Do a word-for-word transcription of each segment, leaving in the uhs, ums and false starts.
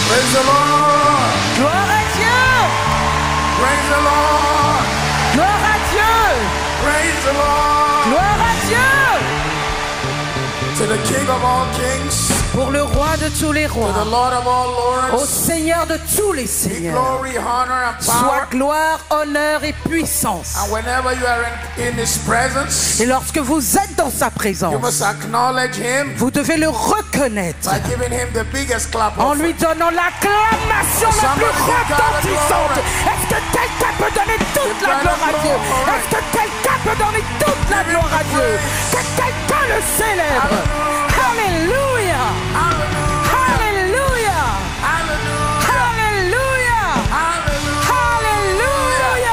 Praise the Lord. Gloire à Dieu. Praise the Lord. Gloire à Dieu. Praise the Lord. Gloire à Dieu. To the King of all kings. Pour le roi de tous les To rois. the Lord of all Au lords. Seigneur de tous les Be seigneurs. glory, honor, and Soit power. gloire, honneur et puissance. And whenever you are in, in His presence, Et lorsque vous êtes dans sa you présence, must acknowledge Him vous devez le reconnaître by giving Him the biggest clap en offering. lui donnant l'acclamation la plus retentissante. Est-ce que quelqu'un peut donner toute la gloire à Dieu? Est-ce que quelqu'un peut donner toute la gloire à Dieu? Que quelqu'un le célèbre. Alléluia. Hallelujah. Alléluia. Hallelujah. Alléluia. Hallelujah.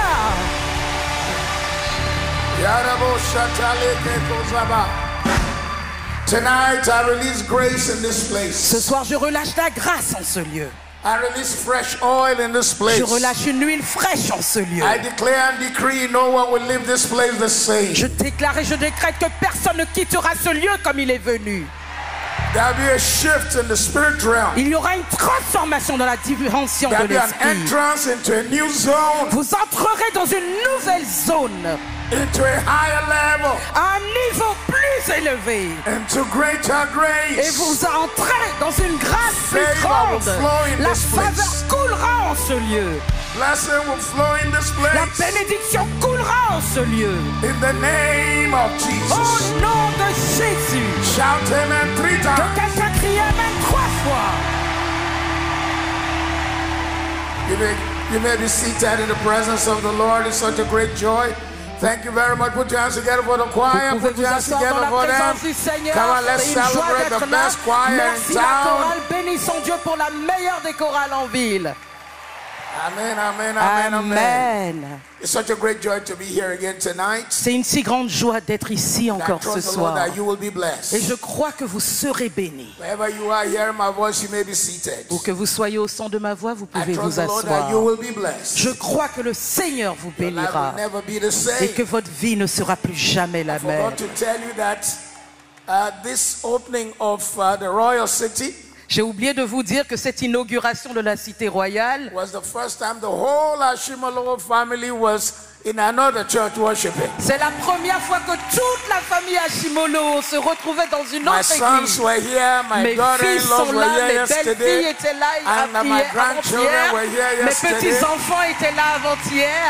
Alléluia. Yarabo Shatale Kekozaba. Tonight I release grace in this Ce place. soir, je relâche la grâce en ce lieu. I release fresh oil in this place. Je relâche une huile fraîche en ce lieu. I declare and decree no one will leave this place the same. Je déclare et je décrète que personne ne quittera ce lieu comme il est venu. There'll be a shift in the spirit realm. Il y aura une transformation dans la dimension de There'll be an l'esprit. entrance into a new zone, Vous entrerez dans une nouvelle zone, into a higher level, à un niveau plus élevé. into greater Et grace. vous entrez dans une grâce plus Favor will grande. flow in La this place. faveur coulera en ce lieu. Blessing will flow in this La place. bénédiction coulera en ce lieu. In the name of Au Jesus. nom de Jésus. Shout amen three Que times. quelqu'un crie Amen trois fois. You may, you may be seated in the presence of the Lord. It's such a great joy. Thank you very much. Put your hands together for the choir. Vous pouvez Put vous your hands asseoir dans together la for them. présence du Seigneur. Come on, let's C'est une joie celebrate the d'être là. best choir Merci in la town. chorale. Bénissons Dieu pour la meilleure des chorales en ville. Amen, amen, amen, amen. Amen. It's such a great joy to be here again tonight. C'est une si grande joie d'être ici I encore ce trust the Lord soir. that you will be Et blessed. je crois que vous serez bénis. Wherever you are hearing my voice, you may be seated. Ou que vous soyez au son de ma voix, vous I pouvez trust vous the Lord that asseoir. you will be blessed. Je crois que le Seigneur vous Your life bénira will never be the et same. que votre vie ne sera plus jamais la I même. forgot to tell you that uh, this opening of uh, the Royal City J'ai oublié de vous dire que cette inauguration de la Cité Royale, was the first time the whole Ashimolowo family was in another church worshiping. c'est la première fois que toute la famille Hashimolo se retrouvait dans une My autre sons église. were here, my Mes fils daughter-in-laws sont were là, here mes belles-filles yesterday, étaient là and my avant-hier, grandchildren were here mes yesterday. petits-enfants étaient là avant-hier.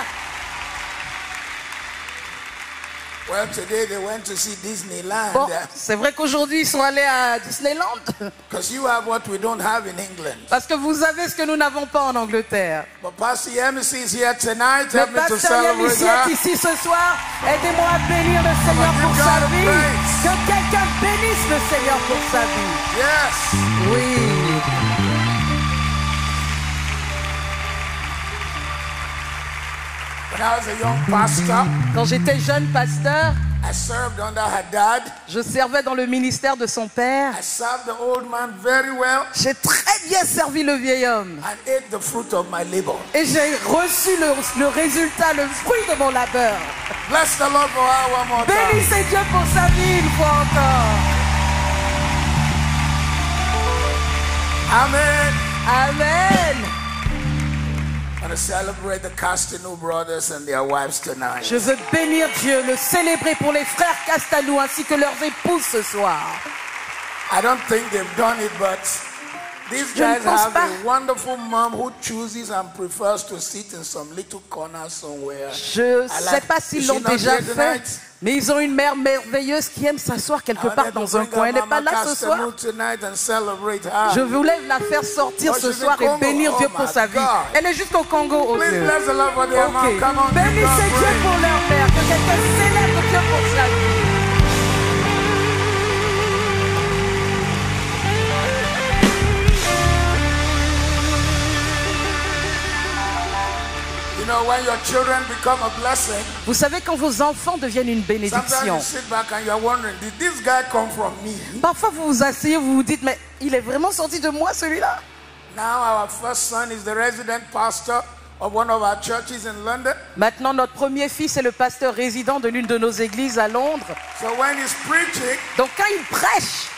Well, today they went to see Disneyland Bon, c'est vrai qu'aujourd'hui ils sont allés à Disneyland because you have what we don't have in England. parce que vous avez ce que nous n'avons pas en Angleterre. But Pastor Yemisi is here tonight. Le Help me to pasteur celebrate Yemisi est her. ici ce soir. Aidez-moi à bénir le Seigneur Give pour God sa a vie. praise. Que quelqu'un bénisse le Seigneur pour sa vie. Yes. Oui. When I was a young pastor, Quand j'étais jeune pasteur, I served under her dad. je servais dans le ministère de son père. I served the old man very well J'ai très bien servi le vieil homme. and ate the fruit of my labor. Et j'ai reçu le, le résultat, le fruit de mon labeur. Bless the Lord for her one more time. Bénissez Dieu pour sa vie une fois encore. Amen. Amen. I'm going to celebrate the Castano brothers and their wives tonight. Je veux bénir Dieu, le célébrer pour les frères Castanou ainsi que leurs épouses ce soir. I don't think they've done it, but these Je ne guys pense have pas. a wonderful mom who chooses and prefers to sit in some little corner somewhere. Je ne I sais like- pas Is s'ils she l'ont not déjà here fait, tonight? mais ils ont une mère merveilleuse qui aime s'asseoir quelque I part wanted to dans un bring coin. her Elle n'est pas Mama là ce soir. Castano tonight and celebrate her. Je voulais la faire sortir Oh, ce she's in soir et Congo. bénir Oh Dieu my pour sa vie. God. Elle est jusqu'au Congo, oh Please Dieu. bless the Lord for their mom. Ok. Come on, give God Bénissez Dieu praise. pour leur mère. Que quelqu'un célèbre Dieu pour sa vie. You know, when your children become a blessing, Vous savez, quand vos enfants deviennent une sometimes bénédiction, you sit back and you're wondering, did this guy come from me? parfois vous vous asseyez, vous vous dites, mais il est vraiment sorti de moi celui-là? Now our first son is the resident pastor of one of our churches in London. Maintenant, notre premier fils est le pasteur résident de l'une de nos églises à Londres. So when he's preaching, Donc quand il prêche,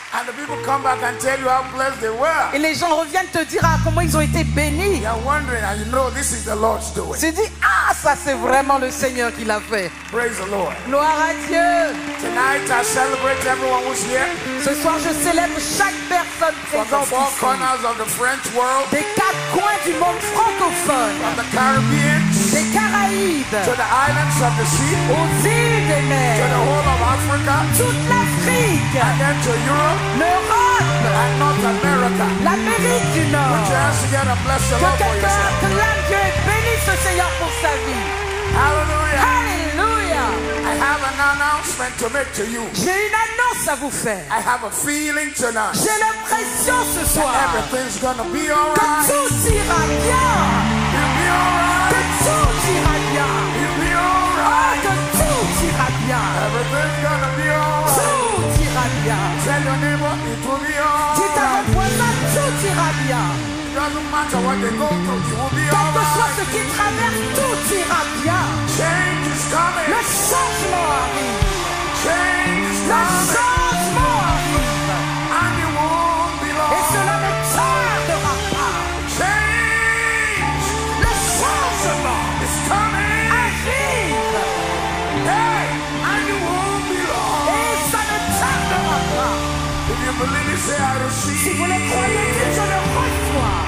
And the people come back and tell you how blessed they were. Et les gens reviennent te dire ah, comment ils ont été bénis. You're wondering, and you know this is the Lord's doing. Tu dis, ah, ça c'est vraiment le Seigneur qui l'a fait. Praise the Lord. Gloire à Dieu. Tonight I celebrate everyone who's here. Ce soir, je célèbre chaque personne From the présente four ici. corners of the French world, Des quatre coins du monde francophone, from the Caribbean des Caraïbes, to the islands of the sea, aux îles des to mers, the whole of Africa, toute l'Afrique, and then to Europe l'Europe, and North America. l'Amérique du Nord. Put your hands together and bless the Que Lord for quelqu'un yourself. acclame Dieu et bénisse le Seigneur pour sa vie. Hallelujah. Alléluia. I have an announcement to make to you. J'ai une annonce à vous faire. I have a feeling tonight J'ai l'impression ce soir everything's gonna be que alright. tout ira bien. You'll be Que alright. tout ira bien. You'll be Oh, alright. que tout ira bien. Everything's gonna be alright. Tout ira bien. Tell your neighbor it will be Dites à alright. votre voisin, tout ira bien. It doesn't matter what they go through, it will be Quel que soit ce alright. qui traverse, tout ira bien. Change is Le coming. changement arrive. Change is Le coming. changement arrive. And you won't be Et lost. cela ne tardera pas. Change Le changement is coming. arrive. Hey, and you won't be lost. Et ça ne tardera pas. If you believe it, say I Si vous le receive. croyez, dites je le reçois.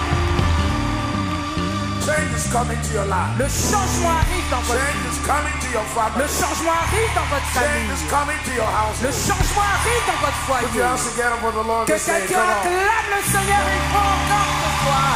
Change is coming to your life. Le changement arrive dans votre Change vie. is coming to your Le family. changement arrive dans votre Change famille. is coming to your house. Le changement arrive dans votre Put your foyer. hands together for the Lord Que and say, quelqu'un come on. acclame le Seigneur une fois encore ce soir.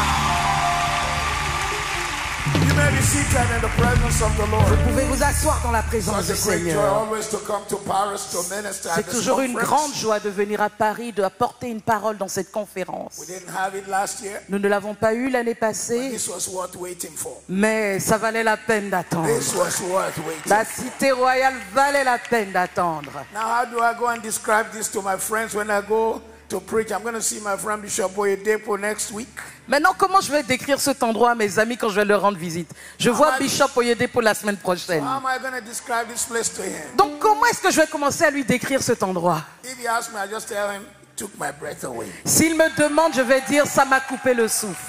You may be seated in the presence of the Lord. Vous pouvez vous asseoir dans la présence It's du a great joy Seigneur. always to come to Paris to minister at C'est this toujours une conference. grande joie de venir à Paris, de apporter une parole dans cette conférence. We didn't have it last year. Nous ne l'avons pas eu l'année passée, This was worth waiting for. mais ça valait la peine d'attendre. This was worth waiting. La cité royale valait la peine d'attendre. Now, how do I go and describe this to my friends when I go to preach? I'm going to see my friend Bishop Oyedepo next week. Maintenant, comment je vais décrire cet endroit à mes amis quand je vais leur rendre visite? Je vois Ah, Bishop Oyedepo la semaine prochaine. How am I going to describe this place to him? Donc, comment est-ce que je vais commencer à lui décrire cet endroit? If he asks me, I just tell him, it took my breath away. S'il me demande, je vais dire, ça m'a coupé le souffle.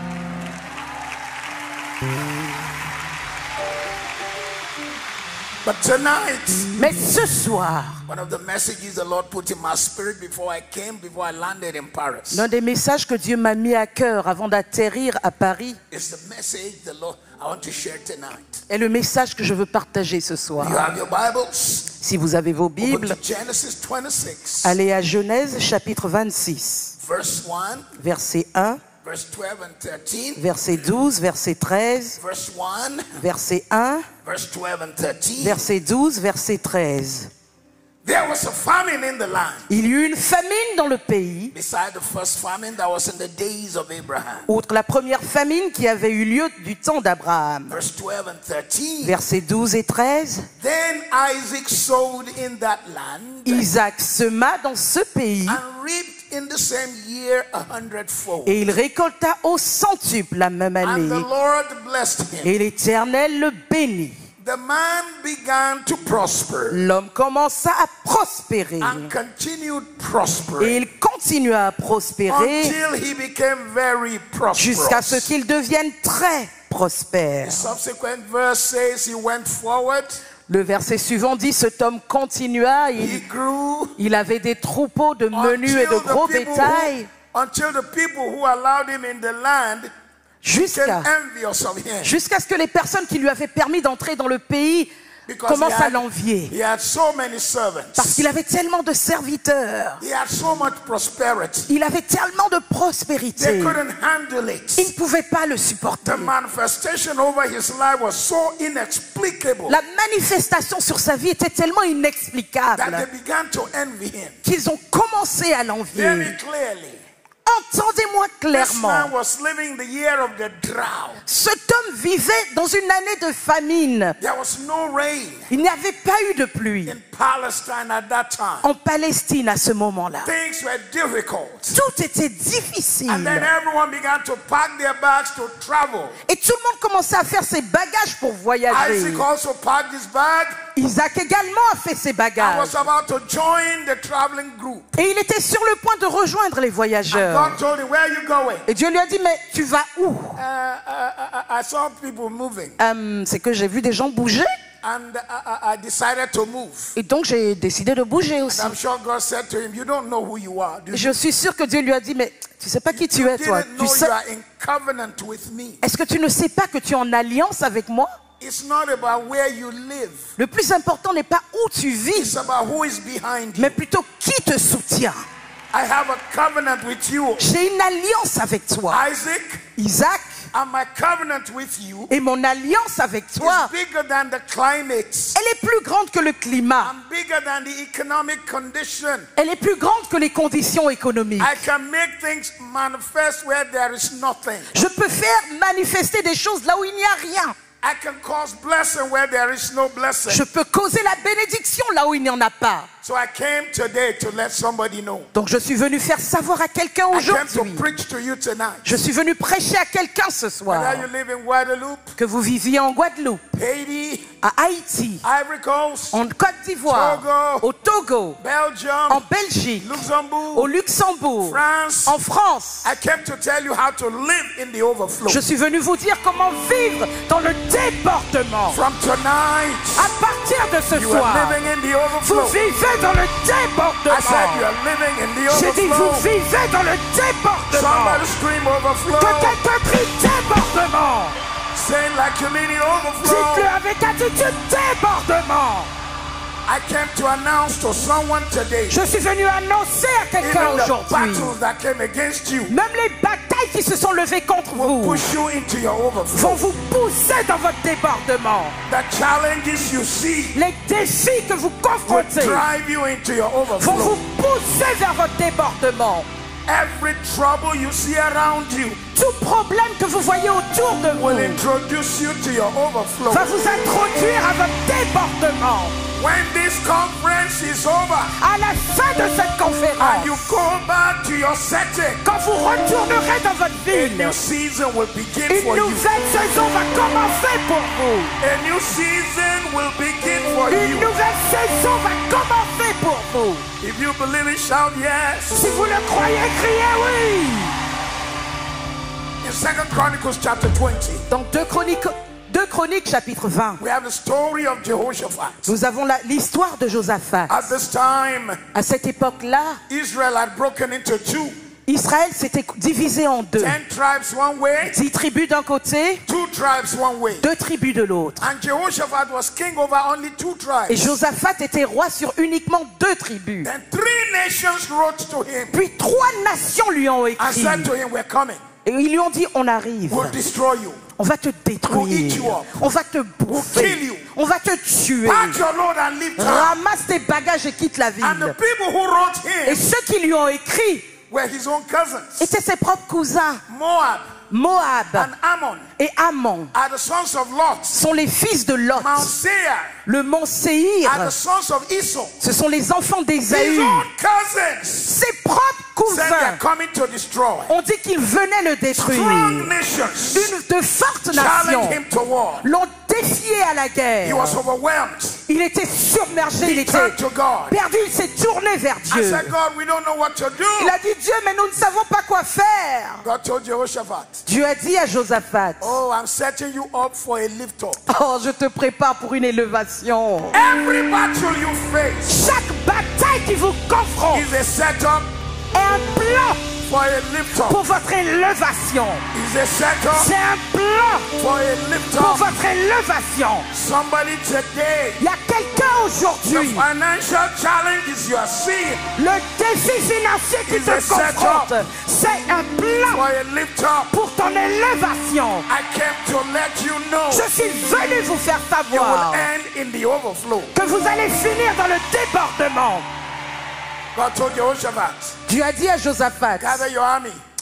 But tonight, Mais ce soir, one of the messages the Lord put in my spirit before I came, before I landed in Paris, l'un des messages que Dieu m'a mis à cœur avant d'atterrir à Paris is the message the Lord I want to share tonight. est le message que je veux partager ce You soir. have your Bibles? Si vous avez vos Open Bibles, to Genesis twenty-six, allez à Genèse chapitre vingt-six, verse one, verset un, verse twelve and thirteen, verset douze, verset treize, verse one, verset un, verse twelve and thirteen. verset douze, verset treize. There was a famine in the land, Il y eut une famine dans le pays, beside the first famine that was in the days of Abraham. outre la première famine qui avait eu lieu du temps d'Abraham. Verse twelve and thirteen. Versets douze et treize. Then Isaac sowed in that land Isaac sema dans ce pays and reaped in the same year a hundredfold. et il récolta au centuple la même And année. the Lord blessed him. Et l'Éternel le bénit. The man began to prosper L'homme commença à prospérer and continued et prospering il continua à prospérer until he became very jusqu'à ce prosperous. qu'il devienne très prospère. The subsequent verse says he went forward, Le verset suivant dit, cet homme continua, he il, grew il avait des troupeaux de menus et until de the gros people bétail who, until the people who allowed him in the land became jusqu'à envious of him. jusqu'à ce que les personnes qui lui avaient permis d'entrer dans le pays Because commencent he à had- l'envier. He had so many servants. Parce qu'il avait tellement de serviteurs. He had so much prosperity. Il avait tellement de They prospérité. couldn't handle it. Il ne pouvait pas le supporter. The manifestation over his life was so inexplicable La manifestation sur sa vie était tellement that they inexplicable began to envy him qu'ils ont commencé à very l'envier. clearly. Entendez-moi This man clairement. was living the year of the drought. Cet homme vivait dans une année de famine. There was no rain Il n'y avait pas eu de pluie in Palestine at that time. en Palestine à ce moment-là. Things were difficult. Tout était And then difficile. everyone began to pack their bags to travel. Et tout le monde commençait à faire ses bagages pour voyager. Isaac also packed his bag Isaac également a fait ses and bagages. was about to join the traveling group. Et il était sur le point de rejoindre les And voyageurs. God told him, "Where are you going?" Et Dieu lui a dit, mais tu vas où? Uh, uh, uh, I saw people moving, Euh, C'est que j'ai vu des gens bouger. and uh, I decided to move. Et donc j'ai décidé de bouger aussi. I'm sure God said to him, "You don't know who you are. Do you? Je suis sûre que Dieu lui a dit, mais tu sais pas qui tu es, toi. didn't Tu know sais, you are in covenant with me. est-ce que tu ne sais pas que tu es en alliance avec moi? It's not about where you live. Le plus important n'est pas où tu vis, It's about who is behind you. mais plutôt qui te soutient. I have a covenant with you, J'ai une alliance avec toi, Isaac, Isaac, and my covenant with you et mon alliance avec toi, is bigger than the climate elle est plus grande que le climat. and bigger than the economic condition. Elle est plus grande que les conditions économiques. I can make things manifest where there is nothing. Je peux faire manifester des choses là où il n'y a rien. I can cause blessing where there is no blessing. Je peux causer la bénédiction là où il n'y en a pas. So I came today to let somebody know. Donc je suis venu faire savoir à quelqu'un I came to aujourd'hui. preach to you tonight. Je suis venu prêcher à quelqu'un ce soir. Whether you live in Guadeloupe, Que vous viviez en Guadeloupe, Haiti, à Haïti, Ivory Coast, en Côte d'Ivoire, Togo, au Togo, Belgium, en Belgique, Luxembourg, au Luxembourg, France. en France. I came to tell you how to live in the overflow. Je suis venu vous dire comment vivre dans le débordement. From tonight, À partir de ce you are soir, living in the vous overflow. vivez dans le I said you débordement. are living in the J'ai dit, vous overflow. vivez dans le débordement. Somebody scream overflow. Que quelqu'un crie débordement. Say it like you mean it, overflow. Dites-le avec attitude débordement. I came to announce to someone today, Je suis venu annoncer à quelqu'un even the aujourd'hui. battles that came against you Même les batailles qui se sont levées contre will vous push you into your vont overflow. vous pousser dans votre débordement. The challenges you see Les défis que vous will confrontez drive you into your vont overflow. vous pousser vers votre débordement. Every trouble you see around you Tout problème que vous voyez autour de vous will introduce you to your overflow. va vous introduire à votre débordement. When this conference is over À la fin de cette and conférence, you go back to your setting, quand vous retournerez dans votre a ville, new season will begin une for you. nouvelle saison va commencer pour vous. A new season will begin for Une you. nouvelle saison va commencer pour vous. If you believe it, shout yes. Si vous le croyez, criez oui. In Second Chronicles chapter twenty, Dans deux Chroniques, deux Chroniques chapitre vingt, we have the story of Jehoshaphat. nous avons la- l'histoire de Josaphat. At this time, À cette époque-là, Israel had broken into two. Israël s'était divisé en deux. Ten tribes one way, Dix tribus d'un côté, two tribes one way. deux tribus de l'autre. And Jehoshaphat was king over only two Et tribes. Josaphat était roi sur uniquement deux tribus. Then three nations wrote to him Puis trois nations lui ont and écrit. said to him, "We're coming. Et ils lui ont dit, on arrive. We'll destroy you. On va te We'll eat détruire. you up. On va te kill bouffer. you. On va te tuer. Pack your load and leave town." Ramasse tes bagages et quitte la And the ville. people who wrote Et him ceux qui lui ont écrit were his own cousins. étaient ses propres cousins. Moab Moab and Ammon et Ammon are the sons of Lot. sont les fils de Lot. Mount Seir Le mont Séhir, are the sons of Esau. ce sont les enfants His d'Ésaü. own cousins Ses propres said they're cousins coming to destroy. ont dit qu'ils venaient le détruire. Strong nations Une de fortes challenged nations him to war. l'ont défié à la He guerre. was overwhelmed. Il était submergé, il He était turned to God. perdu, il s'est tourné vers I Dieu. said, "God, we don't know what to Il do." a dit, Dieu, mais nous ne savons pas quoi faire. God told Jehoshaphat, Dieu a dit à Josaphat, "Oh, I'm setting you up for a lift up. oh, je te prépare pour une élévation. Every battle you face Chaque bataille qui vous confronte is a setup est un plan for a lift up. pour votre élévation. Is a setup C'est un plan for a lift pour up. votre élévation. Somebody today, Il y a quelqu'un the aujourd'hui, financial challenges you are seeing le défi financier qui Is te a setup. confronte, c'est un for plan a lift up. pour ton élévation. I came to let you know Je suis venu vous faire you will savoir end in the overflow. que vous allez finir dans le débordement. God told Jehoshaphat, Dieu a dit à Josaphat, gather your army,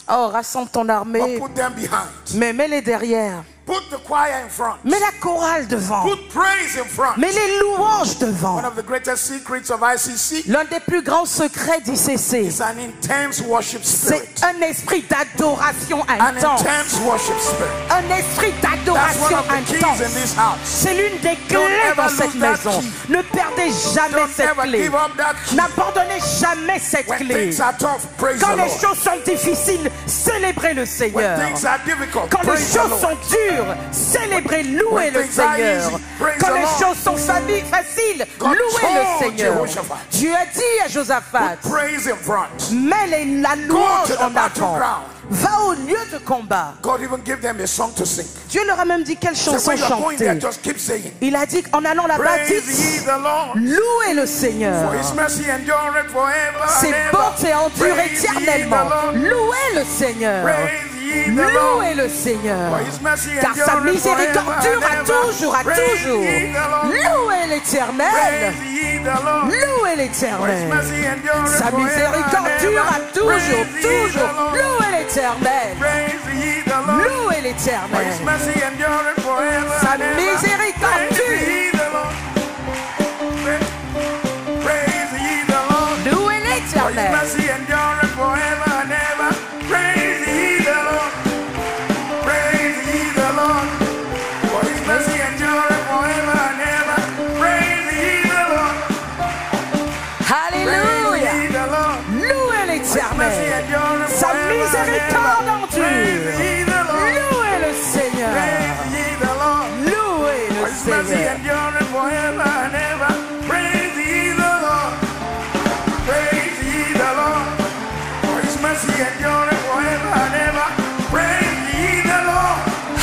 Oh, rassemble ton armée, but put them behind. mais mets-les derrière. Put the choir in front. Mets la chorale devant. Put praise in front. Mets les louanges devant. One of the greatest secrets of I C C L'un des plus grands secrets d'I C C, is an intense worship spirit. c'est un esprit d'adoration An intense. intense worship spirit. Un esprit That's one d'adoration of the keys intense. in this house. C'est l'une des Don't clés ever dans cette lose that maison. key. Ne perdez jamais Don't cette ever clé. give up that key. N'abandonnez jamais cette When clé. things are tough, praise Quand the les Lord. choses sont difficiles, célébrez le When Seigneur. things are difficult, Quand les praise the choses Lord. sont dures, célébrez, louez When le things are Seigneur. easy, praise Quand the les Lord. choses sont fami- faciles, God louez le told Seigneur. Jehoshaphat, Dieu a dit à Josaphat, praise in front. mets les- la louange to the en avant. battleground. Va au lieu de combat. God even gave them a song to sing. Dieu leur a même dit quelle So chanson when you're going there, chanter. just keep saying, Il a dit en allant là-bas, praise ye dites, the Lord. louez le Seigneur. For his mercy endureth forever Ses and bontés ever. endurent Praise ye the éternellement. Lord. Louez le Seigneur. Praise ye the Lord. Louez le Seigneur. For his mercy Car sa endureth miséricorde forever dure and à ever. toujours, à Praise toujours. ye the Lord. Louez l'Éternel. Praise ye the Lord. Louez For his l'Éternel. mercy endureth Sa forever miséricorde and dure à ever. toujours, Praise ye the toujours. Lord. Louez l'Éternel. Praise ye the Lord. Louez For his l'Éternel. mercy endureth forever Sa and ever. miséricorde Praise dure. ye the Lord. Praise- Praise ye the Lord. Louez For his l'Éternel. mercy endureth forever and ever. Praise ye the Lord. Praise ye the Lord. For his mercy endureth forever and ever. Praise ye the Lord. Praise Alléluia. ye the Lord. Louez Mercy l'Éternel. endureth Sa forever and miséricorde ever. Praise endure. ye the Lord. Louez le Seigneur. Praise ye the Lord. Louez For le his mercy Seigneur. endureth forever and ever. Praise ye the Lord. Praise ye the Lord. For his mercy endureth forever and ever. Praise ye the Lord.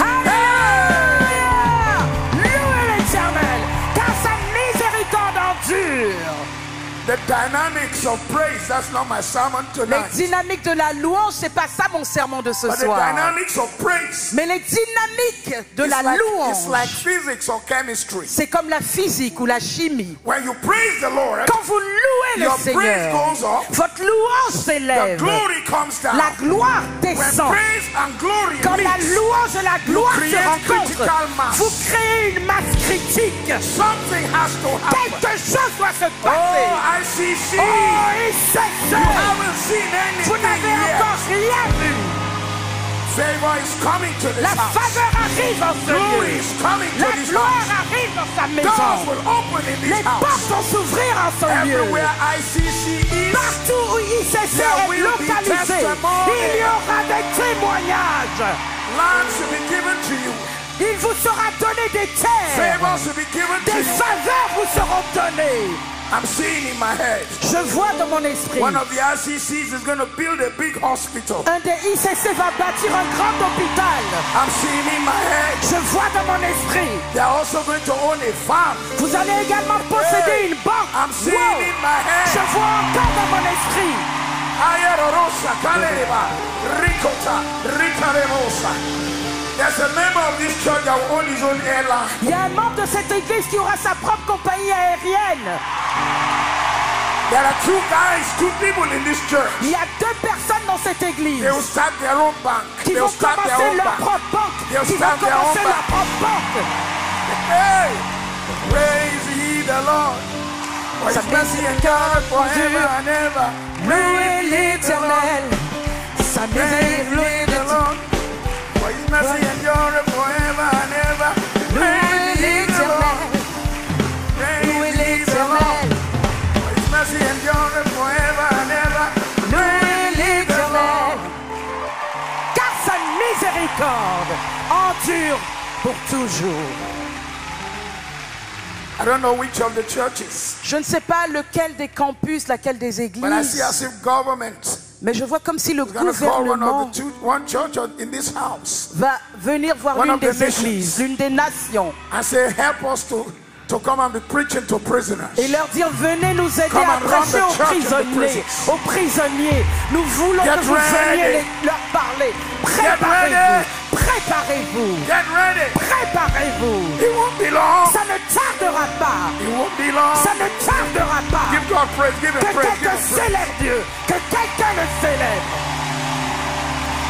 Alléluia. Louez l'Éternel, car sa miséricorde endure. The dynamics of praise, that's not my sermon Les tonight. dynamiques de la louange, c'est pas ça mon sermon de ce But the soir. dynamics of praise, Mais les dynamiques de it's la like, it's like louange, physics or chemistry. c'est comme la physique ou la chimie. When you praise the Lord, Quand vous louez le your praise Seigneur, goes up, votre louange the s'élève, glory comes down. la gloire When descend. praise and glory Quand la meet, louange et la gloire create se rencontrent, critical mass. vous créez une masse critique. something has to happen. Quelque chose doit se Oh, passer. I see she. Oh, il s'est You haven't seen Vous anything n'avez yet. encore rien vu. Favor is coming to this La house. faveur arrive en ce Glory lieu. is coming to La this gloire house. arrive dans sa Doors maison. will open in Les this house. portes vont s'ouvrir en son lieu. Everywhere I C C is, Partout où I C C There est will be localisé, testimony. il y aura des témoignages. land should be given to you. Il vous sera donné des terres. Favor should be given to Des you. faveurs vous seront données. I'm seeing in my head. Je vois dans mon esprit. One of the I C Cs is going to build a big hospital. Un des I C C va bâtir un grand hôpital. I'm seeing in my head. Je vois dans mon esprit. They're also going to own a farm. Vous allez également posséder une banque. I'm seeing Wow. in my Je head. vois encore dans mon esprit. Ayarorosa, Kalereba, Ricota, Ricaremosa. There's a member of this church that will own his own airline. Il y a un membre de cette église qui aura sa propre compagnie aérienne. There are two guys, two people in this church. Il y a deux personnes dans cette église They will start their own bank. qui They'll vont start their commencer own leur bank. propre banque. They'll Qui vont start their own commencer leur bank. propre banque. Hey, praise ye the Lord. For his Sa mercy endureth forever and ever. Louez l'Éternel. Sa Praise miséricorde. ye the Lord. For his mercy endureth forever and ever. Louez Praise ye the Lord. l'Éternel. Louez Praise ye the Lord. l'Éternel. For his mercy endureth forever and ever. Louez Praise ye the l'Éternel. Lord. Car sa miséricorde endure pour toujours. I don't know which of the churches, Je ne sais pas lequel des campus, laquelle des but I see églises, as if government mais je vois comme si le is going to call one gouvernement of the two, one church in this house va venir voir One l'une of the des nations. églises, l'une des nations, and say, help us to, to come and be preaching to prisoners. et leur dire venez nous aider Come à and run prêcher the aux church in the prisonniers, prisons. aux prisonniers. Nous voulons Get que vous ready. veniez les- leur parler. Préparez-vous, préparez-vous, Get ready. préparez-vous. It won't be long. Ça ne tardera pas, It won't be long. ça ne tardera pas. Give God praise. Give him Que praise. Give quelqu'un him praise. célèbre Dieu, que quelqu'un le célèbre.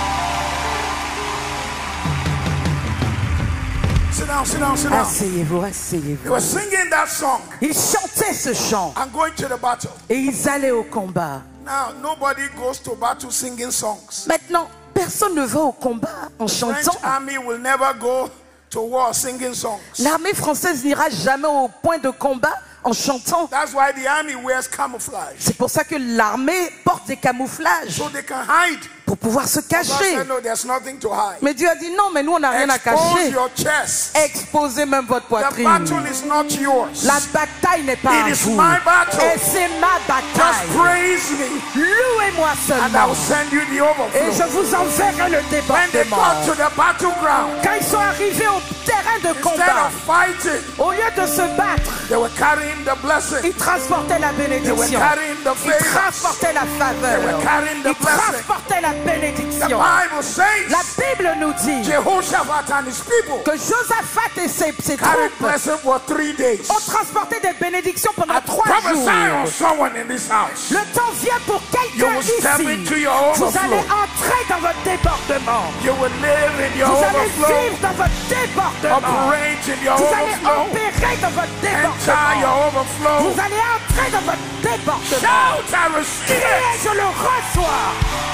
down, sit down, sit down. Asseyez-vous, They asseyez-vous. were singing that song Ils chantaient ce chant and going to the battle. et ils allaient au combat. Now, nobody goes to battle singing songs. Maintenant, personne ne va au combat en French chantant. army will never go to war singing songs. L'armée française n'ira jamais au point de combat en chantant. That's why the army wears camouflage. C'est pour ça que l'armée porte des camouflages So they can hide. pour pouvoir se God cacher. said, no, there's nothing to hide. Mais Dieu a dit non, mais nous on n'a rien à Expose cacher. your chest. Exposez même votre The poitrine. battle is not yours. La bataille n'est pas It à is vous. my battle. Et c'est ma Just bataille. praise me Louez-moi and I seulement. will send you the Et overflow. je vous enverrai le When they débordement. got to the battleground, Quand ils sont arrivés au terrain de instead combat, of fighting, au lieu de se battre, they were carrying the blessing. ils transportaient la They were bénédiction. carrying the Ils favor. transportaient la faveur. They were carrying the Ils blessing. transportaient la The bénédiction. Bible says La Bible nous dit Jehoshaphat and his people que Josaphat et ses, ses carried troupes blessing for three days. ont transporté des bénédictions pendant I trois prophesy on jours. someone in this house. Le temps vient pour You quelqu'un will step ici. into your Vous overflow. allez entrer dans votre débordement. You will live in your Vous allez overflow. vivre dans votre débordement. Operate in your Vous allez overflow. opérer dans votre Enter débordement. your overflow. Vous allez entrer dans votre débordement. Shout, I receive Criez, it. je le reçois.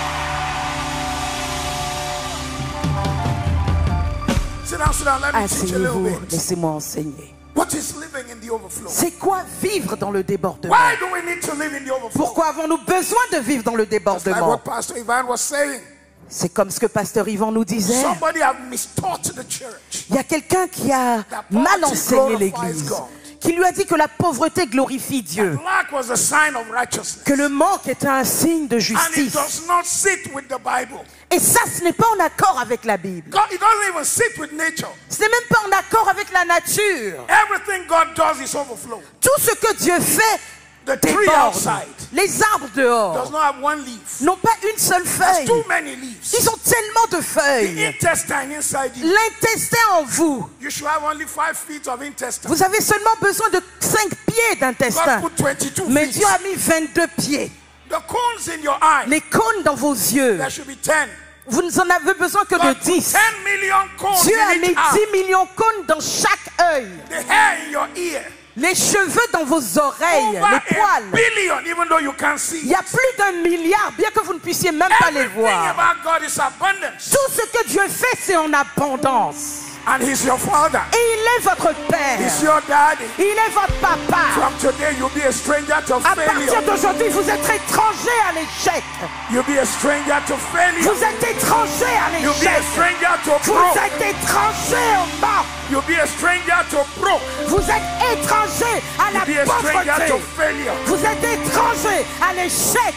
Sit down, sit down. Let me teach you a little Asseyez-vous, bit. laissez-moi enseigner. What is living in the overflow? C'est quoi vivre dans le débordement? Why do we need to live in the overflow? Pourquoi avons-nous besoin de vivre dans le Like débordement? what Pastor Ivan was saying. C'est comme ce que Pasteur Yvan nous disait. Somebody have mistaught the church. Il y a quelqu'un qui a mal enseigné l'Église, qui lui a dit que la pauvreté glorifie Dieu, Lack was a sign of righteousness. que le manque est un signe de And it justice. does not sit with the Bible. Et ça, ce n'est pas en accord avec la Bible. God, it doesn't even sit with nature. Ce n'est même pas en accord avec la nature. Everything God does is overflow. Tout ce que Dieu fait The tree déborde. outside Les arbres does dehors not have one leaf. n'ont pas une seule There's feuille. too many leaves. Ils ont tellement de The feuilles. intestine inside you. L'intestin en vous. You should have only five feet of intestine. Vous avez seulement besoin de cinq pieds God d'intestin. put twenty-two Mais feet. Dieu a mis vingt-deux pieds. The cones in your eye, Les cônes dans vos yeux. there should be ten. Vous n'en avez besoin que de God put dix. ten million cones Dieu a in mis each eye. dix millions de cônes dans chaque œil. The hair in your ear. Les cheveux dans vos oreilles, Over les a poils. billion, even though you can't Il see. y a plus d'un milliard, bien que vous ne puissiez même pas les Everything voir. about God is abundance. Tout ce que Dieu fait, c'est en abondance. And He's your Father. Et il est votre Père. He's your Daddy. Il est votre papa. From today, you'll be a stranger to À partir failure. d'aujourd'hui, vous êtes étranger à l'échec. You'll be a stranger to failure. Vous êtes étranger à You'll be a l'échec. stranger to Vous broke. êtes étranger au manque. You'll be a stranger to broke. Vous êtes étranger à la You'll be a stranger to pauvreté. failure. Vous êtes étranger à l'échec.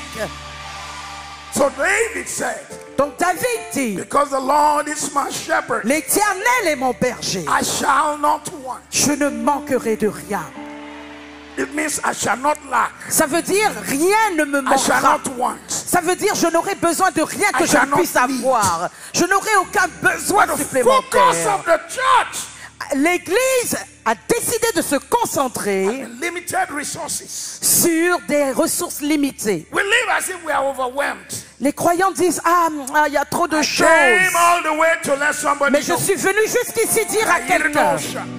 So David said, Donc David dit, because the Lord is my shepherd, l'Éternel est mon berger. I shall not want. Je ne manquerai de rien. It means I shall not lack. Ça veut dire rien ne me I shall manquera. not want. Ça veut dire je n'aurai besoin de rien que I je shall ne not puisse need. avoir. Je n'aurai aucun besoin The focus supplémentaire. of the church L'Église a décidé de se concentrer and limited resources. sur des ressources limitées. We live as if we are overwhelmed. Les croyants disent, ah, ah, il y a trop de I choses. came all the way to let somebody Mais je know. suis venu jusqu'ici dire à quelqu'un,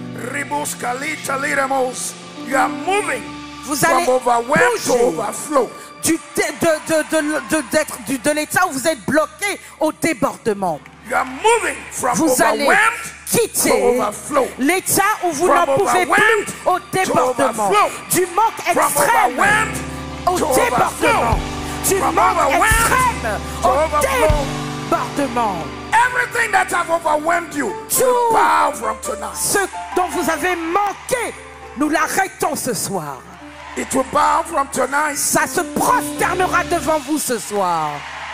You are moving vous allez from overwhelmed to bouger overflow. du, de, de, de, de, d'être du- de l'état où vous êtes bloqué au débordement. You are moving from Vous allez overwhelmed to quitter overflow. l'état où vous From n'en pouvez plus overwhelmed au to débordement. overflow. Du manque From extrême overwhelmed au to débordement. overflow. Du From manque overwhelmed extrême to au overflow. débordement. Everything that have overwhelmed you Tout. will bow from tonight. Ce dont vous avez manqué, nous l'arrêtons ce soir. It will bow from tonight. Ça se prosternera devant vous ce soir.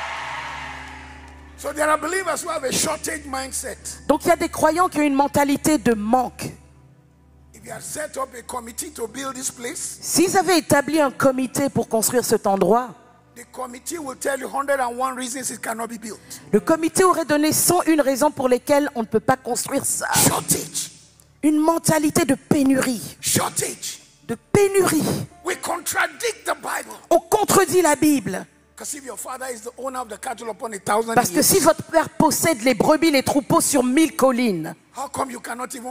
So there are believers who have a shortage mindset. Donc il y a des croyants qui ont une mentalité de manque. If you had set up a committee to build this place, S'ils avaient établi un comité pour construire cet endroit, the committee will tell you one hundred and one reasons it cannot be built. le comité aurait donné cent une raisons pour lesquelles on ne peut pas construire ça. Shortage. Une mentalité de pénurie. Shortage. De pénurie. We contradict the Bible. On contredit la Bible. Because if your father is the owner of the cattle upon a thousand Parce que years, si votre père possède les brebis, les troupeaux sur mille collines, how come you cannot even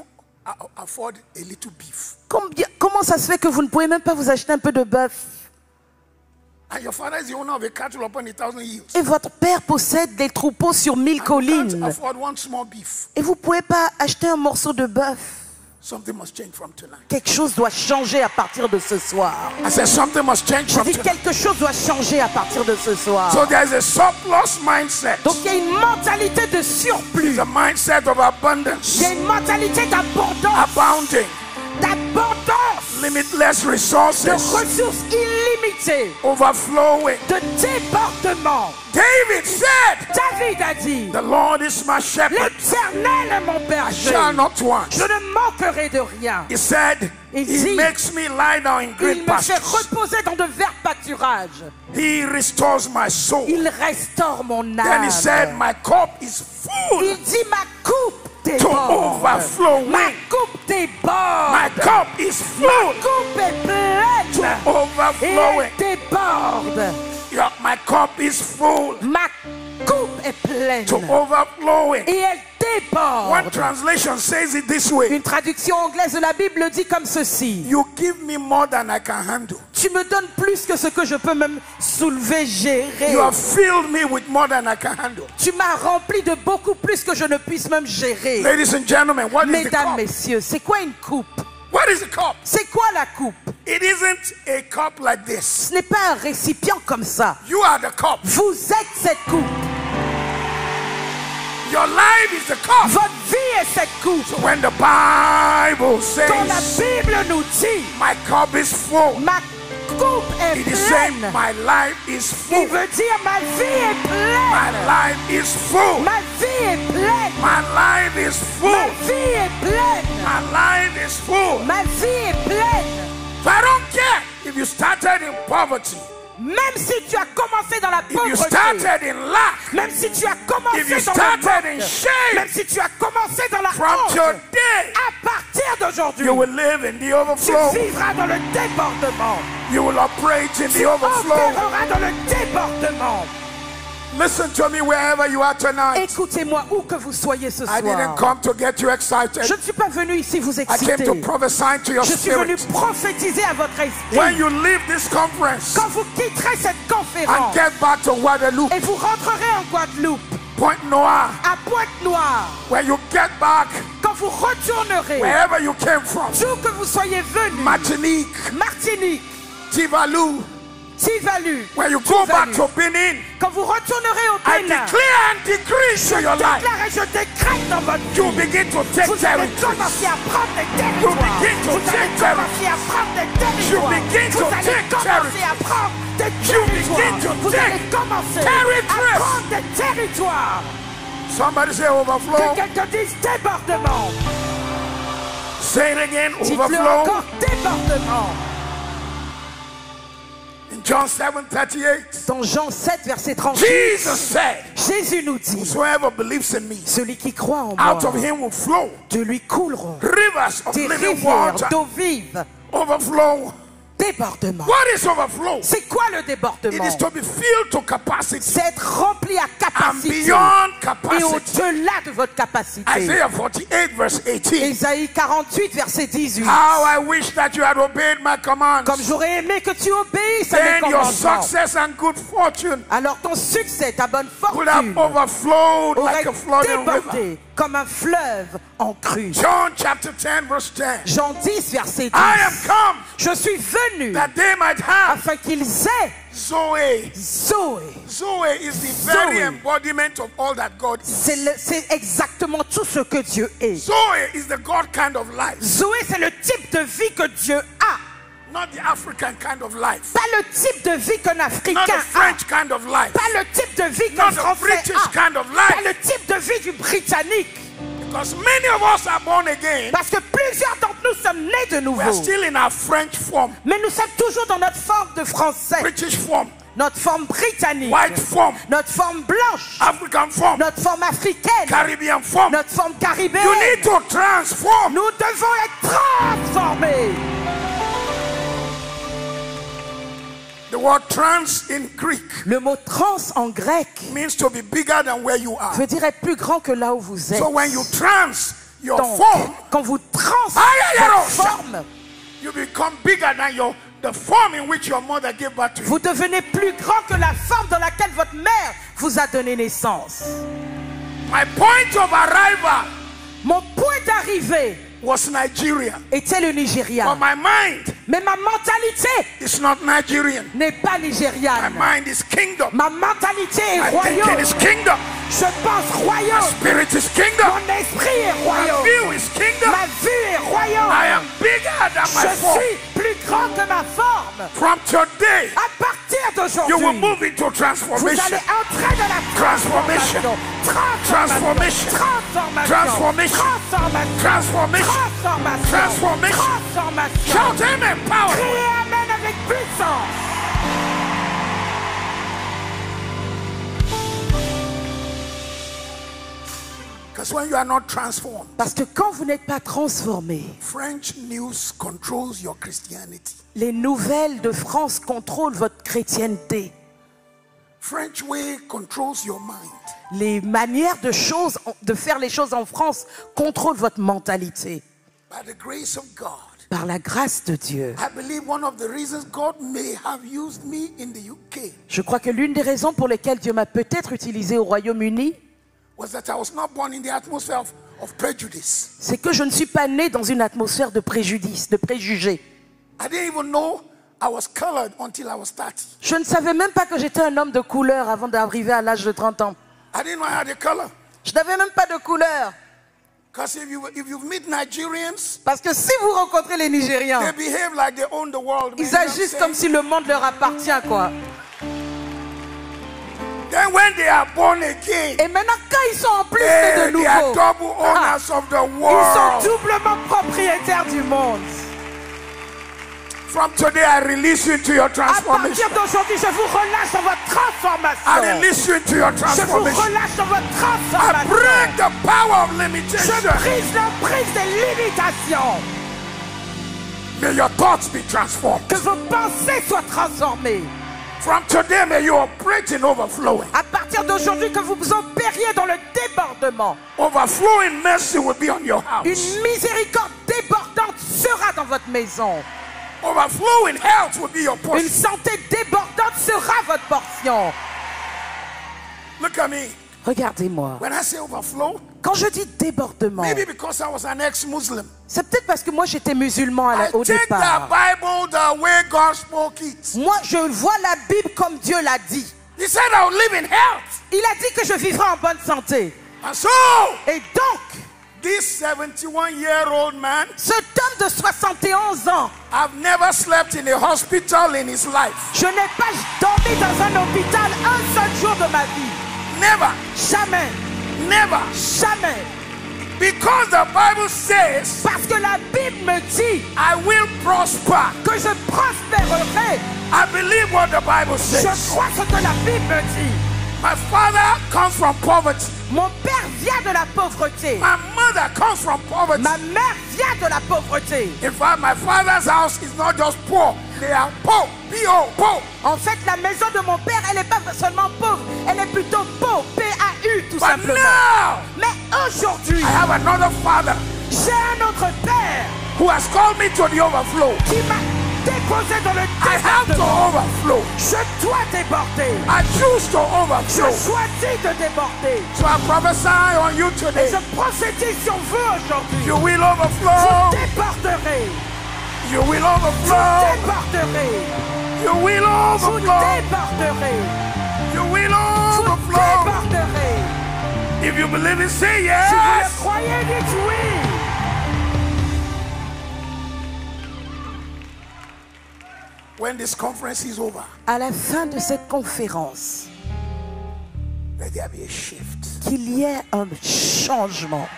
afford a little beef. Combien, comment ça se fait que vous ne pouvez même pas vous acheter un peu de bœuf? And your father is the owner of a cattle upon a thousand hills. Et votre père possède des troupeaux sur mille You collines. can't afford one small beef. Et vous ne pouvez pas acheter un morceau de bœuf. Something must change from tonight. Quelque chose doit changer à partir de ce soir. I said something must change Je from dis tonight. quelque chose doit changer à partir de ce soir. So there is a surplus mindset. Donc il y a une mentalité de surplus. It's a mindset of abundance. Il y a une mentalité d'abondance. Abounding. D'abondance. Limitless De resources. ressources illimitées. Overflowing. De débordement. David said, David a dit, the Lord is my shepherd. l'Éternel est mon I shall berger. not want. Je ne manquerai de rien. He said, Il he dit, makes me lie down in Il green me fait pastures. reposer dans de verts pâturages. He restores my soul. Il restaure mon Then he said, âme. my cup is full Il dit, ma coupe to déborde. Ma overflowing. coupe déborde. My cup is Ma full coupe est pleine. to Et overflowing. elle déborde. Yeah, my cup is full Ma coupe est pleine. to overflowing. Et elle One déborde. translation says it this way. Une traduction anglaise de la Bible dit comme ceci. You give me more than I can handle. Tu me donnes plus que ce que je peux même soulever, gérer. You have filled me with more than I can handle. Tu m'as rempli de beaucoup plus que je ne puisse même gérer. Ladies and gentlemen, what is the Mesdames, cup? messieurs, c'est quoi une coupe? What is the cup? C'est quoi la coupe? It isn't a cup like this. Ce n'est pas un récipient comme ça. You are the cup. Vous êtes cette coupe. Your life is the cup. Votre vie est cette coupe. So when the Bible Quand la says, Bible nous dit, my cup is full, ma coupe est it is saying pleine, my life is il full. veut dire ma vie est My pleine. life is full. Ma vie est pleine. My life is Ma full. vie est pleine. My life is full. Ma vie est pleine. So I don't care if you started in poverty, Même si tu as commencé dans la if you pauvreté, started in lack, même si tu as if you commencé dans le started in manque, shame, même si tu as commencé dans la from honte, today, à partir d'aujourd'hui, you will live in the tu overflow. vivras dans le débordement. You will operate in Tu the overflow. opéreras dans le débordement. Listen to me wherever you are tonight. Écoutez-moi où que vous soyez ce I didn't soir. come to get you excited. Je ne suis pas venu ici vous I came exciter. to prophesy to your Je suis venu spirit. prophétiser à votre esprit. When you leave this conference Quand vous quitterez cette and conférence get back to Guadeloupe, et vous rentrerez en Guadeloupe, Point Noir, à Pointe-Noire, when you get back quand vous retournerez, wherever you came from, d'où que vous soyez venu, Martinique, Martinique, Tuvalu, Tuvalu, when you go back Tuvalu, to Benin, quand vous retournerez au I Bénin, declare and decree to your life, déclare et je décrète dans votre you vie. begin to take Vous allez territory. commencer à prendre des territoires. begin to Vous allez take commencer à prendre des You territoires. begin Vous to allez take commencer à prendre des You begin territoires. to Vous take allez commencer territories. à prendre des territoires. Somebody say Que overflow. quelqu'un dise débordement. Say it again, Dites-le overflow. encore, débordement. In John seven thirty-eight, Dans Jean sept, verset trente-huit, Jesus said, Jésus nous dit, whosoever believes in me, celui qui croit en moi, out of him will flow de lui couleront rivers of des living rivières water. d'eau vive. Overflow. Débordement. What is overflow? C'est quoi le It débordement? is to be filled to capacity C'est être rempli à and capacité beyond et capacity. au-delà de votre capacité. Isaiah forty-eight verse eighteen. Ésaïe quarante-huit, verset dix-huit. How I wish that you had obeyed my commands. Comme j'aurais aimé que tu obéisses à mes Then your commandements. success and good fortune Alors ton succès, ta bonne would have fortune overflowed aurait like a flooding river. débordé comme un fleuve en crue. John chapter ten verse ten. Jean dix, verset I am dix. come Je suis venu that they might have afin qu'ils aient Zoe. Zoé. Zoe is the very Zoe. embodiment of all that God is. C'est le- c'est exactement tout ce que Dieu est. Zoe is the God kind of life, Zoé, c'est le type de vie que Dieu a. not the African kind of life, Pas le type de vie qu'un not Africain the a. French kind of life, Pas le type de vie qu'un not the Français British a. kind of Pas life. le type de vie du Britannique. Because many of us are born again. Parce que plusieurs d'entre nous sommes nés de We are nouveau. still in our French form, Mais nous sommes toujours dans notre forme de français. British form, Notre forme britannique. white form, Notre forme blanche. African form, Notre forme africaine. Caribbean form. Notre forme caribéenne. You need to transform. Nous devons être transformés. The word trans in Greek Le mot trans en grec means to be bigger than where you are. veut dire être plus grand que là où vous êtes. So when you trans your Donc, form, quand vous transformez forme, you become bigger than your the form in which your mother gave birth to you. vous devenez plus grand que la forme dans laquelle votre mère vous a donné naissance. My point of arrival Mon point d'arrivée was Nigeria. était le But Nigeria. my mind Mais ma mentalité is not Nigerian. n'est pas My nigériane. mind is kingdom. Ma mentalité est My thinking royaume. is kingdom. Je pense royaume. Spirit is kingdom. Mon esprit est My royaume. view is kingdom. Ma vue est royaume. I am bigger than my Je form. suis plus grand que ma forme. From today, À partir you will d'aujourd'hui, move into vous transformation. allez entrer dans la Transformation. transformation. Transformation. Transformation. Transformation. Transformation. Transformation. Transformation. Shout amen, power. Criez amen avec puissance. Because when you are not transformed, Parce que quand vous n'êtes pas transformé, French news controls your Christianity. les nouvelles de France contrôlent votre chrétienté. French way controls your mind. Les manières de, choses, de faire les choses en France contrôlent votre mentalité. By the grace of God, Par la grâce de Dieu. I believe one of the reasons God may have used me in the U K Je crois que l'une des raisons pour lesquelles Dieu m'a peut-être utilisé au Royaume-Uni, was that I was not born in the atmosphere of, of prejudice. c'est que je ne suis pas né dans une atmosphère de préjudice, de préjugés. I didn't even know I was colored until I was thirty. Je ne savais même pas que j'étais un homme de couleur avant d'arriver à l'âge de trente ans. I didn't know I had a color. Je n'avais même pas de couleur. Because if you, if you meet Nigerians, Parce que si vous rencontrez les Nigériens, they behave like they own the world. man. ils You know what I'm agissent saying? comme si le monde leur appartient, quoi. Then when they are born again, Et maintenant, quand ils sont en plus they, de they are nouveau, double owners of the ils world. sont doublement propriétaires du monde. From today, I release you into your À transformation. partir d'aujourd'hui, je vous relâche dans votre I transformation. release you into your Je vous transformation. relâche dans votre I transformation. break the power of Je limitation. brise l'emprise des limitations. May your thoughts be transformed. Que vos pensées soient transformées. From today, may you operate in overflowing. À partir d'aujourd'hui, que vous opériez dans le débordement. Overflowing mercy will be on your house. Une miséricorde débordante sera dans votre maison. Overflowing health will be your Une portion. santé débordante sera votre portion. Look at me. Regardez-moi. When I say overflow, Quand je dis débordement, maybe because I was an ex-Muslim. c'est peut-être parce que moi j'étais musulman à I la- au take the départ. Bible the way God spoke it. Moi, je vois la Bible comme Dieu l'a dit. He said I will live in health. Il a dit que je vivrai en bonne santé. And so, Et donc, this seventy-one-year-old man, cet homme de soixante et onze ans, I've never slept in a hospital in his life. je n'ai pas dormi dans un hôpital un seul jour de ma vie. Never, Jamais, never. jamais. Because the Bible says, Parce que la Bible me dit I will prosper. que je prospérerai. I believe what the Bible Je says. crois ce que la Bible me dit. My father comes from poverty. Mon père vient de la pauvreté. My mother comes from poverty. Ma mère vient de la pauvreté. In fact, my father's house is not just poor. They are poor. P O poor. En fait, la maison de mon père, elle n'est pas seulement pauvre, elle est plutôt pauvre, P A U tout But simplement. now, Mais aujourd'hui, I have another father j'ai un autre père who has called me to the overflow. qui m'a déposé dans le I have to débordement. overflow. Je dois déborder. I choose to Je overflow. choisis de déborder. So I prophesy on you Et today. je prophétise sur vous aujourd'hui. You will Vous overflow. déborderez. You will Vous overflow. déborderez. You will Vous overflow. déborderez. You will Vous overflow. déborderez. If you believe it, say Si vous yes. le croyez, dites oui. When this conference is over, À la fin de cette conférence, let there be a shift. qu'il y ait un changement.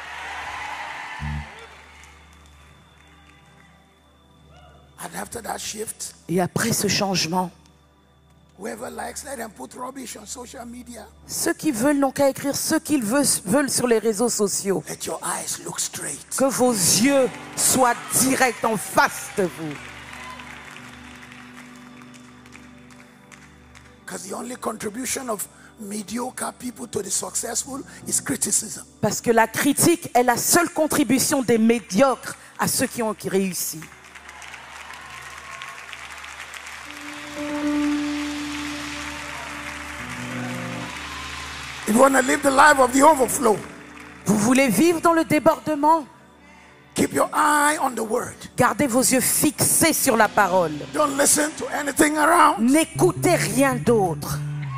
And after that shift, Et après ce changement, whoever likes, let them put rubbish on social media. ceux qui veulent n'ont qu'à écrire ce qu'ils veulent, veulent sur les réseaux sociaux. Let your eyes look straight. Que vos yeux soient directs en face de vous. Because the only contribution of mediocre people to the successful is criticism. Parce que la critique est la seule contribution des médiocres à ceux qui ont réussi. If you want to live the life of the overflow, vous voulez vivre dans le débordement? keep your eye on the word. Gardez vos yeux fixés sur la parole. Don't listen to anything around. N'écoutez rien d'autre.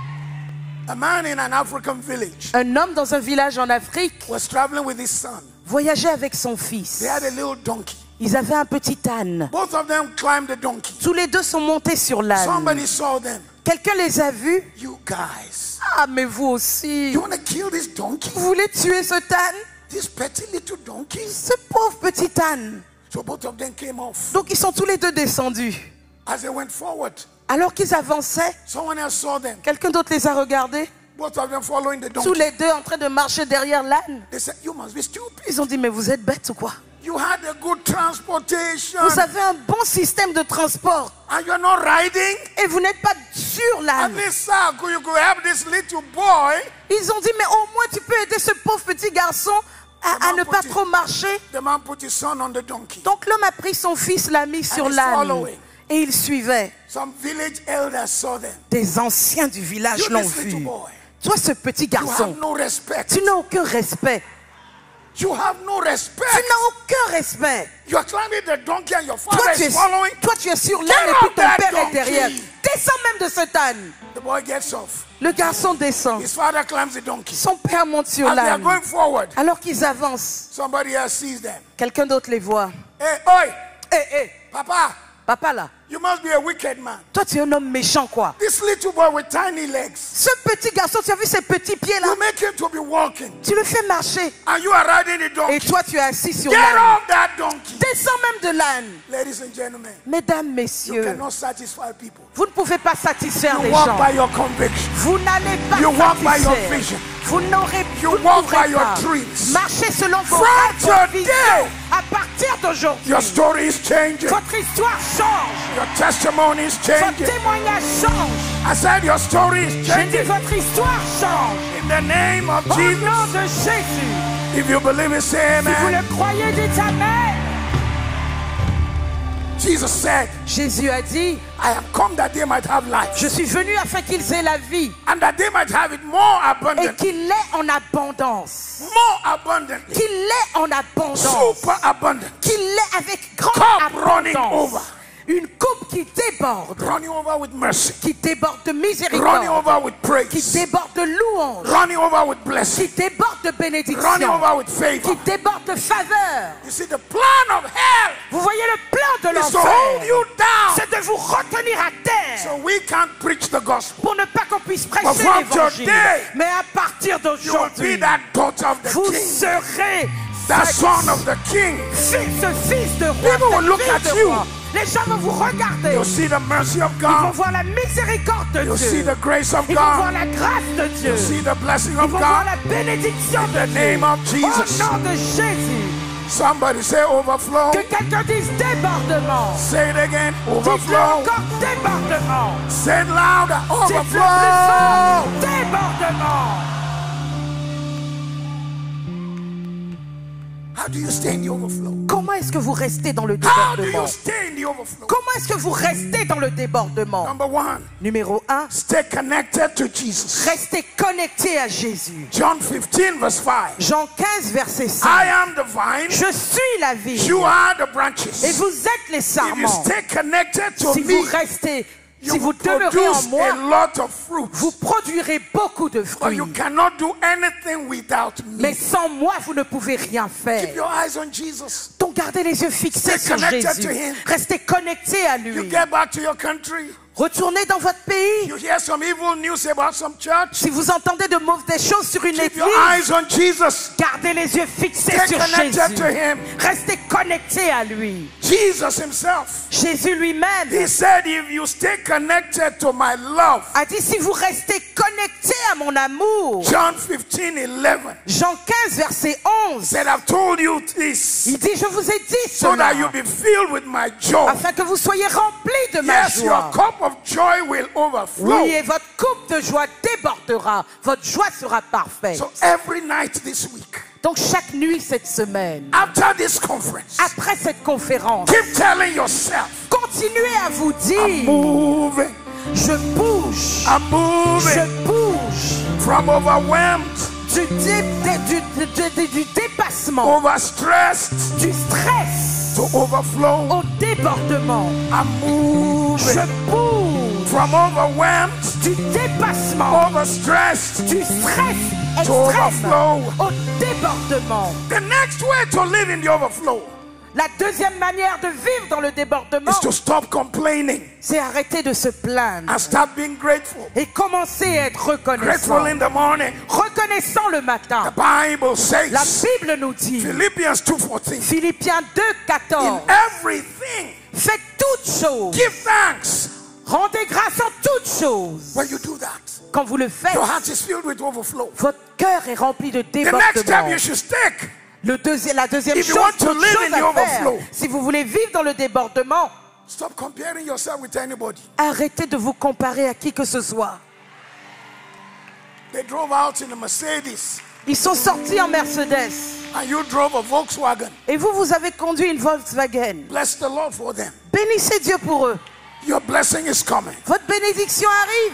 A man in an African village Un homme dans un village en Afrique was traveling with his son. voyageait avec son fils. They had a little donkey. Ils avaient un petit âne. Both of them climbed the donkey. Tous les deux sont montés sur l'âne. Somebody saw them. Quelqu'un les a vus. You guys, Ah, mais vous aussi. you want to kill this donkey? Vous voulez tuer cet âne? This petty little donkey? Ce pauvre petit âne. So both of them came off. Donc ils sont tous les deux descendus. As they went forward, Alors qu'ils avançaient, someone else saw them. quelqu'un d'autre les a regardés. Both of them following the Tous donkey. les deux en train de marcher derrière l'âne. They said, you must be stupid. Ils ont dit, mais vous êtes bêtes ou quoi? You had a good transportation. Vous avez un bon système de transport And you're not riding? et vous n'êtes pas sur At l'âne. least, sir, could you could help this little boy? Ils ont dit, mais au moins tu peux aider ce pauvre petit garçon à, à ne pas trop marcher. The man put his son on the donkey. Donc l'homme a pris son fils, l'a mis sur he's l'âne following. et il suivait. Some village elders saw them. Des anciens du village You l'ont this little vu. boy. Toi, ce petit You garçon, have no respect. tu n'as aucun respect. You have no respect. Tu n'as aucun respect. You are climbing the donkey and your Toi, father tu es, is following. toi, tu es sur l'âne Get et puis off ton that père est donkey. derrière. Descends même de cet âne. The boy gets off. Le garçon descend. His father climbs the donkey. Son père monte sur As they are l'âne. going forward, Alors qu'ils avancent, somebody else sees them. quelqu'un d'autre les voit. Hey, oi, Hé, hé, Papa, papa là, you must be a wicked man. toi tu es un homme méchant quoi. This little boy with tiny legs, Ce petit garçon, tu as vu ses petits pieds là? you make him to be walking, Tu le fais marcher. and you are riding the Et donkey. toi tu es assis sur Get l'âne. off that donkey. Descends même de l'âne. Ladies and gentlemen, Mesdames, you messieurs, cannot satisfy people. vous ne pouvez pas satisfaire You les walk gens. by your conviction. Vous n'allez pas You walk by your satisfaire. vision. Vous n'aurez You vous ne walk pourrez by your pas dreams. marcher selon vos From rêves, vos today, visions. À partir d'aujourd'hui, Your story is changing. votre histoire change. Your testimony is Votre changing. témoignage change. I said your story is J'ai dit changing. votre histoire change. In the name of Au Jesus. nom de Jésus. If you believe it, say Si vous amen. le croyez, dites Amen. Jesus said, Jésus a dit, I am come that they might have life. je suis venu afin qu'ils aient la vie And that they might have it more et abundantly. qu'il l'ait en abondance. More abundantly. Qu'il l'ait en abondance. Super abundant. Qu'il l'ait avec grande Cup running abondance. over. Une coupe qui déborde, Running over with mercy. qui déborde de Running miséricorde, over with qui praise. déborde de louange, Running over with blessing. qui déborde de Running bénédiction, over with qui favor. déborde de faveur. You see, the plan of hell Vous voyez le plan de is to hold l'enfer, you down c'est de vous retenir à terre so we can't preach the gospel. pour ne pas qu'on puisse But prêcher from l'évangile. today, Mais à partir You will be d'aujourd'hui, that daughter of the vous king, serez that ce son of the king. fils, ce fils de roi, People will cette look fille at de you. roi. Les gens vont vous regarder. You'll see the mercy of Ils vont God. voir la miséricorde de You'll Dieu. see the grace of Ils vont voir God. la grâce de Dieu. You'll see the blessing Ils of vont voir God. la bénédiction In de the Dieu. name of Jesus. Au nom de Jésus. Somebody say overflow. Que quelqu'un dise débordement. Say it again. Dites-le Overflow. encore débordement. Say it louder. Dites-le plus Overflow. fort. Débordement. How do you stay in the overflow? Comment est-ce que vous restez dans le How do you débordement? stay in the overflow? Comment est-ce que vous restez dans le débordement? Number one, Numéro un, stay connected to Jesus. restez connecté à Jésus. John fifteen, verse five. Jean quinze, verset I cinq. am the vine. Je suis la vie You are the et branches. vous êtes les If you sarments. stay connected to Si me, vous restez, you si vous will demeurez en produce moi, a lot of fruit. vous produirez beaucoup de But fruits. you cannot do anything without Mais me. sans moi, vous ne pouvez rien Keep faire. your eyes on Jesus. Donc gardez les yeux fixés Stay sur connected Jésus. to him. Restez connectés à You lui. get back to your country. Retournez dans votre pays. You hear some evil news about some church. Si vous entendez de mauvaises choses sur une Keep your église, eyes on Jesus. gardez les yeux fixés Stay sur connected Jésus. to him. Restez connectés à lui. Jesus himself, Jésus lui-même he said, if you stay connected to my love, a dit si vous restez connectés à mon amour. John fifteen eleven, Jean quinze verset onze. said, I've told you this Il dit je vous ai dit so cela that you be filled with my joy. afin que vous soyez remplis de ma Yes, your joie. cup of joy will overflow. Oui, et votre coupe de joie débordera. Votre joie sera parfaite. So every night this week, Donc chaque nuit cette semaine, after this conference, après cette conférence, keep telling yourself, continuez à vous I'm dire, moving, je bouge, I'm moving je bouge from overwhelmed, du, dé- dé- du, du- du- du dépassement, overstressed du stress to overflow. au débordement. I'm moving Je bouge from overwhelmed, du dépassement, overstressed du stress to extrême overflow. au débordement. The next way to live in the overflow La deuxième manière de vivre dans le débordement, is to stop complaining c'est arrêter de se plaindre and start being grateful. et commencer à être reconnaissant. Grateful in the morning. Reconnaissant le The matin. Bible La says, Bible nous dit, Philippians two fourteen, Philippiens deux in quatorze, everything faites toutes choses, give thanks. rendez grâce en toutes choses. When you do that, Quand vous le faites, your heart is filled with overflow. votre cœur est rempli de The next step débordement. you should take, Le deuxième, la deuxième If you chose, want to l'autre live chose in the à faire, overflow, si vous voulez vivre dans le débordement, stop comparing yourself with anybody. arrêtez de vous comparer à qui que ce soit. They drove out in a Mercedes Ils sont sortis en Mercedes and you drove a Volkswagen. et vous, vous avez conduit une Volkswagen. Bless the Lord for them. Bénissez Dieu pour eux. Your blessing is coming. Votre bénédiction arrive.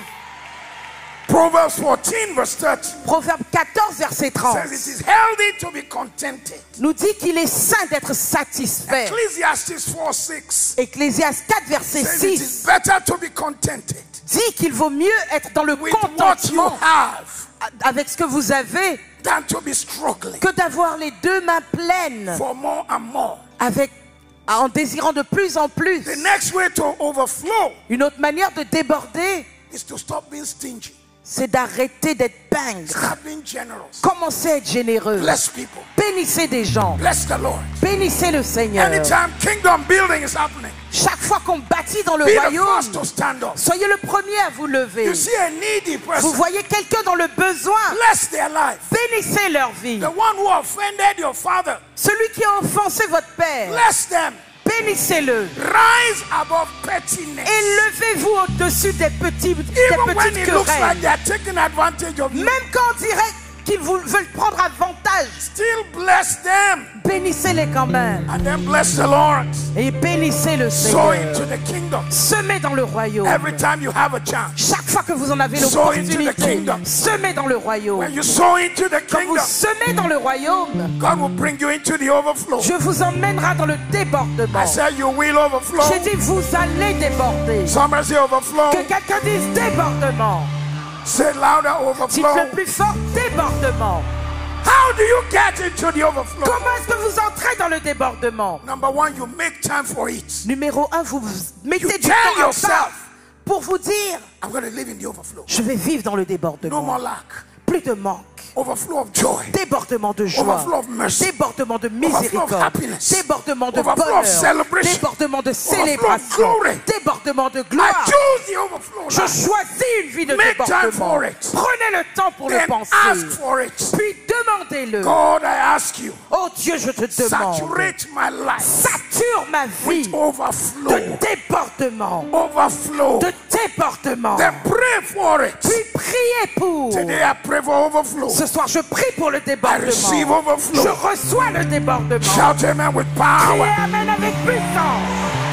Proverbs fourteen verse thirty Proverbe quatorze, verset trente, says it is healthy to be contented. nous dit qu'il est sain d'être satisfait. Ecclesiastes four six Ecclésiaste quatre, verset says it is six better to be contented dit qu'il vaut mieux être dans le with what you contentement have avec ce que vous avez than to be struggling que d'avoir les deux mains pleines for more and more. avec, en désirant de plus en plus. The next way to overflow Une autre manière de déborder, is to stop being stingy. c'est d'arrêter d'être pingre. Start being generous. Commencez à être généreux. Bless people. Bénissez des gens. Bless the Lord. Bénissez le Seigneur. Anytime kingdom building is happening, Chaque fois qu'on bâtit dans le be the royaume, first to stand up. soyez le premier à vous lever. You see a needy Vous person, voyez quelqu'un dans le besoin, bless their life. bénissez leur vie. The one who offended your father, Celui qui a offensé votre père, bless them. bénissez-le. Rise above pettiness. Et levez-vous au-dessus des, petits, des Even when petites it looks like querelles. they are taking advantage of you, Même quand on dirait qu'ils vous veulent prendre avantage, still bless them. bénissez-les quand même. And then bless the Lord. Et bénissez le Sow Seigneur. into the kingdom. Semez dans le royaume. Every time you have a chance. Chaque fois que vous en avez Sow into the l'opportunité, kingdom. semez dans le royaume. When you sow into the Quand vous kingdom, semez dans le royaume, God will bring you into the overflow. je vous emmènera dans le débordement. I said you will overflow. J'ai dit, vous allez déborder. Somebody say overflow. Que quelqu'un dise débordement. Say louder, Dites overflow. le plus fort, débordement. How do you get into the overflow? Comment est-ce que vous entrez dans le débordement? Number one, you make time for it. Numéro un, vous vous mettez You du tell temps à yourself, part pour vous dire, I'm going to live in the overflow. je vais vivre dans le No more débordement. lack. Plus de manque. Overflow of joy. Débordement de joie, Overflow of mercy. débordement de Overflow of miséricorde, happiness. débordement de Overflow of bonheur, celebration. débordement de Overflow of célébration, glory. débordement de I gloire. choose the overflow. Je life. choisis une vie de Make time débordement. for it. Prenez le temps pour le Then penser. ask for it. Puis demandez-le. God, I ask you, Oh Dieu, je te demande. saturate my life Sature ma with vie overflow. de débordement. Overflow. De débordement. Then pray for it. Puis priez pour. Today I pray for overflow. Ce soir, je prie pour le I receive débordement. overflow. Je reçois le débordement. Shout amen with Priez power. Amen avec puissance.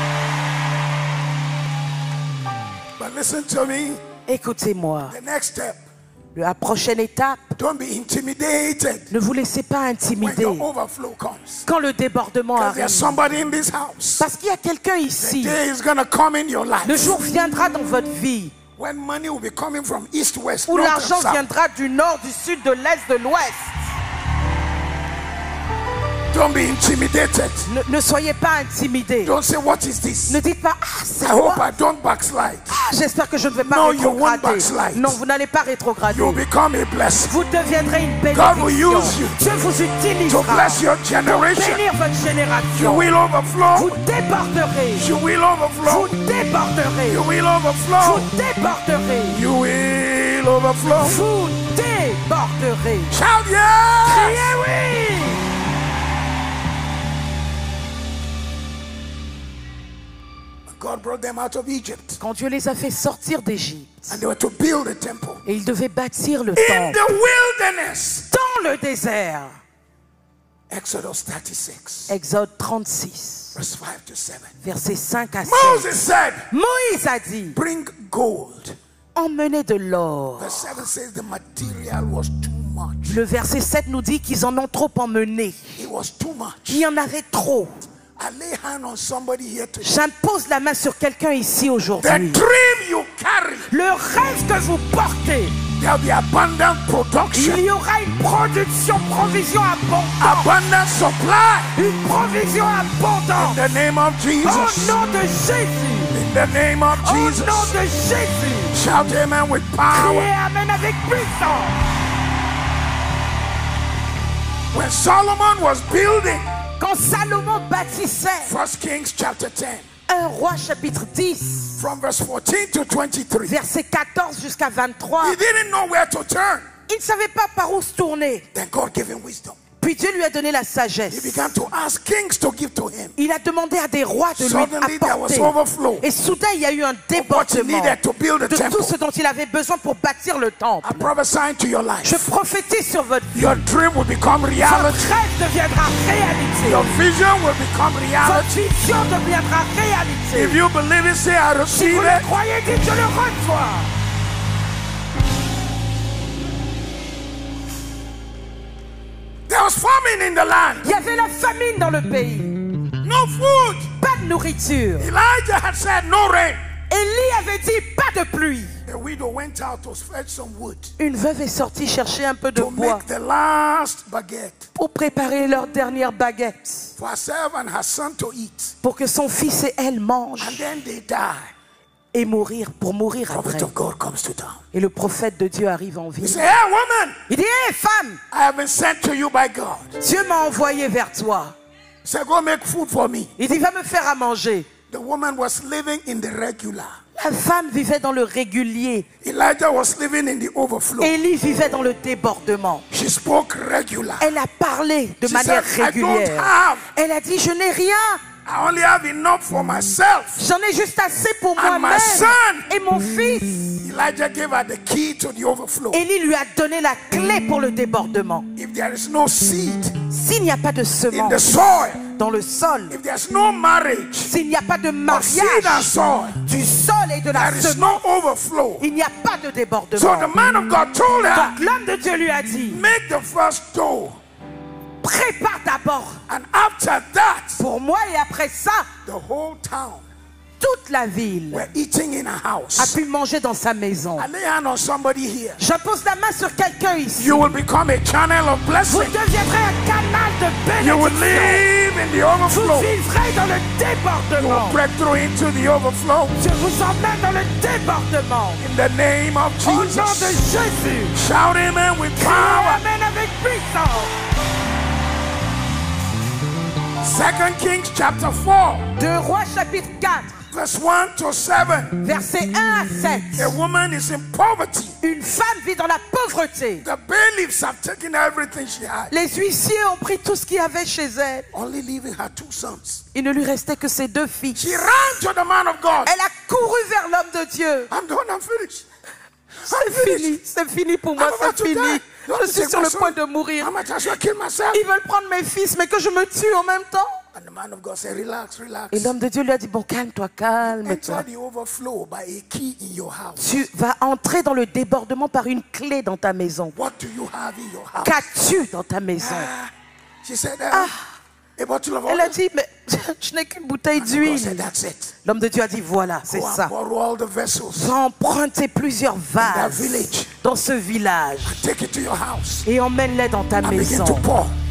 But listen to me. Écoutez-moi. The next step. La prochaine étape, Don't be intimidated ne vous laissez pas when intimider your overflow comes. quand le débordement Because arrive. there's somebody in this house. Parce qu'il y a quelqu'un The ici. day is going to come in your Le life jour viendra dans votre vie when money will be coming from east, west, où north, and l'argent south. viendra du nord, du sud, de l'est, de l'ouest. Don't be intimidated. Ne, ne soyez pas intimidés. Don't say, what is this? Ne dites pas, ah, c'est I hope quoi? I don't backslide. Ah, j'espère que je ne vais pas No, you won't rétrograder. backslide. Non, vous n'allez pas rétrograder. You'll become a blessing. Vous deviendrez une God will bénédiction. use you Dieu vous to utilisera bless your pour generation. bénir votre You génération. will Vous overflow. déborderez. You will Vous overflow. déborderez. You will Vous overflow. déborderez. You will overflow. Vous déborderez. Shout yes! Criez oui! God brought them out of Egypt, Quand Dieu les a fait sortir d'Égypte, and they were to build a temple et ils devaient bâtir le in temple the wilderness. dans le désert. Exodus thirty-six, Exode trente-six, verse five to seven. versets cinq à Moses sept. said, Moïse a dit, bring gold. emmenez de l'or. Verse seven says the material was too much. Le verset sept nous dit qu'ils en ont trop emmené. It was too much. Il y en avait trop. I lay hand on somebody here today. J'impose la main sur quelqu'un ici The aujourd'hui. dream you carry, Le rêve que vous portez, there'll be abundant production, il y aura une production, provision abondante. abundant supply. Une provision abondante. In the name of Au Jesus. nom de Jésus. In the name of Au nom Jesus. de Jésus. Shout amen with Criez power. amen avec puissance. When Solomon was building, Quand Salomon bâtissait, First Kings chapter ten, un roi chapitre dix, from verse fourteen to twenty-three, verset quatorze jusqu'à vingt-trois, he didn't know where to turn. il ne savait pas par où se tourner. Then God gave him wisdom. Puis Dieu lui a donné la He sagesse. began to ask kings to give to him. Il a demandé à des rois de lui Suddenly there was apporter. overflow Et soudain, il y a eu un of what he débordement needed to build a de temple. tout ce dont il avait besoin pour bâtir le temple. I prophesy to your Je life. prophétise sur votre vie. Your dream will become Votre reality. rêve deviendra réalité. Your vision will become Votre reality. vision deviendra réalité. If you believe it, say I Si receive vous le it. croyez, dites je le reçois. There was famine in the land. Il y avait la famine dans le pays. No food. Pas de nourriture. Elijah had said no rain. Élie avait dit pas de pluie. The widow went out to fetch some wood Une veuve est sortie chercher un peu de to bois make the last baguette pour préparer leur dernière baguette, for herself and her son to eat. pour que son fils et elle mangent And then they die. et mourir, pour mourir Prophet après. of God comes to town. Et le prophète de Dieu arrive en He ville. said, hey woman, Il dit, hé femme, I have been sent to you by God. Dieu m'a envoyé vers toi. He said, go make food for me. Il dit, va me faire à manger. The woman was living in the regular. La femme vivait dans le régulier. Elijah was living in the overflow. Élie vivait dans le débordement. She spoke regular. Elle a parlé de She manière said, I don't régulière. have. Elle a dit, je n'ai rien. I only have enough for myself. J'en ai juste assez pour And my moi-même son. et mon fils. Elijah gave her the key to the overflow. Élie lui a donné la clé pour le débordement. If there is no seed S'il n'y a pas de in the semence soil, dans le sol, if there's no marriage s'il n'y a pas de of seed and mariage soil, du sol et de la there is semence, no overflow. il n'y a pas de So débordement. the man of God told her, Donc l'homme de Dieu lui a dit, make the first dough. prépare d'abord And after that, pour moi et après ça, the whole town toute la ville were eating in a a house. pu manger dans sa maison. I lay hand on somebody here. J'impose la main sur quelqu'un ici. You will become a channel of Vous blessing. deviendrez un canal de You will bénédiction. live in the Vous overflow. vivrez dans le You will débordement. break through into the overflow. Je vous emmène dans le débordement. In the name of Au nom de Jesus. Jésus. Shout amen with Criez power. amen avec puissance. Second Kings chapter four, Deux Rois chapitre quatre, verse one to seven. versets un à sept. A woman is in poverty. Une femme vit dans la pauvreté. The bailiffs have taken everything she had, Les huissiers ont pris tout ce qu'il y avait chez elle. only leaving her two sons. Il ne lui restait que ses deux filles. She ran to the man of God. Elle a couru vers l'homme de Dieu. I'm done, I'm finished. C'est fini, c'est fini pour moi, I'm about c'est to fini. die. You want Je to suis take sur my le son? point de mourir. I might as well kill myself. Ils veulent prendre mes fils, mais que je me tue en même temps. And the man of God said, relax, relax. Et l'homme de Dieu lui a dit, bon, calme-toi, calme-toi. Enter the overflow by a key in your house. Tu vas entrer dans le débordement par une clé dans ta maison. What do you have in your house? Qu'as-tu dans ta maison? Ah, she said, uh, a bottle of Elle a oil. dit, mais je n'ai qu'une bouteille God said, d'huile. that's it. L'homme de Dieu a dit, voilà, c'est Go and ça. borrow all the vessels. Va emprunter plusieurs that vases village. dans ce village Take it to your house. et emmène-les dans ta And begin maison. to pour.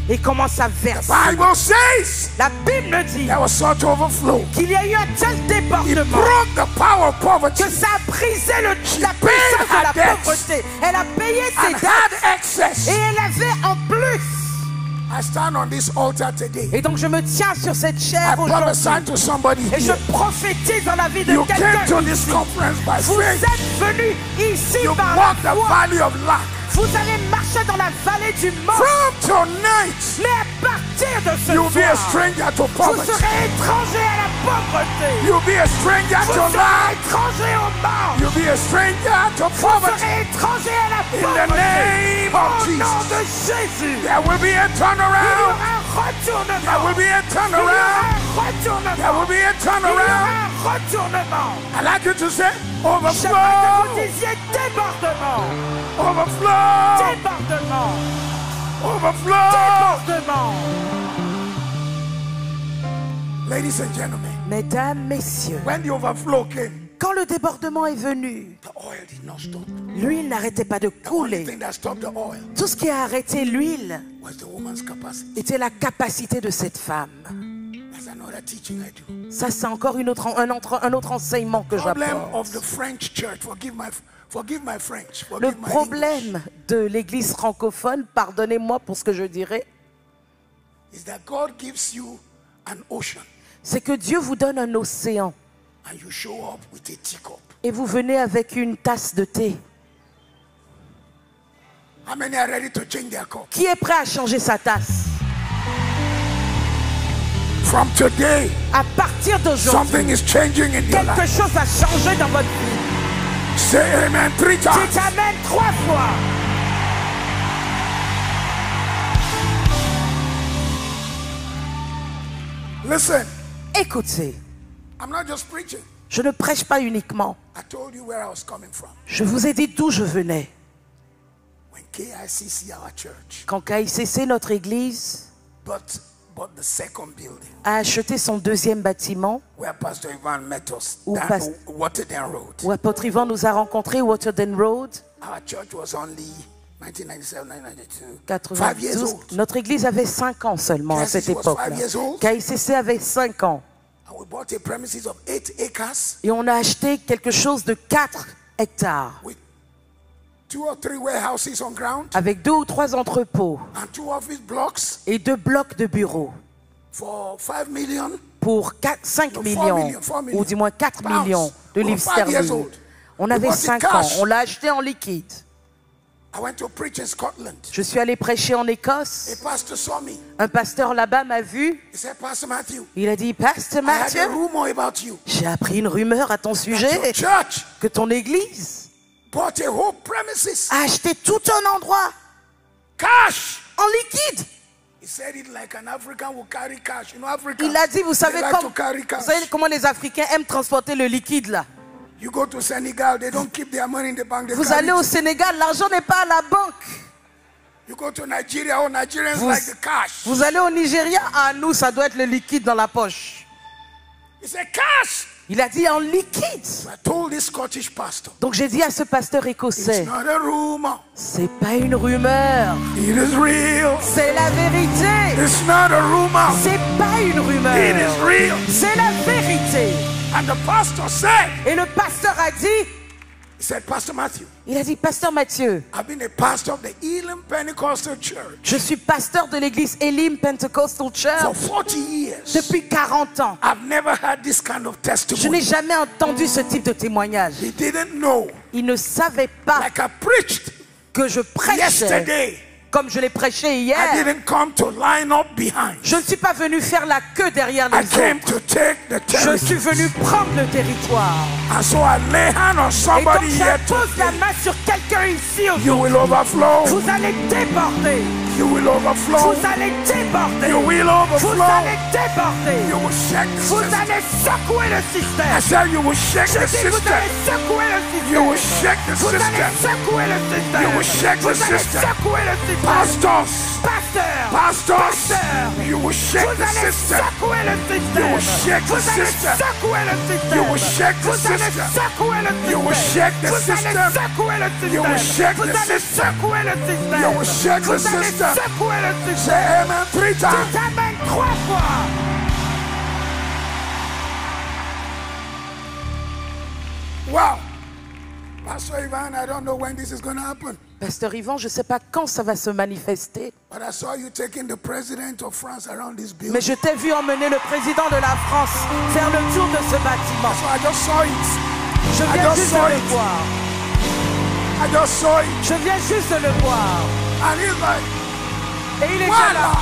et commence à The verser. Bible says La Bible me dit there was such overflow. qu'il y a eu un tel It débordement broke the power of poverty que ça a brisé le, la paid puissance de her la debts pauvreté. Elle a payé ses and dettes had excess. et elle avait en plus. I stand on this altar today. Et donc je me tiens sur cette chair I aujourd'hui. prophesy to somebody Et je here. prophétise dans la vie de You came quelqu'un to this ici. conference by Vous faith. êtes venus ici You par walk la the foi. valley of lack. Vous allez marcher dans la vallée du mort. From tonight, Mais à partir de ce you'll be a soir, stranger to vous poverty. serez étranger à la pauvreté. You'll be a stranger Vous to serez lack. étranger au mort. You'll be a stranger to Vous poverty. serez étranger à la In the pauvreté. name of Au nom Jesus. de Jésus. There will be a Il y turnaround. aura un retournement. There will be a Il y aura turnaround. un There retournement. will be a Il y turnaround. aura un retournement. I like you to say J'aimerais que vous overflow. disiez débordement. Overflow. Débordement. Overflow. Débordement. Ladies and gentlemen, Mesdames, messieurs, when the overflow came, quand le débordement est venu, the oil did not stop. l'huile n'arrêtait pas de The only couler. thing that stopped the oil Tout ce qui a arrêté l'huile was the woman's capacity. était la capacité de cette femme. That's another teaching I do. Ça, c'est encore une autre, un, autre, un autre enseignement que Problem j'apporte. of the French church. Forgive my, forgive my French. Le Forgive my English. problème de l'église francophone, pardonnez-moi pour ce que je dirais, Is that God gives you an ocean c'est que Dieu vous donne un océan and you show up with a teacup. et vous venez avec une tasse de thé. How many are ready to change their cup? Qui est prêt à changer sa tasse? From today, À partir d'aujourd'hui, something is changing in your quelque life. chose va changer dans votre vie. Say amen three Tu times. t'amènes trois fois. Listen, Écoutez, I'm not just preaching. je ne prêche pas uniquement. I told you where I was coming from. Je vous ai dit d'où je venais. When K I C C, our church, Quand K I C C, notre église, bought, bought the second building a acheté son deuxième bâtiment, where Pastor Ivan met us, Où down pas- Waterden Road. où apôtre Yvan nous a rencontrés, Waterden Road, Our church was only nineteen ninety-seven, nineteen ninety-two. Five years quatre-vingt-douze. old. Notre église avait cinq ans seulement à K I C C cette was époque-là. five years old. K I C C avait cinq ans. And we bought a premises of eight acres Et on a acheté quelque chose de quatre hectares, with two or three warehouses on ground avec deux ou trois entrepôts and two office blocks et deux blocs de bureaux for five million. pour quatre, cinq No, four millions, million, four million ou du moins quatre pounds. millions de We were livres five years sterling. old. On We avait bought it cinq ans, cash. on l'a acheté en liquide. I went to preach in Scotland. Je suis allé prêcher en A Écosse. pastor saw me. Un pasteur là-bas m'a vu. He said, Pastor Matthew, Il a dit, Pasteur I had Mathieu, a rumor about you. j'ai appris une rumeur à ton That sujet, your church que ton église bought a whole premises. a acheté tout un endroit Cash. en liquide. He said it like an African will carry cash. You know, Africa. Il a dit, vous savez, they like comme, to carry vous cash. savez comment les Africains aiment transporter le liquide là. You go to Senegal, they don't keep their money in the bank. They Vous carry allez au it. Sénégal, l'argent n'est pas à la banque. You go to Nigeria, all Nigerians Vous, like the cash. vous allez au Nigeria, à nous, ça doit être le liquide dans la poche. He said, cash. Il a dit en liquide. I told this Scottish pastor, Donc j'ai dit à ce pasteur écossais, it's not a rumor. c'est pas une rumeur, It is real. c'est la vérité. It's not a rumor. C'est pas une It rumeur, is real. c'est la vérité. And the pastor said, Et le pasteur a dit, he said, Pastor Matthew, il a dit, pasteur Mathieu, I've been a pastor of the Elim Pentecostal Church je suis pasteur de l'église Elim Pentecostal for Church forty years. depuis quarante ans. I've never had this kind of Je n'ai testimony. jamais entendu ce type de témoignage. He didn't know. Il ne savait pas Like I preached que je prêchais yesterday, comme je l'ai prêché I hier. didn't come to line up behind. Je ne suis pas venu faire la queue derrière I les came autres. to take the Je suis territory. venu prendre le territoire. And so I lay hand on Et donc somebody here je pose la today. main sur quelqu'un ici You aujourd'hui. will overflow. Vous allez déborder. You will overflow. Vous allez déborder. You will Vous overflow. allez déborder. You will shake the Vous system. allez secouer le I système. said you will shake Je the dis vous system. allez secouer le You will système. shake the Vous allez system. secouer le système. You will shake the Vous allez system. secouer le système. Pastors. Pasteur. Pastors. Pasteur. You will shake Vous the allez system. secouer le système. You will shake the Vous allez system. secouer le système. You will shake the Vous allez system. secouer le système. You will shake the Vous allez system. secouer le système. You will shake Vous the allez system. secouer le système. You will shake the Vous allez system. time. secouer le Say système. amen three Dis times. amen trois fois. Wow. Pastor Ivan, I don't know when this is going to happen. Pasteur Yvan, je ne sais pas quand ça va se manifester, But I saw you taking the president of France around this building. mais je t'ai vu emmener le président de la France faire le tour de ce bâtiment. So I just saw it. Je I viens just juste saw de le it. voir. I just saw it. Je viens juste de le voir. And he's like, Et il était voilà. là.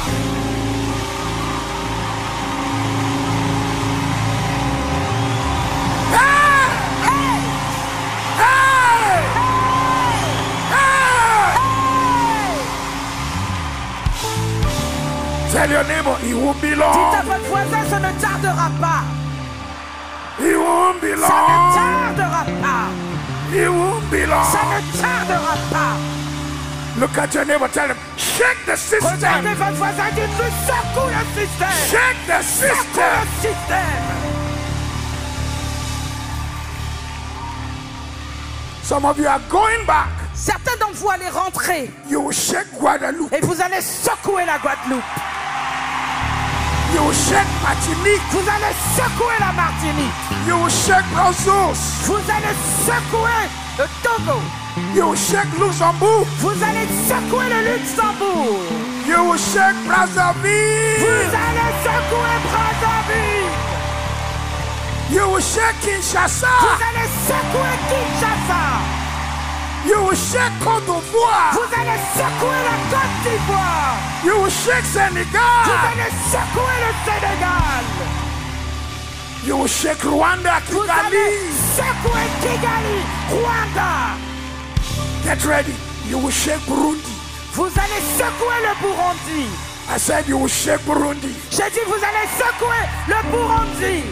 Tell your neighbor, he won't be Dites à long. votre voisin, ça ne tardera pas. He won't be Ça ne long. tardera pas. He won't be Ça long. ne tardera pas. Look at your neighbor, tell him, shake the Regardez system. votre voisin, dites-lui, secoue le système. Shake the Secoue system. le système. Some of you are going back. Certains d'entre vous allez rentrer You will shake Guadeloupe. et vous allez secouer la Guadeloupe. You will shake Martinique. Vous allez secouer la Martinique. You will shake Brazos. Vous allez secouer le Togo. You will shake Luxembourg. Vous allez secouer le Luxembourg. You will shake Vous Brazzaville. allez secouer Brazzaville. You will shake Kinshasa. Vous allez secouer Kinshasa. You will shake Côte d'Ivoire. Vous allez secouer la Côte d'Ivoire. You will shake Vous Senegal. allez secouer le Sénégal. You will shake Rwanda, Vous allez Kigali. secouer Kigali, Rwanda. Get ready. You will shake Burundi. Vous allez secouer le Burundi. I said you will shake Burundi. J'ai dit vous allez secouer le Burundi.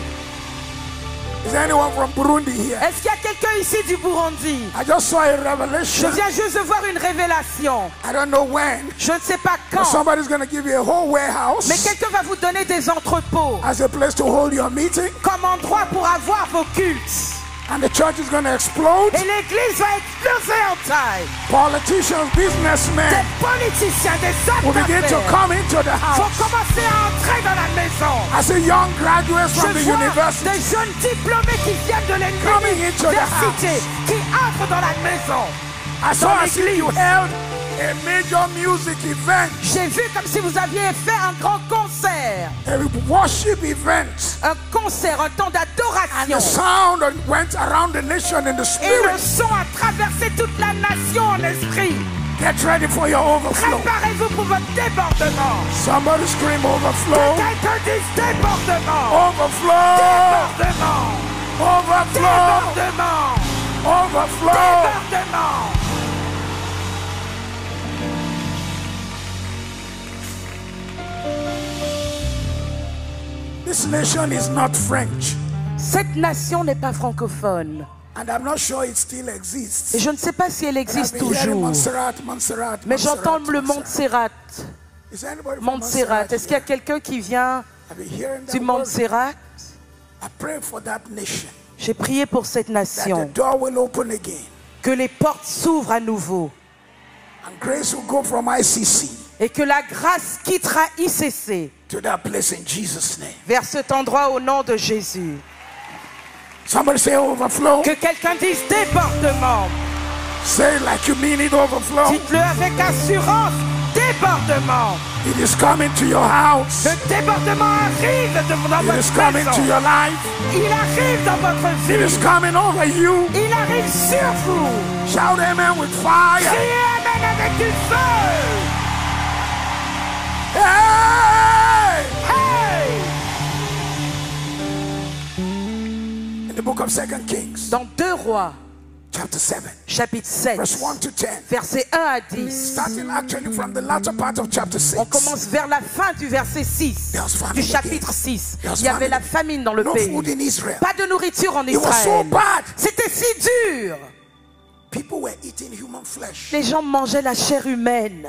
Is anyone from Burundi here? Est-ce qu'il y a quelqu'un ici du Burundi? I just saw a Je revelation. viens juste de voir une révélation. I don't know when. Je ne sais pas But quand, somebody's going to give you a whole warehouse mais quelqu'un va vous donner des entrepôts as a place to hold your meeting. comme endroit pour avoir vos cultes. And the church is going to explode. Et l'église va exploser en taille. Politicians, businessmen Des politiciens, des will hommes begin to d'affaires come into the vont house. commencer à entrer dans la maison. I see young graduates from the Je vois university. des jeunes diplômés qui viennent de Coming into the l'université, qui entrent dans la maison. I saw dans as if you l'église. held a major music event, J'ai vu comme si vous aviez fait un grand concert. a worship event. Un concert, un temps And the d'adoration. sound went around the nation in the Et le spirit. son a traversé toute la nation en esprit. Get ready for your overflow. Préparez-vous pour votre débordement. Somebody scream overflow. Quelqu'un dit débordement. Overflow. Débordement. Overflow. Débordement. Overflow. Débordement. This nation is not French. Cette nation n'est pas francophone. And I'm not sure it still exists. Et je ne sais pas si elle But I've existe been hearing toujours. Montserrat, Montserrat, Mais j'entends Montserrat, le Montserrat. Montserrat. Is anybody from Montserrat. Est-ce qu'il y a here? quelqu'un qui vient I've been hearing that du word. Montserrat? I pray for that nation. J'ai prié pour cette That the nation. door will open again. Que les portes s'ouvrent à nouveau. And grace will go from I C C Et que la grâce quittera I C C to that place in Jesus' name. vers cet endroit au nom de Jésus. Somebody say overflow. Que quelqu'un dise débordement. Say it like you mean it, overflow. Dites-le avec assurance. Débordement. It is coming to your house. Le débordement arrive de- dans It is votre coming to maison. your life. Il arrive dans votre It vie. is coming over you. Il arrive sur vous. Shout amen with fire. Criez Amen avec du feu. Hey! Hey! In the book of Second Kings, Dans deux Rois, chapter seven, chapitre sept, verse one to ten. versets un à dix. Starting actually from the latter part of chapter six. On commence vers la fin du verset six, There was famine du chapitre again. six. There was Il y avait famine. la famine dans le No pays. food in Israel. Pas de nourriture en It was so Israël. bad. C'était si dur. People were eating human flesh. Les gens mangeaient la chair humaine.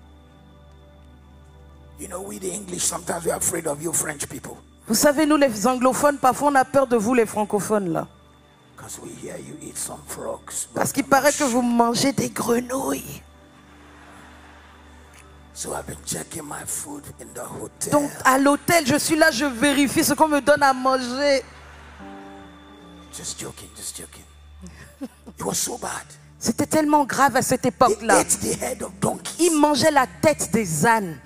You know, we the English, sometimes we're afraid of you French people. Vous savez, nous les anglophones, parfois on a peur de vous les francophones là. Because we hear you eat some frogs. Parce qu'il paraît que vous mangez des grenouilles. So I've been checking my food in the hotel. Donc à l'hôtel, je suis là, je vérifie ce qu'on me donne à manger. Just joking, just joking. It was so bad. C'était tellement grave à cette They époque-là. ate the head of donkeys. Ils mangeaient la tête des ânes.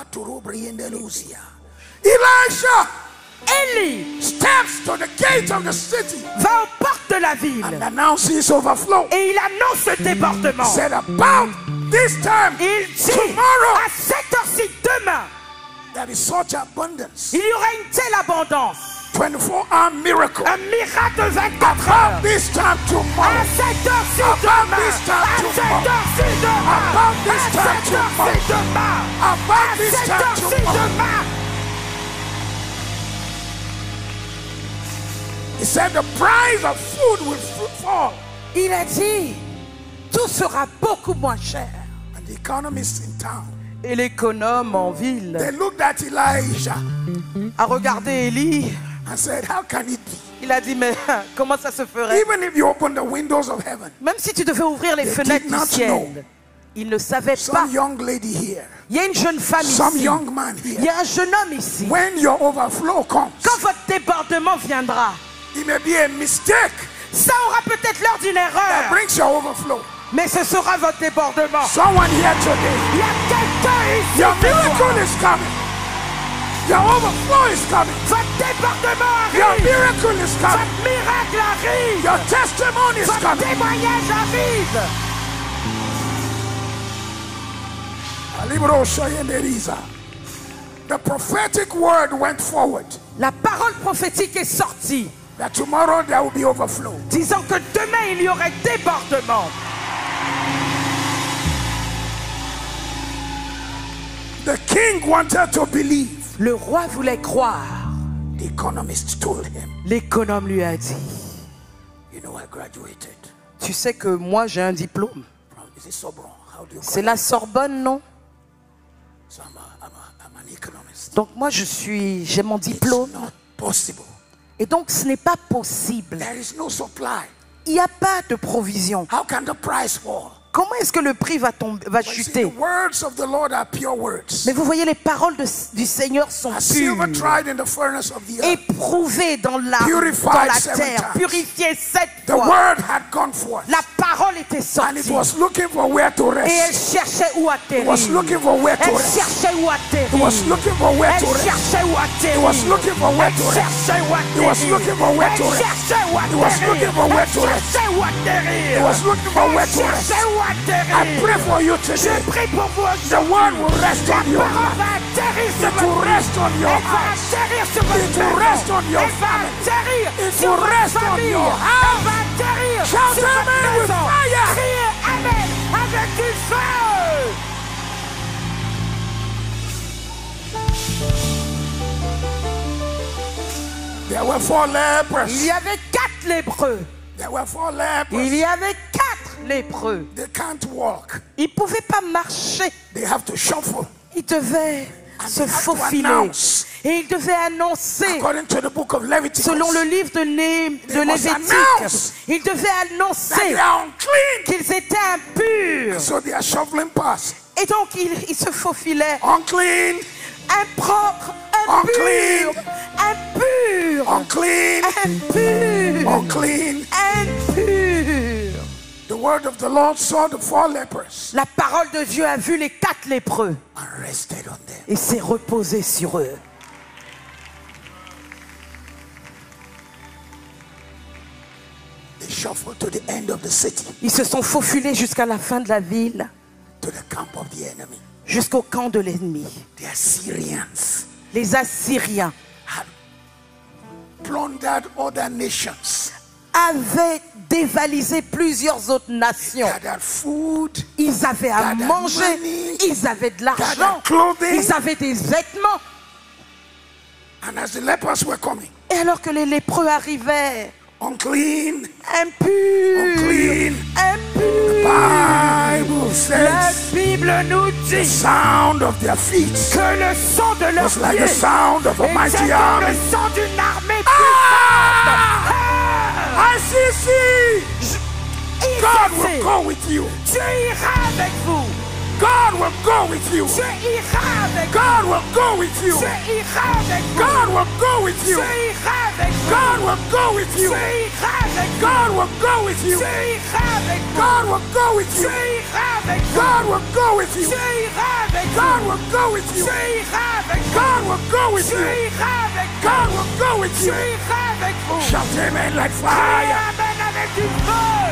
Elisha Élie steps to the gate of the city va aux portes de la ville and announces overflow. et il annonce ce débordement. Said about this time Il dit tomorrow à cette heure-ci, demain, there is such abundance. il y aura une telle abondance. twenty-four hour miracle. Un miracle de vingt-quatre heures. About this time À tomorrow. cette heure-ci About demain. this time À cette tomorrow. heure-ci demain. About this À time cette heure-ci demain. About À this cette time heure-ci tomorrow. demain. He said the price of food will f- fall. Il a dit, tout sera beaucoup moins cher. And the economists in town, Et l'économe en ville they looked at Elijah a regardé Élie. and said, how can it be? Il a dit, mais comment ça se ferait? Even if you open the windows of heaven, Même si tu devais ouvrir les They fenêtres did du not ciel, know. il ne savait pas. some young lady here, Il y a une jeune femme some ici. young man Il y here, a un jeune homme ici. when your overflow comes, Quand votre débordement viendra, it may be a mistake ça aura peut-être l'air d'une that erreur, brings your overflow. mais ce sera votre débordement. Someone here today, Il y a quelqu'un ici. your ce soir. miracle is coming. Your overflow is coming. Votre débordement Your arrive. miracle is coming. Votre miracle arrive. Your testimony is Votre coming. témoignage arrive. Alibro Shayenderiza. The prophetic word went forward La parole prophétique est sortie, that tomorrow there will be overflow. disant que demain il y aurait débordement. The king wanted to believe. Le roi voulait croire. The economist told him, L'économe lui a dit, you know, I graduated tu sais que moi j'ai un diplôme. from, is it Sorbonne? How do you call C'est it? la Sorbonne, non? So I'm, a, I'm, a, I'm an economist. Donc moi je suis, j'ai mon It's diplôme. not possible. Et donc ce n'est pas possible. There is no supply. Il n'y a pas de provision. How can the price fall? Comment est-ce que le prix va tomber, va But you see, chuter? the words of the Lord are pure words. Mais vous voyez, les paroles de- du Seigneur sont As silver pures, tried in the furnace of the earth. éprouvées dans la, Purified dans la seven terre, times. purifiées sept The fois. word had gone forth. La parole était And it sortie was looking for where to et elle rest. cherchait où It atterrir. was looking for where to Elle rest. cherchait où It atterrir. was looking for where Elle to rest. cherchait où atterrir. It was looking for where Elle to rest. cherchait où It was atterrir. looking for where to Elle rest. cherchait où It was atterrir. looking for where Elle to rest. cherchait où atterrir. It was looking for where Elle to rest. cherchait où I atterrir. pray for you Je today. prie pour vous The aujourd'hui. word will rest La on your parole heart. va atterrir sur It will votre rest on your Elle va heart. atterrir sur votre It will maison. rest on your Elle va family. atterrir It sur will votre rest on famille. your house. Elle va atterrir Shout sur votre amen with maison. fire. Criez Amen avec du feu. There were four lepers. Il y avait quatre lépreux. There were four Il lepers. y avait quatre lépreux. They can't walk. Ils ne pouvaient pas marcher. They have to shuffle. Ils devaient And se they have to faufiler. announce. Et ils devaient annoncer, According to the book of Leviticus, selon le livre de, Né, de They must Lévitique, announce ils devaient that annoncer they are unclean. qu'ils étaient impurs. So they are shuffling past. Et donc ils, ils se faufilaient. Unclean, Impropre, Unclean. impur, impur, unclean, impur, unclean. impur. The word of the Lord saw the four lepers La parole de Dieu a vu les quatre lépreux and rested on them. et s'est reposé sur eux. They shuffled to the end of the city, Ils se sont faufilés jusqu'à la fin de la ville, to the camp of the enemy. jusqu'au camp de l'ennemi. The Assyrians Les Assyriens had plundered other nations, avaient dévalisé plusieurs autres nations. gathered food, Ils avaient à gathered manger, money, ils avaient de l'argent, gathered clothing. ils avaient des vêtements. And as the lepers were coming, Et alors que les lépreux arrivaient, unclean, impurs, unclean, impurs, Bible la says Bible nous the dit sound of their feet que le son de leurs was like the pieds sound of a était mighty comme le army. son d'une armée Ah! puissante. I see, see. Ah! God Il will sait, go with you. Dieu ira avec vous. God will go with you. Dieu ira avec vous. God will go with you. Dieu ira avec vous. God will go with you. Dieu ira avec vous. God will go with you. Dieu ira avec vous. God will go with you. Dieu ira avec vous. God will go with you. Dieu ira avec vous. God will go with you. Dieu ira avec vous. God will go with you. Dieu ira avec vous. God will go with Dieu you. ira avec vous. God will go with Dieu you. ira avec vous. Shout amen like Criez fire. amen avec du feu.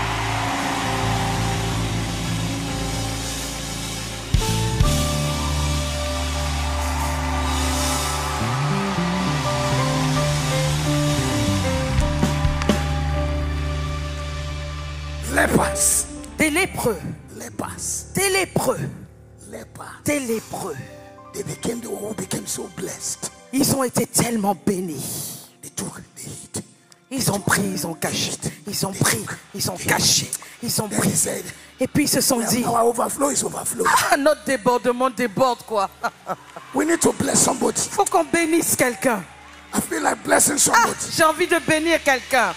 Lepers. Des lépreux. Lepers. Des lépreux. Lepers. Des lépreux. They became the one who became so blessed. Ils ont été tellement bénis. They took the heat. Ils ont pris, ils ont caché. Ils ont pris, ils ont caché. Ils ont Then pris. he said, Et puis ils se sont dit, our overflow is overflow. ah, notre débordement déborde quoi. We need to bless somebody. Il faut qu'on bénisse quelqu'un. I feel like blessing Ah, somebody. j'ai envie de bénir quelqu'un.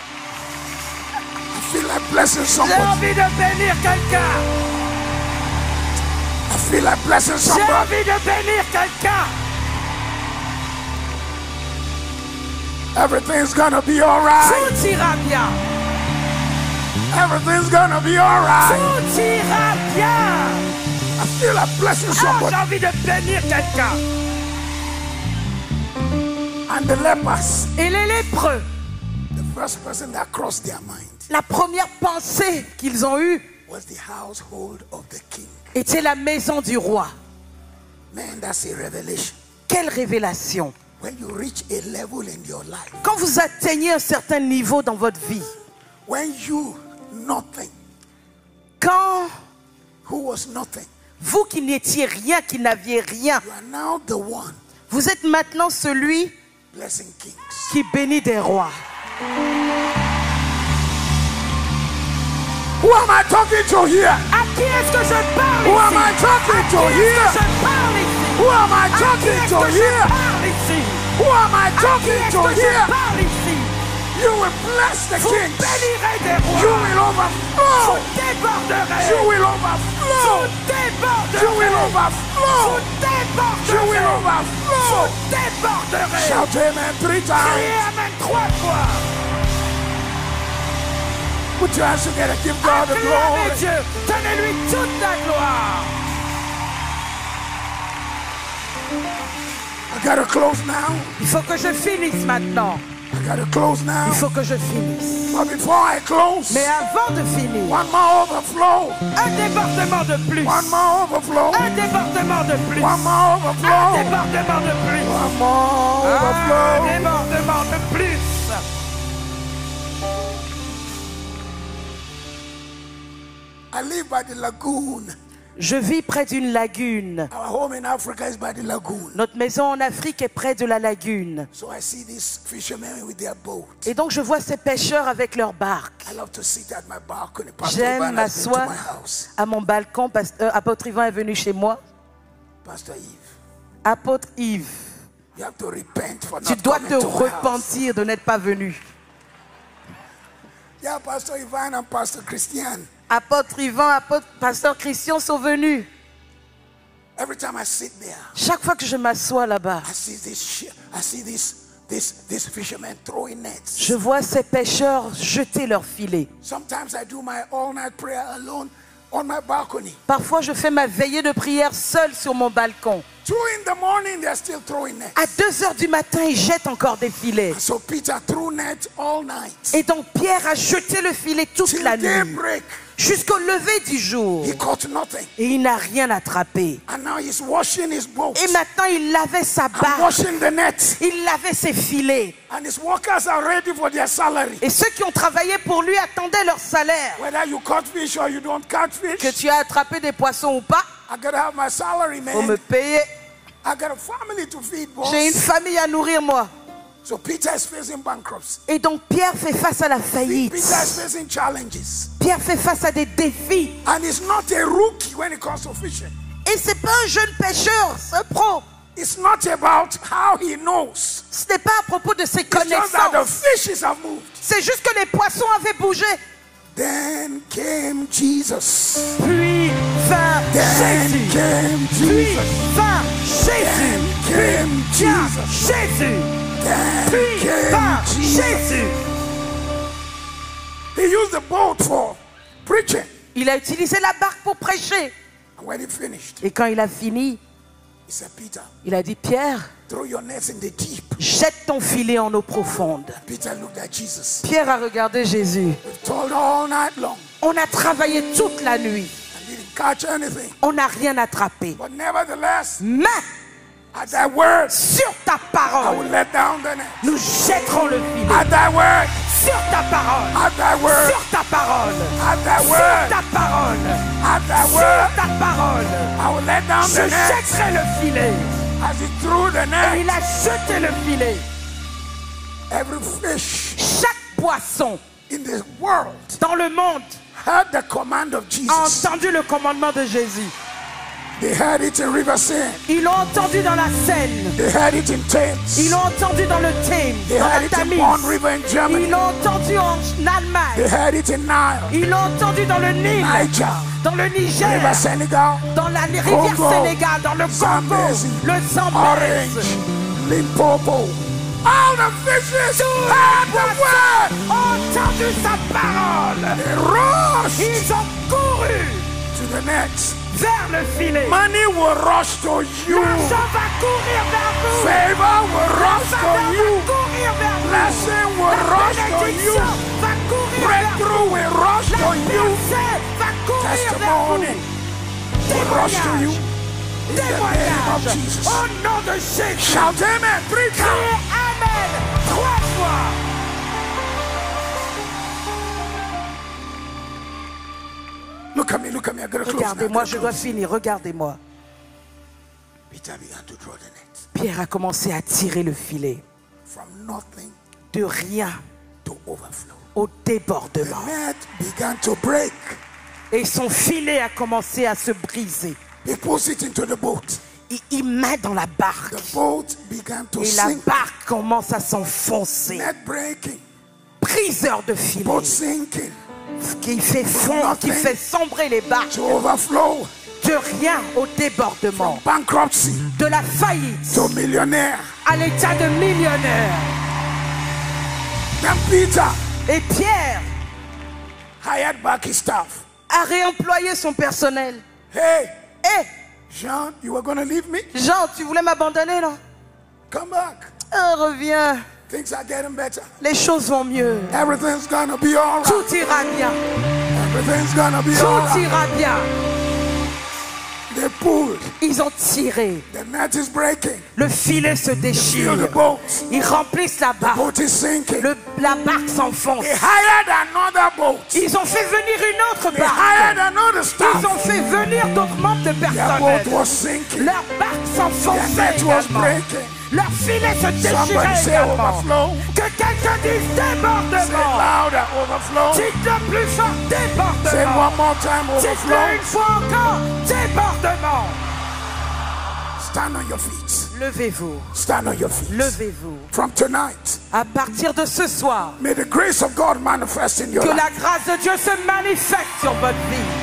I feel like blessing J'ai somebody. envie de bénir quelqu'un. I feel like blessing J'ai somebody. envie de bénir quelqu'un. Everything's gonna be alright. Tout ira bien. Everything's gonna be alright. Tout ira bien. I feel like blessing Ah, somebody. j'ai envie de bénir quelqu'un. And the lepers, Et les lépreux, the first person that crossed their mind la première pensée qu'ils ont eue was the household of the king. était la maison du roi. Man, that's a revelation. Quelle révélation. When you reach a level in your life, Quand vous atteignez un certain niveau dans votre vie, when you, nothing, quand who was nothing, vous qui n'étiez rien, qui n'aviez rien, you are now the one vous êtes maintenant celui blessing kings. qui bénit des rois. Who am I talking to here? À qui est-ce que je parle Who am ici? I talking À to qui est-ce here? que je parle ici? Who am I À qui talking est-ce to que je here? parle ici? Who am I À qui talking est-ce to que je here? parle ici? You will bless the Vous kings. bénirez des You rois. will overflow. Vous déborderez. You will Vous overflow. déborderez. You will overflow. Vous déborderez. You will Vous overflow. déborderez. Shout amen three Criez times. amen trois fois. Put your hands together. Give God the Acclamez glory. Dieu. Donnez-lui toute la gloire. I gotta close now. Il faut que je finisse maintenant. I gotta close now. Il faut que je finisse. But before I close, Mais avant de finir, one more overflow. un débordement de plus. One more overflow. Un débordement de plus. One more Un overflow. débordement de plus. One more Un overflow. débordement de plus. I live by the lagoon. Je vis près d'une lagune. Our home in Africa is by the lagoon. Notre maison en Afrique est près de la lagune. So I see these fishermen with their boat. Et donc je vois ces pêcheurs avec leurs barques. I love to sit at my balcony. Pastor J'aime Ivan has been to m'asseoir my house. à mon balcon. Pas- euh, Apôtre Yvan est venu chez moi. Pastor Eve, Apôtre Yves, you have to repent for tu not dois coming te to my house. repentir de n'être pas venu. Yeah, Pastor Ivan and Pastor Christian. Apôtre Yvan, apôtre, pasteur Christian sont venus. Every time I sit there, Chaque fois que je m'assois là-bas, I see this. shi- I see this. This. This fishermen throwing nets. je vois ces pêcheurs jeter leurs filets. Sometimes I do my all-night prayer alone on my balcony. Parfois, je fais ma veillée de prière seule sur mon balcon. Two in the morning, they're still throwing nets. À deux heures du matin, ils jettent encore des filets. So Peter threw net all night. Et donc Pierre a jeté le filet toute Till la nuit, daybreak, jusqu'au lever du jour. he caught nothing. Et il n'a rien attrapé. And now he's washing his boat Et maintenant, il lavait sa and barque. washing the net. Il lavait ses filets. And his workers are ready for their salary. Et ceux qui ont travaillé pour lui attendaient leur salaire. Whether you caught fish or you don't catch Que fish, tu as attrapé des poissons ou pas, I gotta have my salary, faut me man. payer. I got a family to feed, boss. J'ai une famille à nourrir, moi. So Peter is facing bankruptcy. Et donc Pierre fait face à la faillite. Peter is facing challenges. Pierre fait face à des défis. And he's not a rookie when it comes to fishing. Et c'est pas un jeune pêcheur, c'est un pro. It's not about how he knows. Ce n'est pas à propos de ses It's just that the connaissances. fishes have moved. C'est juste que les poissons avaient bougé. Then came Jesus. Puis vint Then Jésus. came Puis Jesus. vint Jésus. Then came Puis vient Jesus. Jésus. Then Puis came vint Jesus. Jésus. He used the boat for preaching. Il a utilisé la barque pour prêcher. And when he finished, Et quand il a fini, he said, Peter, il a dit, Pierre, throw your nets in the deep. jette ton filet en eau profonde. Peter looked at Jesus. Pierre a regardé Jésus. We've toiled all night long On a travaillé toute la nuit. and didn't catch anything. On n'a rien attrapé. But nevertheless, Mais at thy word, sur ta I parole, will let down the net. nous jetterons le filet. At thy word, Sur ta parole. at thy word, Sur ta parole. at thy Sur word, ta parole. at thy Sur word, ta parole. I will let down Je the net. jetterai le filet. As he threw the Et il net, a jeté le filet. every fish Chaque poisson in the world dans le monde heard the command of a Jesus. entendu le commandement de Jésus. They heard it in River Seine. Ils l'ont entendu dans la Seine. They heard it in Ils Thames. l'ont entendu dans le Thames, They dans heard la it in Tamise. Bond River in Ils Germany. l'ont entendu en They Allemagne. heard it in Nile, Ils l'ont entendu dans le Nil, Niger, dans le Niger, River Senegal, dans la rivière Congo, Sénégal, dans le Congo, Zambezi, le Zambèze. Orange, Limpopo. All the fishes heard the word. Ont entendu sa parole. They rushed Ils ont couru to the net. vers le filet. Money will rush to you. L'argent va courir vers vous. Favor will rush Faveur to va you. courir vers vous. Blessing will La rush to you. bénédiction va courir vers vous. Breakthrough will rush La to you. percée va courir vers Testimony vous. will rush to you. Témoignage. In the name of Témoignage. Jesus. Au nom de Jésus. Shout amen three Criez times. Amen trois fois. Look at me, look at me. I gotta close now. Regardez-moi, I je gotta dois close. finir. Regardez-moi. Peter began to draw the net Pierre a commencé à tirer le filet. from nothing De rien to overflow. au The débordement. net began to break. Et son filet a commencé à se briser. He puts it into the boat. Il, il met dans la barque. The boat began to Et la sink. barque commence à s'enfoncer. Net breaking. Briseur de filet. Boat sinking. Qui fait fondre, qui fait sombrer les barques. To overflow. De rien au débordement. Bankruptcy De la faillite to millionaire. à l'état de millionnaire. Then Peter Et Pierre hired back his staff. a réemployé son personnel. Hey, Hé, Jean, you were going to leave me? Jean, tu voulais m'abandonner, non? Come back. Oh, reviens. Things are getting better. Les choses vont mieux. Everything's going to be all right. Tout ira bien. Everything's going to be all Tout right. ira bien. They pulled. Ils ont tiré. The net is breaking. Le filet se déchire. Fill the boat. Ils remplissent la barque. Boat is sinking. Le- la barque s'enfonce. They hired another boat. Ils ont fait venir une autre They barque. hired another Ils staff. ont fait venir d'autres membres de Their personnel. boat was sinking. Leur barque Their s'enfonçait net was également. breaking. Leur filet se Somebody déchirait say également. overflow. Que quelqu'un dise Say débordement. louder, overflow. Dites-le plus fort, Say débordement. one more time, Dites-le overflow. une fois encore, débordement. Stand on your feet. Levez-vous, Stand on your feet. levez-vous. From tonight, À partir de ce soir, may the grace of God manifest in your que life. la grâce de Dieu se manifeste sur votre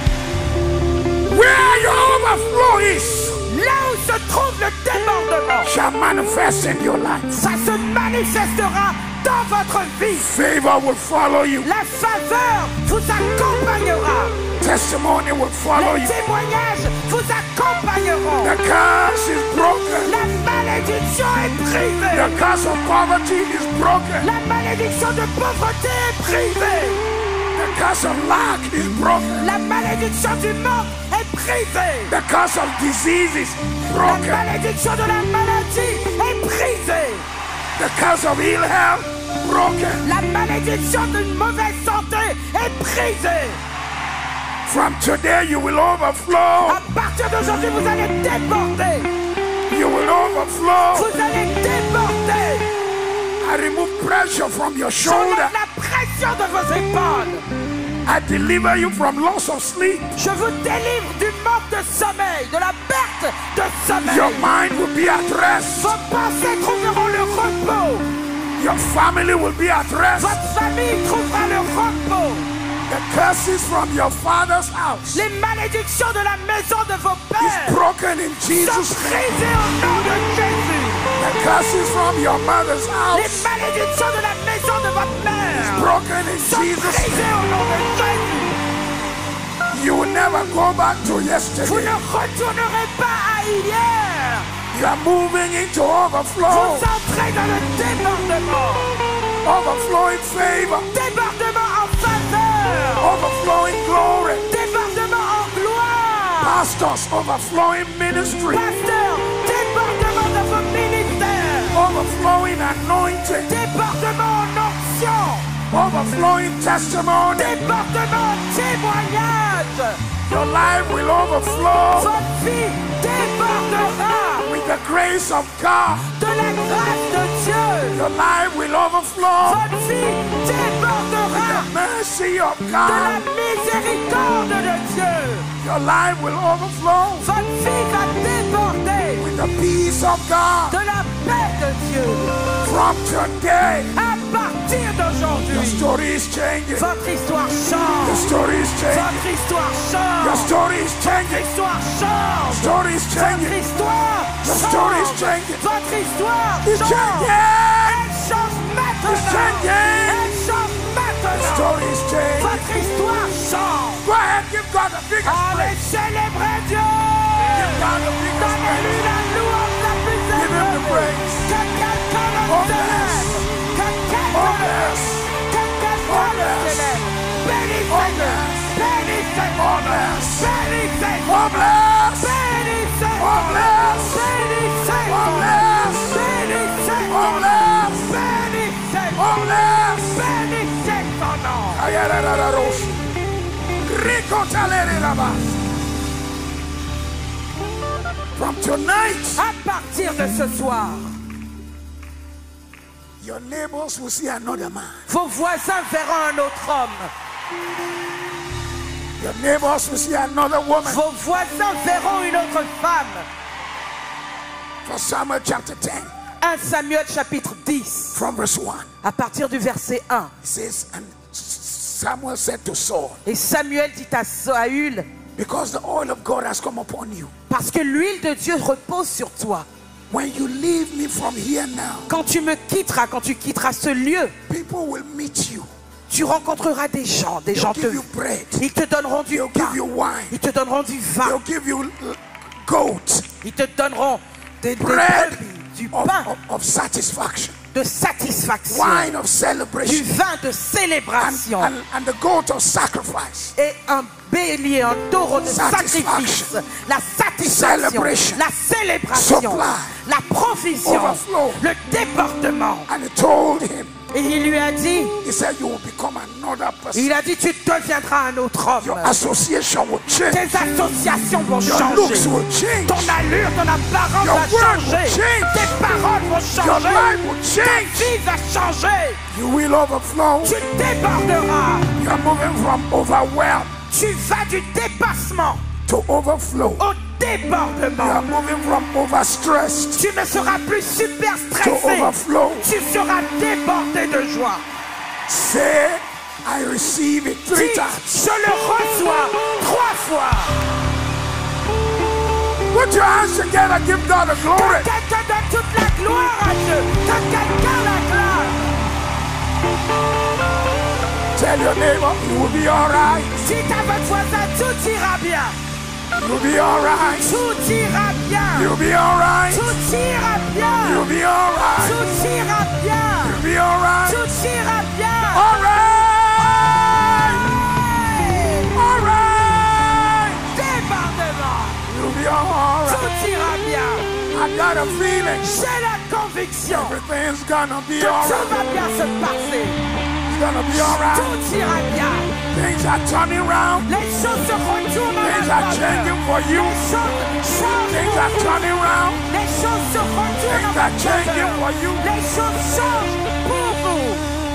vie. Where your overflow is, Là où se trouve le débordement, shall manifest in your life. ça se manifestera dans votre vie. Favor will follow you. La faveur vous accompagnera. Testimony will follow Les you. témoignages vous accompagneront. The curse is broken. La malédiction est brisée. The curse of poverty is broken. La malédiction de pauvreté est brisée. The curse of lack is broken. La malédiction du manque est brisée. The curse of disease is La broken. malédiction de la maladie est brisée. The curse of ill health broken. La malédiction d'une mauvaise santé est brisée. From today you will overflow. À partir d'aujourd'hui, vous allez déborder. You will overflow. Vous allez déborder. I remove pressure from your shoulder. J'enlève la pression de vos épaules. I deliver you from loss of sleep. Je vous délivre du manque de sommeil, de la perte de sommeil. Your mind will be at rest. Vos pensées trouveront le repos. Your family will be at rest. Votre famille trouvera le repos. The curses from your father's house Les malédictions de la maison de vos is pères broken in sont Jesus' name. brisées au nom de Jésus. The curses from your mother's Les house malédictions de la maison de votre mère broken in sont Jesus' brisées name. au nom de Jésus. You will never go back to Vous yesterday. ne retournerez pas à hier. You are moving into Vous overflow, entrez dans le débordement. overflowing favor, Débordement en faveur. overflowing glory. Débordement en gloire. Pastors, overflowing ministry, Pasteur, débordement de vos ministères. overflowing anointing, Débordement en onction. overflowing testimony. Débordement en témoignage. Your life will overflow Votre vie débordera with the grace of God. de la grâce de Dieu. Your life will overflow Votre vie débordera the mercy of de la God. miséricorde de Dieu. Your life will overflow Votre vie va déborder with the peace of God. de la paix de Dieu. From today, À partir your d'aujourd'hui, story is changing. votre histoire Your change. story is changing. Votre histoire Your change. story is Votre changing. histoire change. Story is Votre changing. histoire Your story is change. changing. Votre histoire It's change. changing. Elle change It's maintenant. changing. Elle change maintenant. Story is changing. Votre histoire change. Go ahead, give God the biggest Allez praise. célébrer Dieu. Give God the biggest Donnez-lui praise. la louange la plus Give him the élevée. praise. Que quelqu'un le Oh, célèbre. yes. Que quelqu'un Oh, le yes. Que quelqu'un Oh, le yes. célèbre. Bénissez-le. yes. Bénissez-le. Oh, bless. Bénissez-le. Oh, bless. Bénissez-le. Oh, bless. Bénissez-le. Oh, bless. Bénissez-le. Oh, bless. Bénissez-le. Oh, bless. Bénissez son nom. Ayararararosh. Rikotalererabas. From tonight, À partir de ce soir, your neighbors will see another man. vos voisins verront un autre homme. Your neighbors will see another woman. Vos voisins verront une autre femme. For Samuel chapter ten, un Samuel chapitre dix, from verse one, à partir du verset un. it says, and Samuel said to Saul, Et Samuel dit à Saül, because the oil of God has come upon you, parce que l'huile de Dieu repose sur toi. when you leave me from here now, Quand tu me quitteras, quand tu quitteras ce lieu, people will meet you. tu rencontreras des gens, des They'll gens te, give you bread. ils te donneront du They'll pain, give you wine. ils te donneront du vin, They'll give you uh, goat. ils te donneront des, des Bread brebis, du of, pain of, of satisfaction. de satisfaction, Wine of du celebration. vin de And, célébration and, and the goat of sacrifice. et un bélier, un taureau de Satisfaction. sacrifice, la satisfaction, Celebration. la célébration, Supply. la provision, Overflow. le débordement. And he told him, Et il lui a dit, he said, you will become another person. il a dit, tu deviendras un autre homme. Your association will change. Tes associations vont Your changer. looks will change. Ton allure, ton apparence Your va word will changer. change. Tes paroles vont Your changer. life will Ta change. vie va changer. You will overflow. Tu déborderas. You are moving from overwhelmed Tu vas du dépassement to overflow. au You are débordement. moving from overstressed Tu ne seras plus super to stressé. overflow. Tu seras débordé de joie. Say, I receive it three Dis, times. je le reçois trois fois. Put your hands together, give God the glory. Que quelqu'un donne toute la gloire à Dieu. Que quelqu'un l'acclame. Tell your neighbor, you will be alright. Dites à votre voisin, tout ira bien. You'll be alright. Tout ira bien. You'll be alright. Tout ira bien. You'll be alright. Tout ira bien. You'll be alright. Tout ira bien. Alright. Alright. Débordement. You'll be alright. Tout ira bien. I got a feeling J'ai la conviction everything's gonna be que tout alright. va bien se passer. It's gonna be alright. Tout ira bien. Things are turning around. Les choses se retournent en Things ma are changing faveur. for you. Les choses changent Things pour are vous. turning around. Les choses se retournent Things en are ma changing faveur. for you. Les choses changent pour vous.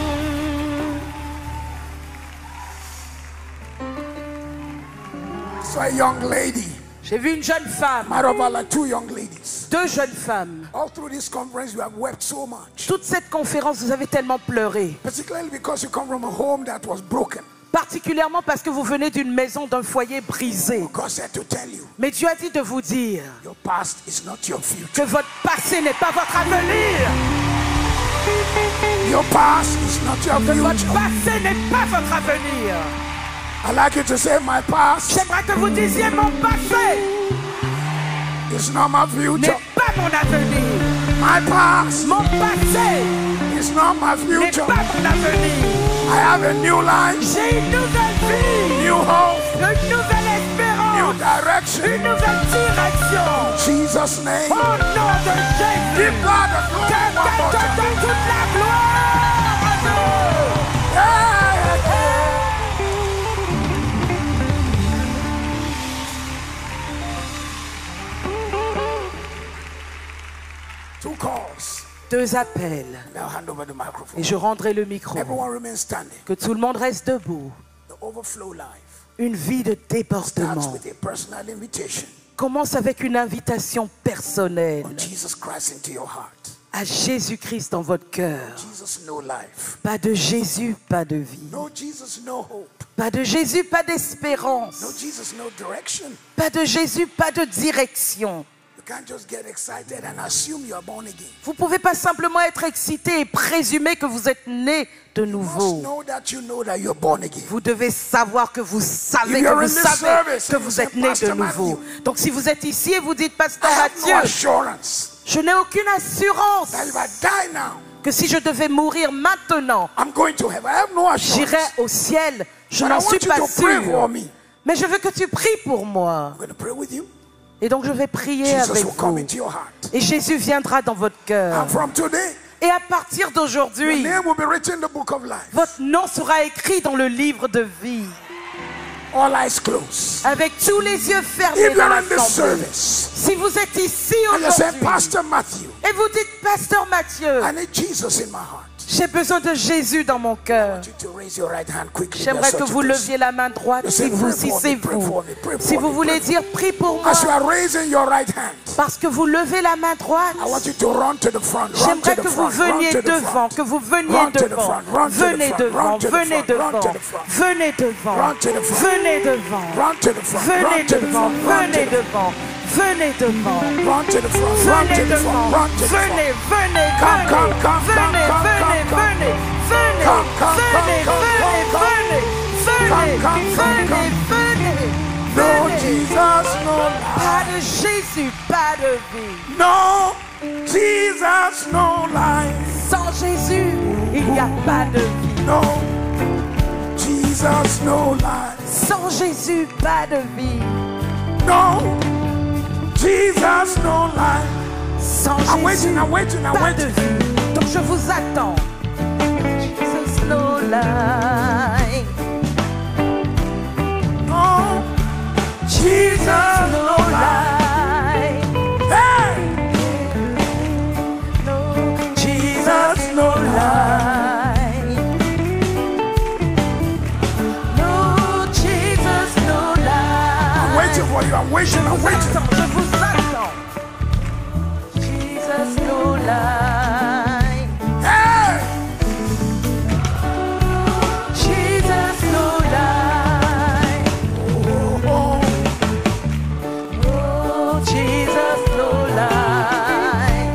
So a young lady, J'ai vu une jeune femme, matter of fact, like two young ladies. deux jeunes femmes. All through this conference, you have wept so much. Toute cette conférence, vous avez tellement pleuré. Particularly because you come from a home that was broken. Particulièrement parce que vous venez d'une maison, d'un foyer brisé. God said to tell you, Mais Dieu a dit de vous dire your past is not your future. que votre passé n'est pas votre avenir. Your past is not your Que votre future. passé n'est pas votre avenir. I like you to say, my past J'aimerais que vous disiez mon passé is not my future. n'est pas mon avenir. My past Mon passé is not my n'est future. pas mon avenir. I have a new life, J'ai une nouvelle vie, new hope, une nouvelle new espérance, direction. une nouvelle direction. Jesus' name. Au nom de Jésus, Give God the glory que one more quelqu'un time. donne toute la gloire à Dieu. Yeah, yeah, yeah. Two calls. Deux appels Now hand over the microphone. et je rendrai le micro. Everyone remain standing. Que tout le monde reste debout. The overflow life Une vie de starts débordement with a personal invitation commence avec une invitation personnelle of Jesus Christ into your heart. à Jésus-Christ dans votre cœur. Jesus, no life. Pas de Jésus, pas de vie. No Jesus, no hope. Pas de Jésus, pas No d'espérance. Jesus, no direction. Pas de Jésus, pas de direction. You can't just get excited and assume you are born again. Vous ne pouvez pas simplement être excité et présumer que vous êtes né de You must nouveau. know that you know that you're born again. Vous devez savoir que vous savez, If que you're vous in this savez service que and you vous say, êtes né de Pastor nouveau. Matthew, Donc si vous êtes ici et vous dites, Pasteur I have no Mathieu, assurance je n'ai aucune assurance that if I die now, que si je devais mourir maintenant, I'm going to heaven. I have no assurance. j'irai au ciel. Je But I n'en want suis you pas to pray for sûr. me. Mais je veux que tu pries pour moi. I'm going to pray with you. Et donc je vais prier Jesus avec will come vous. into your heart. Et Jésus viendra dans votre cœur. And from today, Et à partir your d'aujourd'hui, name will be written in the book of life. votre nom sera écrit dans le livre de vie. All eyes closed. Avec tous les yeux fermés If dans you're in this l'assemblée. service Si vous êtes ici and you say, aujourd'hui Pastor Matthew, et vous dites, Pasteur Mathieu, I need Jesus in my heart. j'ai besoin de Jésus dans mon I cœur. want you to raise your right hand quickly. J'aimerais That's que what vous you do. leviez la main droite You si say, vous, pray si for c'est me, pray vous. for me, pray Si for vous me, voulez pray dire, prie pour moi. As you are raising your right hand, Parce que vous levez la main droite, I want you to run to the front. Run to j'aimerais the que vous front. Run veniez to the devant, front. que vous veniez Run to the devant. front, run to the Venez front, devant, run to the venez front, run devant, to the front. venez devant, Run to the front. venez devant, Run to the front. venez Run to the devant, front. Run to venez the devant, venez devant. Run to the front. Run to Venez the front. devant, Run to the front. venez, venez, Come, venez, come, come, venez, come, venez, come, venez, venez, Come, come, venez, come, venez, come, venez, venez, Come, come, come, venez, venez, No venez. Jesus, no Pas life. de Jésus, pas de vie. No Jesus, no life. Sans Jésus, il n'y a pas de vie. No Jesus, no life. Sans Jésus, pas de vie. No Jesus, no life. Sans I'm Jésus, waiting, I'm waiting, I'm pas de waiting. vie. Donc je vous attends. Jesus, no life. No Jesus, no life. life. Hey, No Jesus, no life. No Jesus, no I'm life. waiting for you. I'm waiting, I'm waiting. Attends, je vous attends. Jesus, no life. Hey, Jesus, no life. oh, oh. Oh, Jesus, no life.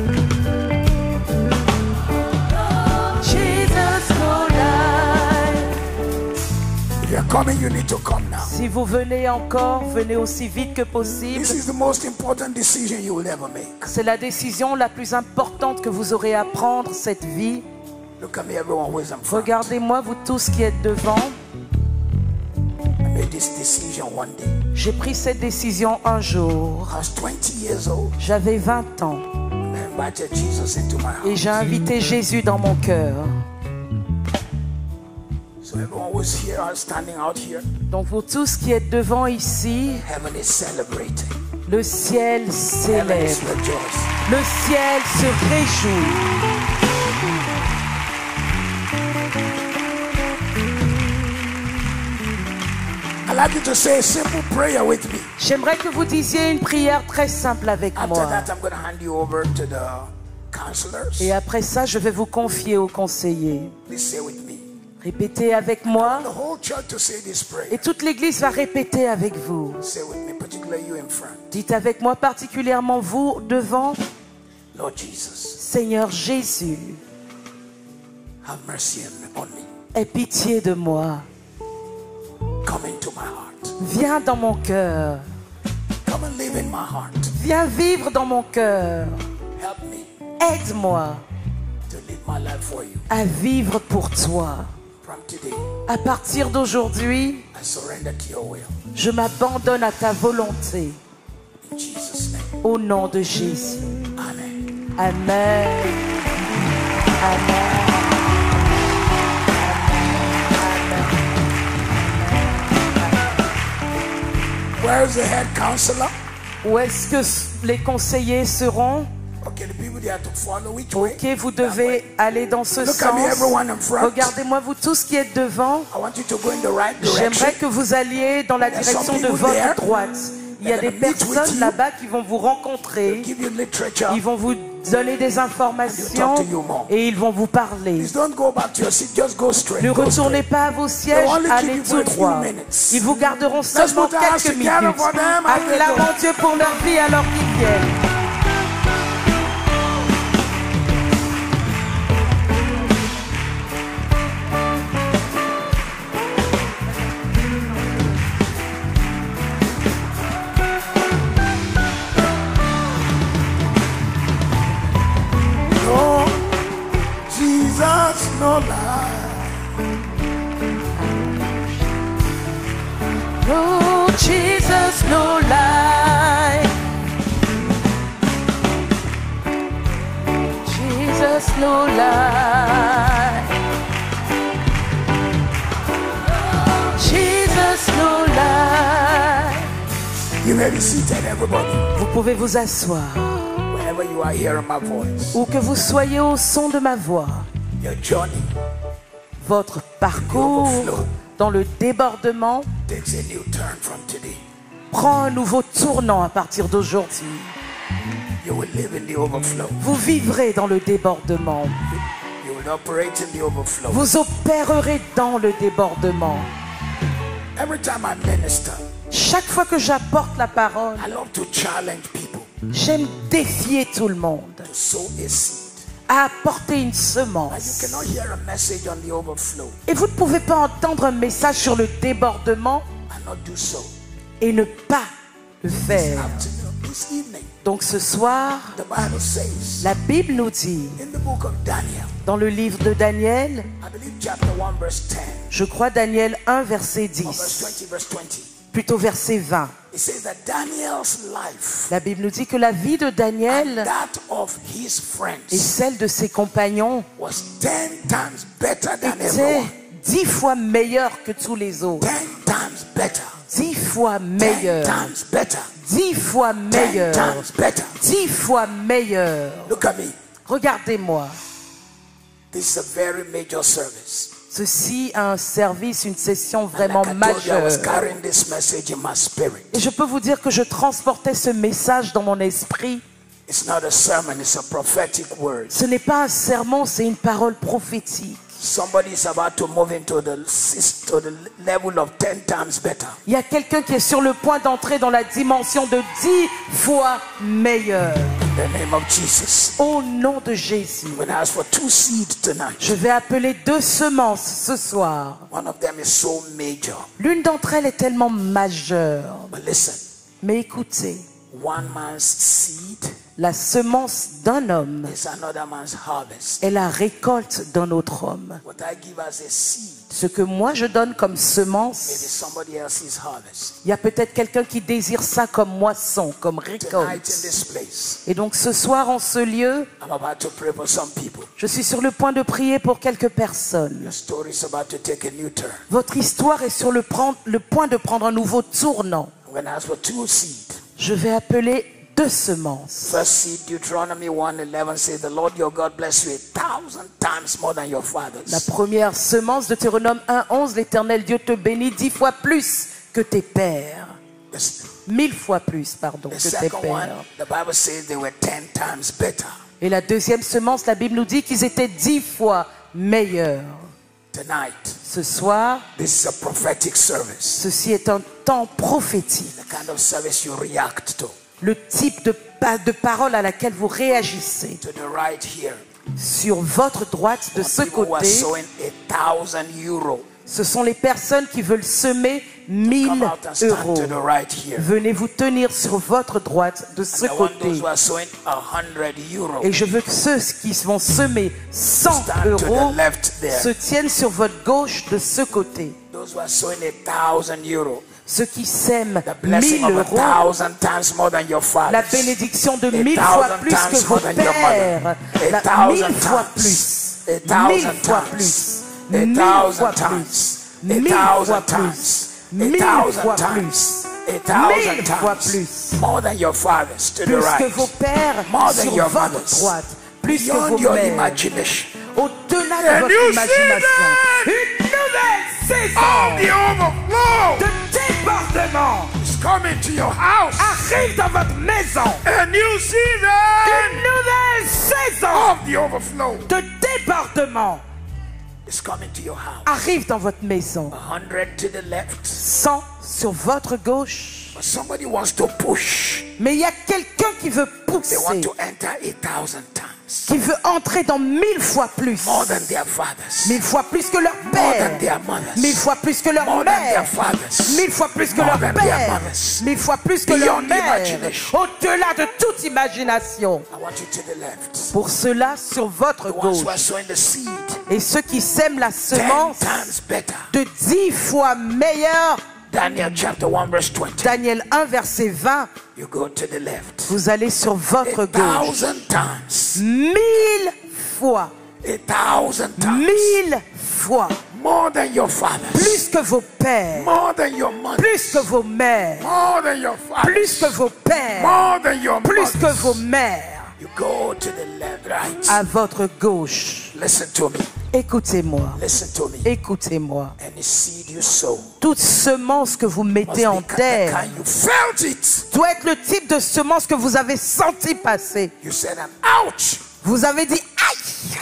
Jesus, no life. If you're coming, you need to come now. Si vous venez encore, venez aussi vite que possible. This is the most important decision you will ever make. C'est la décision la plus importante que vous aurez à prendre cette vie. Look at me, everyone who is in front. Regardez-moi, vous tous qui êtes devant. I made this decision one day. J'ai pris cette décision un jour. I was twenty years old. J'avais vingt ans I invited Jesus into my et heart. j'ai invité Jésus dans mon cœur. So everyone who is here, are standing out here. Donc vous tous qui êtes devant ici, Heaven is celebrating. le ciel Heaven is célèbre. rejoicing. Le ciel se réjouit. I'd like you to say a simple prayer with me. J'aimerais que vous disiez une prière très simple avec After moi. that, I'm going to hand you over to the counselors. Et après ça, je vais vous confier aux conseillers. Please say with me. Répétez avec moi. The whole church to say this prayer. Et toute l'église va répéter avec vous. Say with me, particularly you in front. Dites avec moi, particulièrement vous devant. Lord Jesus, Seigneur Jésus, have mercy on me. aie pitié de moi. Come into my heart. Viens dans mon cœur. Come and live in my heart. Viens vivre dans mon cœur. Help me Aide-moi to live my life for you. à vivre pour toi. From today, À partir d'aujourd'hui, I surrender to your will. je m'abandonne à ta volonté. In Jesus' name. Au nom de Jésus. Amen. Amen. Amen. Where is the head counselor? Où est-ce que les conseillers seront? Okay, the people there to follow which way? Ok, vous devez aller dans ce Look at me, sens. everyone in front. Regardez-moi, vous tous qui êtes devant. I want you to go in the right direction. J'aimerais que vous alliez dans la direction de votre droite. Il y a des personnes là-bas qui vont vous rencontrer. Give you literature. Ils vont vous donner des informations et ils vont vous parler. Please don't go back to your seat. Just go straight. Ne Go retournez straight. pas à vos sièges, allez tout droit. Ils vous garderont seulement quelques minutes. Acclamons Dieu pour leur vie alors qu'ils viennent. Jesus, no lie. Oh, Jesus, no lie. Jesus, no lie. Jesus, no lie. You may be seated, everybody. Vous pouvez vous asseoir. Wherever you are hearing my voice, Où que vous soyez au son de ma voix, your journey votre parcours dans le débordement takes a new turn from today. prend un nouveau tournant à partir d'aujourd'hui. You will live in the overflow. Vous vivrez dans le débordement. You will operate in the overflow. Vous opérerez dans le débordement. Every time I minister, Chaque fois que j'apporte la parole, I love to challenge people j'aime défier tout le monde to sow a seed. à apporter une And you semence. cannot hear a message on the overflow Et vous ne pouvez pas entendre un message sur le débordement and not do so. et ne pas le faire. Afternoon, this evening, Donc ce soir, the Bible says la Bible nous dit, in the book of Daniel, dans le livre de Daniel, I believe chapter one, verse ten, je crois Daniel un, verset or verse dix, twenty, verse twenty. plutôt verset vingt. It says that Daniel's life La Bible nous dit que la vie de and Daniel that of his et friends celle de ses compagnons was ten times better than était everyone. dix fois meilleure que tous les autres. Ten times better. Dix fois Ten meilleure. times better. Dix fois Ten meilleure. times better. Dix fois meilleure. Look at me. Regardez-moi. This is a very major service. Ceci a un service, une session And vraiment like I told you, I was majeure. carrying this message in my spirit. Et je peux vous dire que je transportais ce message dans mon esprit. It's not a sermon, it's a prophetic word. Ce n'est pas un sermon, c'est une parole prophétique. Somebody is about to move into the, sys- to the level of ten times better. Il y a quelqu'un qui est sur le point d'entrer dans la dimension de dix fois meilleure. In the name of Jesus. Au nom de Jésus. I'm going to ask for two seeds tonight. Je vais appeler deux semences ce soir. One of them is so major. L'une d'entre elles est tellement majeure. But listen, Mais écoutez, one man's seed la semence d'un homme is another man's harvest. est la récolte d'un autre homme. What I give as a seed, Ce que moi je donne comme maybe semence, somebody else's harvest. il y a peut-être quelqu'un qui désire ça comme moisson, comme Tonight in récolte. this place, Et donc ce soir en ce lieu, I'm about to pray for some people. je suis sur le point de prier pour quelques personnes. Your story is about to take a new turn. Votre histoire est sur le, prendre- le point de prendre un nouveau tournant. I'm going to ask for two seed. Je vais appeler deux semences. First seed, Deuteronomy one eleven says, the Lord your God bless you a thousand times more than your fathers. La première semence de Deutéronome un onze, l'Éternel Dieu te bénit dix fois plus que tes pères. Listen, Mille fois plus, pardon, the que tes second one, pères. the Bible says they were ten times better. Et la deuxième semence, la Bible nous dit qu'ils étaient dix fois meilleurs. Tonight, Ce soir, this is a prophetic service. ceci est un temps prophétique. The kind of service you react to. Le type de, pa- de parole à laquelle vous réagissez. To the right here. Sur votre droite, de ce People who are côté, sowing a thousand euros. ce sont les personnes qui veulent semer mille Come out and stand euros. to the right here. Venez vous tenir sur votre droite, de ce And I want those côté. who are sowing a hundred euros. Et je veux que ceux qui vont semer cent Stand to euros the left there. se tiennent sur votre gauche, de ce côté. Those who are sowing a thousand euros. Ceux qui sèment The blessing mille of a euros, thousand times more than your father. la bénédiction de A mille fois thousand plus que times vos more than your pères, mother. A la, thousand mille fois times. plus, A mille thousand fois times. plus, A mille thousand fois times. plus, A mille fois thousand plus, times. A mille thousand fois times. plus, A thousand mille fois times. plus, More than your fathers to the plus que right. vos pères More than sur your votre mothers. droite, plus que Beyond vos your mères, imagination. au-delà A de votre new imagination. season Une nouvelle Of saison the overflow de débordement is coming to your house. arrive dans votre maison. A new season Une nouvelle saison of the overflow de débordement is coming to your house. arrive dans votre maison. A hundred to the left. cent sur votre gauche. But somebody wants to push. Mais il y a quelqu'un qui veut They want pousser, to enter a thousand times. qui veut entrer dans mille fois plus. More than their fathers. Mille fois plus que leur More than père. their mothers. Mille fois plus que leur More than their mère. fathers. Mille fois plus que More leur than their père. mothers. Mille fois plus que leur Beyond mère. imagination. Au-delà de toute imagination. I want you to the left. Pour cela, sur votre The ones who are gauche. sowing the seed. Et ceux qui sèment la Ten semence times better. de dix fois meilleure. Daniel chapter one verse twenty. Daniel un, verset vingt. You go to the left. Vous allez sur votre A gauche. thousand times. Mille fois. A thousand times. Mille fois. More than your fathers. Plus que vos pères. More than your mothers. Plus que vos mères. More than your fathers. Plus que vos pères. More than your Plus que mothers. vos mères. You go to the left, right. À votre gauche. Listen to me. Écoutez-moi. Listen to me. Écoutez-moi. Any seed you sow Toute semence que vous must mettez be en the terre kind you felt it. doit être le type de semence que vous avez senti passer. You said, "I'm ouch." Vous avez dit aïe.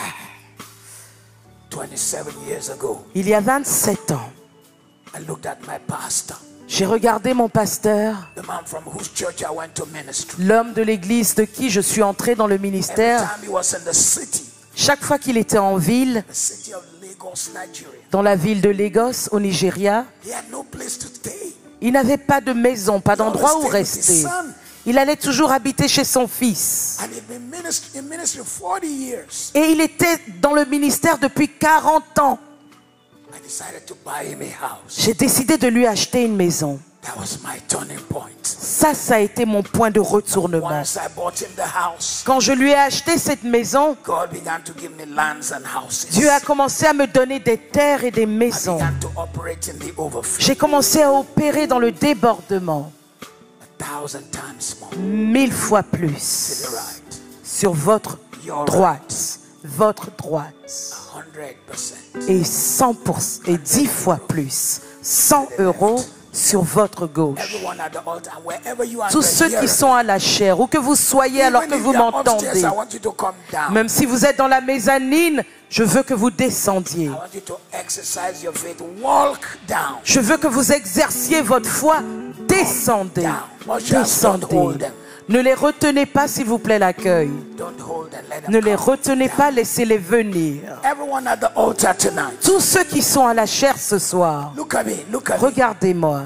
twenty-seven years ago, Il y a vingt-sept ans, I looked at my pastor, j'ai regardé mon pasteur, the man from whose church I went to ministry. l'homme de l'église de qui je suis entré dans le Every ministère. time he was in the city, Chaque fois qu'il était en ville, the city of Lagos, Nigeria, dans la ville de Lagos, au Nigeria, he had no place to stay. il n'avait pas de maison, pas d'endroit où He always stayed with his rester. son. Il allait toujours habiter chez son fils. And he'd been ministry, in ministry forty years. Et il était dans le ministère depuis quarante ans. I decided to buy him a house. J'ai décidé de lui acheter une maison. That was my turning point. Ça, ça a été mon point de retournement. Once I bought him the house, Quand je lui ai acheté cette maison, God began to give me lands and houses. Dieu a commencé à me donner des terres et des I maisons. began to operate in the overflow. J'ai commencé à opérer dans le débordement. A thousand times more. Mille fois To plus. the right. Sur votre Your droite. Votre droite. A hundred percent. Et cent pour cent. Et dix fois plus. cent euros sur votre gauche. Everyone at the altar, and wherever you are, Tous ceux qui sont à la chair, où que vous soyez alors que vous m'entendez, I want you to come down. même si vous êtes dans la mezzanine, je veux que vous descendiez. I want you to exercise your faith. Walk down. Je veux que vous exerciez votre foi. Descendez. Descendez. Ne les retenez pas, s'il vous plaît, l'accueil. Don't hold and let them Ne les come. retenez pas, laissez-les venir. Everyone at the altar tonight. Tous ceux qui sont à la chair ce soir, Look at me. Look at me. regardez-moi.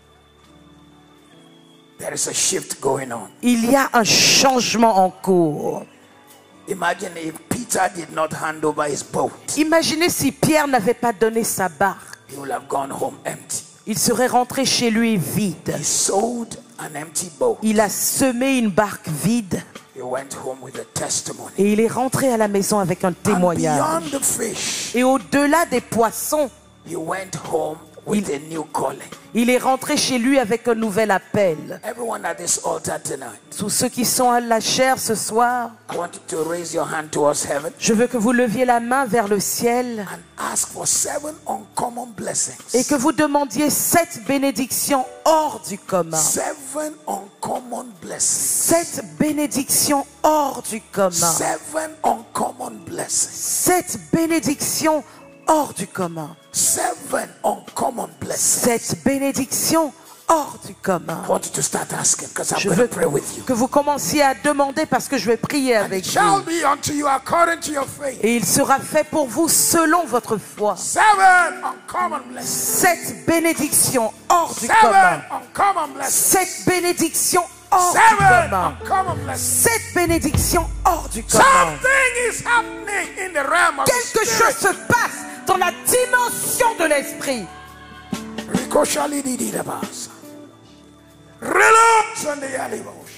There is a shift going on. Il y a un changement en cours. Imagine if Peter did not hand over his boat. Imaginez si Pierre n'avait pas donné sa barque. He would have gone home empty. Il serait rentré chez lui vide. He sowed an empty boat. Il a semé une barque vide He went home with a testimony. et il est rentré à la maison avec un And témoignage. beyond the fish, Et au-delà des poissons, he went home with a new calling. il est rentré chez lui avec un nouvel appel. Everyone at this altar tonight, Tous ceux qui sont à la chair ce soir, I want you to raise your hand towards heaven je veux que vous leviez la main vers le ciel and ask for seven uncommon blessings. et que vous demandiez sept bénédictions hors du commun. Seven uncommon blessings. Sept bénédictions hors du commun. Seven uncommon blessings. Sept bénédictions hors du commun. Seven uncommon blessings. Cette bénédiction hors du commun. I want you to start asking because I'm Je going to veux pray with you. que vous commenciez à demander parce que je vais prier And avec it shall vous. be unto you according to your faith. Et il sera fait pour vous selon votre foi. Seven uncommon blessings. Cette bénédiction hors du Seven commun. uncommon blessings. Cette bénédiction hors du Seven commun. uncommon blessings. Cette bénédiction hors du commun. Something is happening in the realm of the Quelque spirit. chose se passe dans la dimension de l'esprit. Ricochalidididabasa. Relax on the alibos.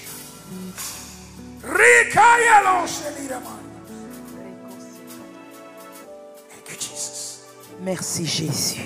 Rikayaloselidaman. Thank you, Jesus. Merci Jésus.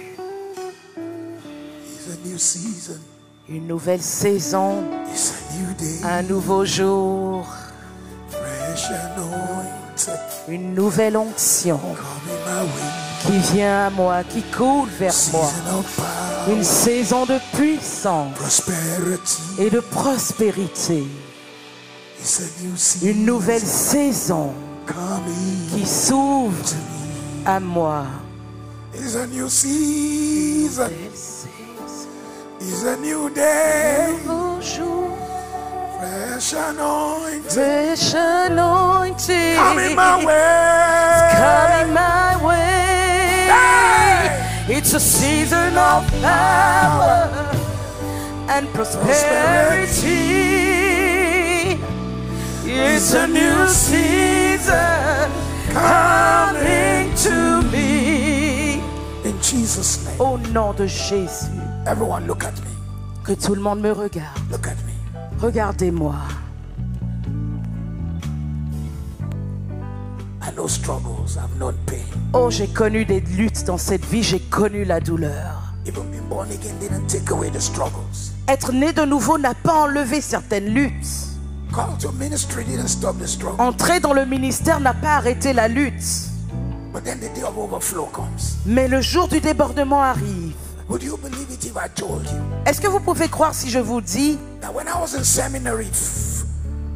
It's a new season. Une nouvelle saison, It's a new day. un nouveau jour, Fresh anointed. une nouvelle onction Coming my way. qui vient à moi, qui coule vers moi. Season of power. Une saison de puissance Prosperity. et de prospérité. It's a new season. Une nouvelle saison Coming qui s'ouvre to me. à moi. It's a new season. Nouvelle saison, It's a new day. nouveau jour, Fresh anointed. fresh anointing, Coming my way. coming my way. Hey! It's a season of power and prosperity. It's a new season coming to me. In Jesus' name. Au nom de Jésus, Everyone look at me. que tout le monde me regarde. Look at me. Regardez-moi. I know struggles. I've known pain. Oh, j'ai connu des luttes dans cette vie, j'ai connu la douleur. Even being born again didn't take away the struggles. Être né de nouveau n'a pas enlevé certaines luttes. Call to ministry didn't stop the struggle. Entrer dans le ministère n'a pas arrêté la lutte. But then the day of overflow comes. Mais le jour du débordement arrive. Would you believe it if I told you Est-ce que vous pouvez croire si je vous dis that when I was in seminary f-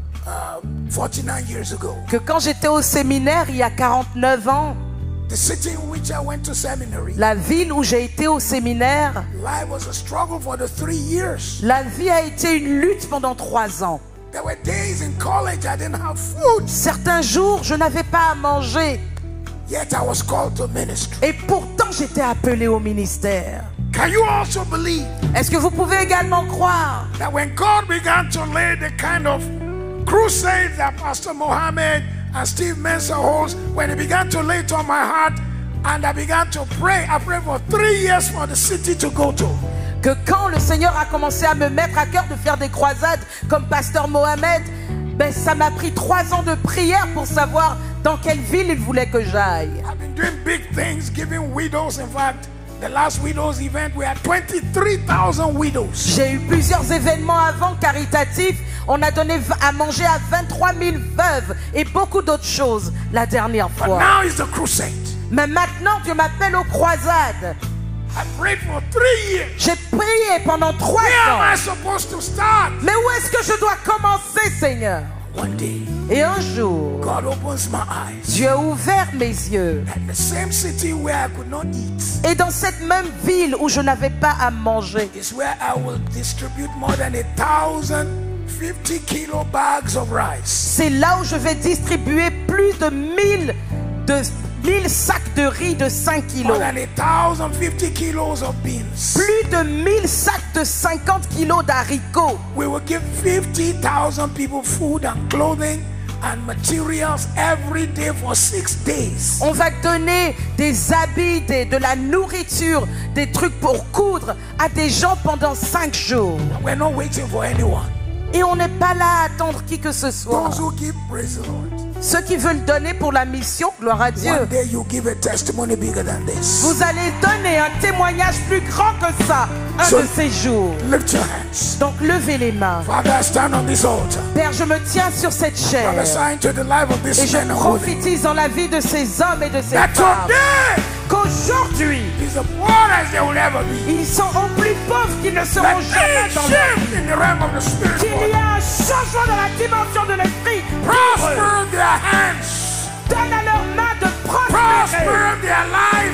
uh, forty-nine years ago, que quand j'étais au séminaire il y a quarante-neuf ans, the city in which I went to seminary, la ville où j'ai été au séminaire, life was a struggle for the three years. la vie a été une lutte pendant trois ans. There were days in college I didn't have food, Certains jours, je n'avais pas à manger. yet I was called to ministry. Et pourtant, j'étais appelé au ministère. Can you also believe Est-ce que vous pouvez également croire that when God began to lay the kind of crusade that Pastor Mohammed and Steve Mensah holds, when he began to lay it on my heart and I began to pray, I prayed for three years for the city to go to. que quand le Seigneur a commencé à me mettre à cœur de faire des croisades comme Pasteur Mohamed, ben ça m'a pris trois ans de prière pour savoir dans quelle ville il voulait que j'aille. I've been doing big things, giving widows. In fact, the last widows event, we had twenty-three thousand widows. J'ai eu plusieurs événements avant caritatifs. On a donné à manger à vingt-trois mille veuves et beaucoup d'autres choses la dernière But fois. now is the crusade. Mais maintenant, Dieu m'appelle aux croisades. I prayed for three years. J'ai prié pendant trois Where am I ans. supposed to start? Mais où est-ce que je dois commencer, Seigneur? One day, Et un jour, God opens my eyes. Dieu a ouvert mes yeux. And the same city where I could not eat Et dans cette même ville où je n'avais pas à manger, is where I will distribute more than a thousand fifty kilo bags of rice. c'est là où je vais distribuer plus de mille de mille sacs de riz de cinq More kilos. than a thousand fifty kilos of beans. Plus de mille sacs de cinquante kilos d'haricots. We will give fifty thousand people food and clothing and materials every day for six days. On va donner des habits, des- de la nourriture, des trucs pour coudre à des gens pendant cinq jours. We're not waiting for anyone. Et on n'est pas là à attendre qui que ce soit. Those who give, praise the Lord. Ceux qui veulent donner pour la mission, gloire à Dieu. One day you give a testimony bigger than this. Vous allez donner un témoignage plus grand que ça, un So- de ces jours. Lift your hands. Donc levez les mains. Father, I stand on this altar. Père, je me tiens sur cette chair Prophesying to the life of et this je man and woman. prophétise dans la vie de ces hommes et de ces That femmes today qu'aujourd'hui, is the poorest they will ever be. ils sont au plus pauvres qu'ils ne seront That jamais things dans leur shift in the realm of the spirit. qu'il y a un changement dans la dimension de l'esprit. Prosper their hands. Donne à leurs mains de prospérer. Prosper their lives.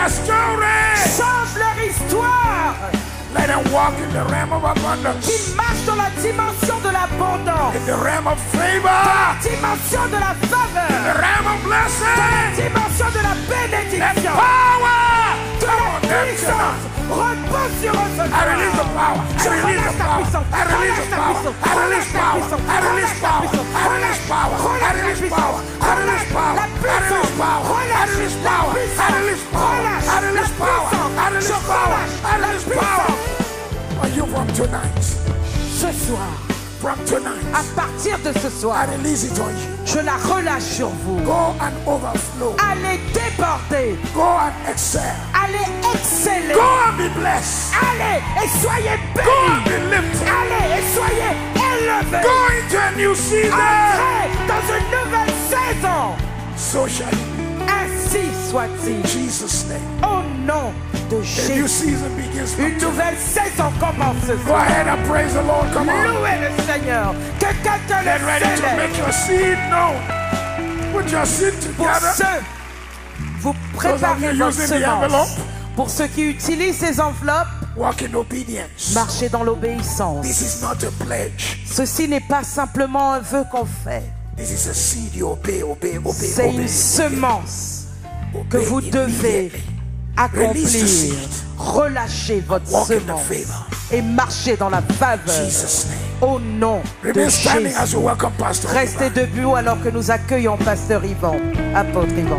their story. Change leur histoire. Let them walk in the realm of abundance. Qu'ils marchent dans la dimension de l'abondance. In the realm of favor. Dans la dimension de la faveur. The realm of Dans la blessing. dimension de la And bénédiction. power. Que la puissance repose sur eux ce I release the soir. power. I Je release relâche the ta power. puissance. I release the power. I release power. I release power. I release power. I release power. I release power. I release power. I release power. I release power. I release power. I release power. I release power. Are you from tonight? Ce soir, From tonight. à partir de ce I soir, release it on you. je la relâche sur vous. Go and overflow. Allez déborder. Go and excel. Allez exceller. Go and be blessed. Allez et soyez Go and bénis. be lifted. Allez et soyez élevés. Go into a new season. Entrez dans une nouvelle saison. So shall it be. Ainsi soit-il. In Jesus' name. Au nom de A new Jésus. season begins from Une tonight. nouvelle saison commence ce Go soir. ahead and praise the Lord. Come on. Louez le Seigneur. Que quelqu'un Get le ready to célèbre. make your seed known. Put your seed Pour together. ceux, vous préparez using votre the semence. envelope. Pour ceux qui utilisent ces enveloppes, Walk in obedience. marchez dans l'obéissance. This is not a pledge. Ceci n'est pas simplement un vœu qu'on fait. This is a seed you obey, obey, obey, C'est obey. une semence que Obey vous devez immediately. accomplir. Release the seed. Relâchez votre Walk in the semence favor. et marchez dans la faveur. Jesus' name. Au nom de Remain standing as Jésus. we welcome Pastor. Restez debout alors que nous accueillons Pasteur Yvan, apôtre Yvan.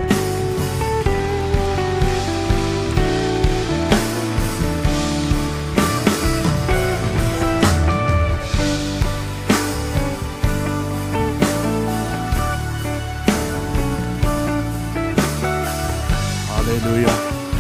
Alléluia.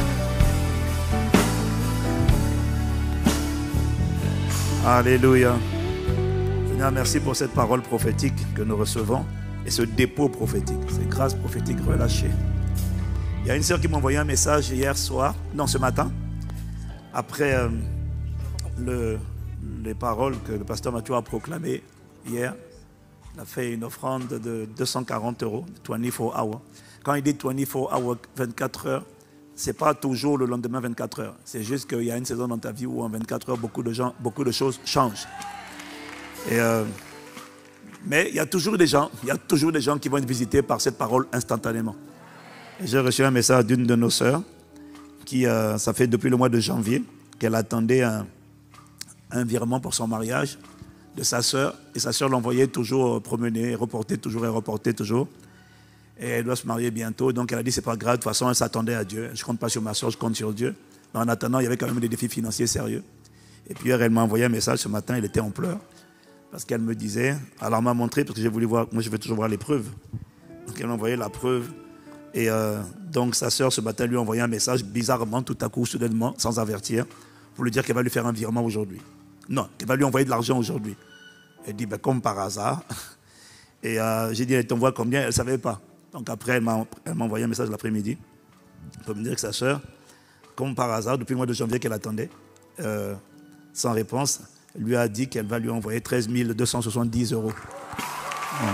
Alléluia. Seigneur, merci pour cette parole prophétique que nous recevons et ce dépôt prophétique, ces grâces prophétiques relâchées. Il y a une sœur qui m'a envoyé un message hier soir, non ce matin, après euh, le, les paroles que le pasteur Mathieu a proclamées hier. Il a fait une offrande de deux cent quarante euros, vingt-quatre hours. Quand il dit vingt-quatre hours, vingt-quatre heures, ce n'est pas toujours le lendemain vingt-quatre heures. C'est juste qu'il y a une saison dans ta vie où en vingt-quatre heures, beaucoup de, gens, beaucoup de choses changent. Et, euh, mais il y a toujours des gens, il y a toujours des gens qui vont être visités par cette parole instantanément. J'ai reçu un message d'une de nos sœurs qui, euh, ça fait depuis le mois de janvier, qu'elle attendait un, un virement pour son mariage de sa sœur. Et sa sœur l'envoyait toujours promener, reporter toujours et reporter toujours. Et elle doit se marier bientôt. Donc elle a dit, c'est pas grave, de toute façon elle s'attendait à Dieu. Je ne compte pas sur ma soeur, je compte sur Dieu. Mais en attendant, il y avait quand même des défis financiers sérieux. Et puis elle m'a envoyé un message ce matin, elle était en pleurs. Parce qu'elle me disait, alors elle m'a montré, parce que j'ai voulu voir, moi je veux toujours voir les preuves. Donc elle m'a envoyé la preuve. Et euh, donc sa sœur ce matin lui a envoyé un message bizarrement, tout à coup, soudainement, sans avertir, pour lui dire qu'elle va lui faire un virement aujourd'hui. Non, qu'elle va lui envoyer de l'argent aujourd'hui. Elle dit, ben, comme par hasard. Et euh, j'ai dit, elle t'envoie combien? Elle ne savait pas. Donc après, elle m'a envoyé un message l'après-midi pour me dire que sa sœur, comme par hasard, depuis le mois de janvier qu'elle attendait, euh, sans réponse, lui a dit qu'elle va lui envoyer treize mille deux cent soixante-dix euros. Ouais.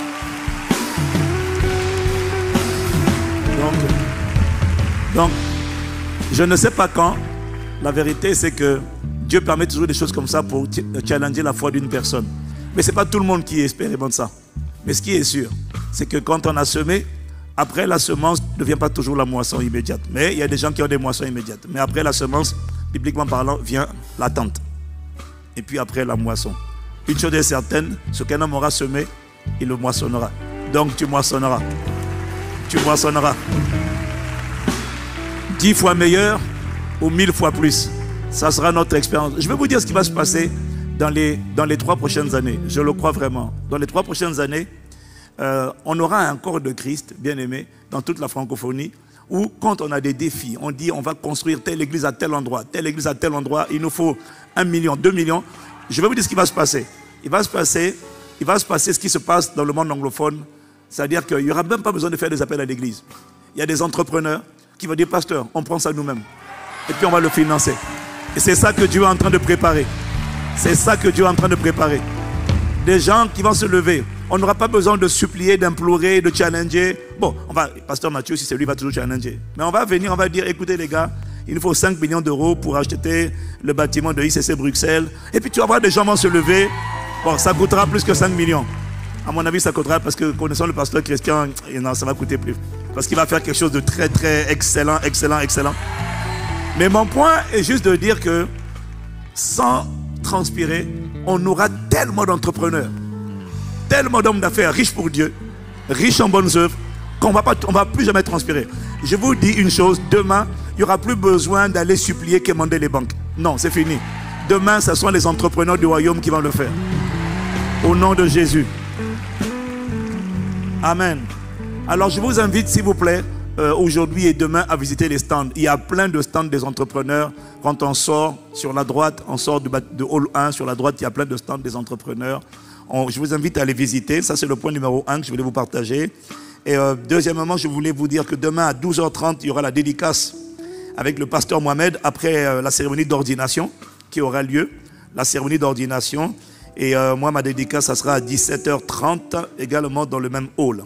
Donc, donc, je ne sais pas quand. La vérité, c'est que Dieu permet toujours des choses comme ça pour challenger la foi d'une personne. Mais ce n'est pas tout le monde qui expérimente ça. Mais ce qui est sûr, c'est que quand on a semé, après la semence ne vient pas toujours la moisson immédiate. Mais il y a des gens qui ont des moissons immédiates. Mais après la semence, bibliquement parlant, vient l'attente. Et puis après la moisson. Une chose est certaine, ce qu'un homme aura semé, il le moissonnera. Donc tu moissonneras. Tu moissonneras. Dix fois meilleur ou mille fois plus. Ça sera notre expérience. Je vais vous dire ce qui va se passer dans les, dans les trois prochaines années. Je le crois vraiment. Dans les trois prochaines années, euh, on aura un corps de Christ, bien aimé, dans toute la francophonie, où quand on a des défis, on dit on va construire telle église à tel endroit, telle église à tel endroit, il nous faut un million, deux millions. Je vais vous dire ce qui va se passer. Il va se passer, il va se passer ce qui se passe dans le monde anglophone. C'est-à-dire qu'il n'y aura même pas besoin de faire des appels à l'église. Il y a des entrepreneurs qui vont dire, pasteur, on prend ça nous-mêmes. Et puis on va le financer. Et c'est ça que Dieu est en train de préparer. C'est ça que Dieu est en train de préparer. Des gens qui vont se lever. On n'aura pas besoin de supplier, d'implorer, de challenger. Bon, on va, Pasteur Mathieu, si c'est lui, va toujours challenger. Mais on va venir, on va dire, écoutez les gars, il nous faut cinq millions d'euros pour acheter le bâtiment de I C C Bruxelles. Et puis tu vas voir des gens vont se lever. Bon, ça coûtera plus que cinq millions. À mon avis, ça coûtera parce que connaissant le pasteur Christian, non, ça va coûter plus. Parce qu'il va faire quelque chose de très, très excellent, excellent, excellent. Mais mon point est juste de dire que sans transpirer, on aura tellement d'entrepreneurs, tellement d'hommes d'affaires riches pour Dieu, riches en bonnes œuvres, qu'on ne va pas, on va plus jamais transpirer. Je vous dis une chose, demain, il n'y aura plus besoin d'aller supplier, quémander les banques. Non, c'est fini. Demain, ce sont les entrepreneurs du royaume qui vont le faire. Au nom de Jésus. Amen. Alors, je vous invite, s'il vous plaît, euh, aujourd'hui et demain, à visiter les stands. Il y a plein de stands des entrepreneurs. Quand on sort sur la droite, on sort de, de hall un, sur la droite, il y a plein de stands des entrepreneurs. On, je vous invite à les visiter. Ça, c'est le point numéro un que je voulais vous partager. Et euh, deuxièmement, je voulais vous dire que demain, à douze heures trente, il y aura la dédicace avec le pasteur Mohamed après euh, la cérémonie d'ordination qui aura lieu. La cérémonie d'ordination. Et euh, moi, ma dédicace, ça sera à dix-sept heures trente, également dans le même hall.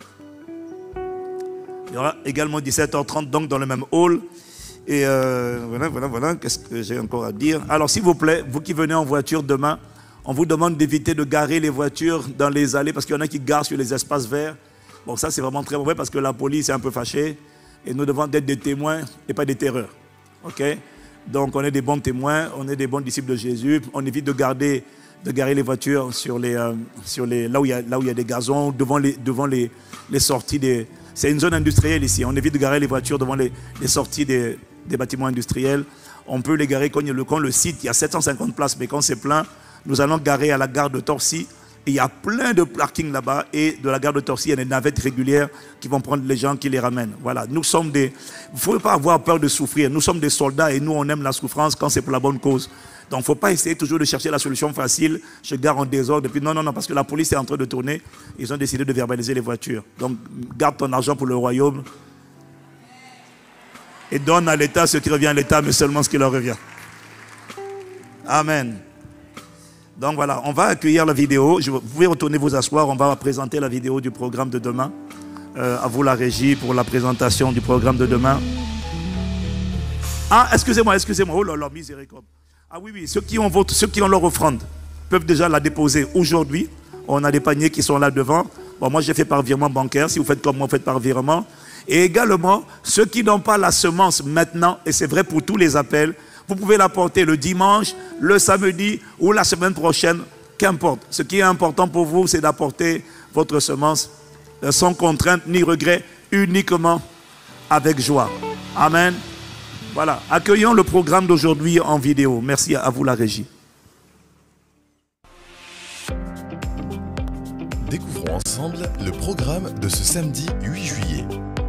Il y aura également dix-sept heures trente, donc dans le même hall. Et euh, voilà, voilà, voilà, qu'est-ce que j'ai encore à dire? Alors, s'il vous plaît, vous qui venez en voiture demain, on vous demande d'éviter de garer les voitures dans les allées, parce qu'il y en a qui garent sur les espaces verts. Bon, ça, c'est vraiment très mauvais, parce que la police est un peu fâchée. Et nous devons être des témoins et pas des terreurs. OK? Donc, on est des bons témoins, on est des bons disciples de Jésus. On évite de garder... de garer les voitures sur les, euh, sur les, là, où il y a, là où il y a des gazons, devant les, devant les, les sorties des... C'est une zone industrielle ici. On évite de garer les voitures devant les, les sorties des, des bâtiments industriels. On peut les garer quand, il y a le, quand le site, il y a sept cent cinquante places, mais quand c'est plein, nous allons garer à la gare de Torcy. Et il y a plein de parkings là-bas. Et de la gare de Torcy, il y a des navettes régulières qui vont prendre les gens, qui les ramènent. Voilà. Nous sommes des... Il ne faut pas avoir peur de souffrir. Nous sommes des soldats et nous, on aime la souffrance quand c'est pour la bonne cause. Donc, il ne faut pas essayer toujours de chercher la solution facile. Je gare en désordre. Et puis, non, non, non, parce que la police est en train de tourner. Ils ont décidé de verbaliser les voitures. Donc, garde ton argent pour le royaume. Et donne à l'État ce qui revient à l'État, mais seulement ce qui leur revient. Amen. Donc, voilà, on va accueillir la vidéo. Je, vous pouvez retourner vous asseoir. On va présenter la vidéo du programme de demain. Euh, à vous, la régie, pour la présentation du programme de demain. Ah, excusez-moi, excusez-moi. Oh là là, miséricorde. Ah oui, oui, ceux qui ont, votre, ceux qui ont leur offrande peuvent déjà la déposer aujourd'hui. On a des paniers qui sont là devant. Bon, moi, j'ai fait par virement bancaire. Si vous faites comme moi, faites par virement. Et également, ceux qui n'ont pas la semence maintenant, et c'est vrai pour tous les appels, vous pouvez l'apporter le dimanche, le samedi ou la semaine prochaine, qu'importe. Ce qui est important pour vous, c'est d'apporter votre semence sans contrainte ni regret, uniquement avec joie. Amen. Voilà, accueillons le programme d'aujourd'hui en vidéo. Merci à vous la régie. Découvrons ensemble le programme de ce samedi huit juillet.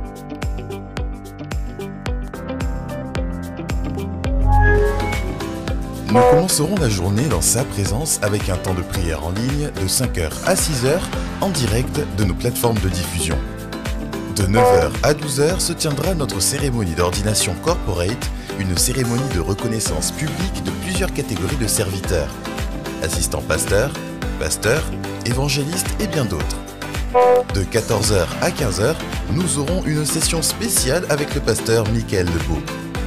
Nous commencerons la journée dans sa présence avec un temps de prière en ligne de cinq heures à six heures en direct de nos plateformes de diffusion. De neuf heures à douze heures se tiendra notre cérémonie d'ordination corporate, une cérémonie de reconnaissance publique de plusieurs catégories de serviteurs. Assistants pasteurs, pasteurs, évangélistes et bien d'autres. De quatorze heures à quinze heures, nous aurons une session spéciale avec le pasteur Michael Lebeau.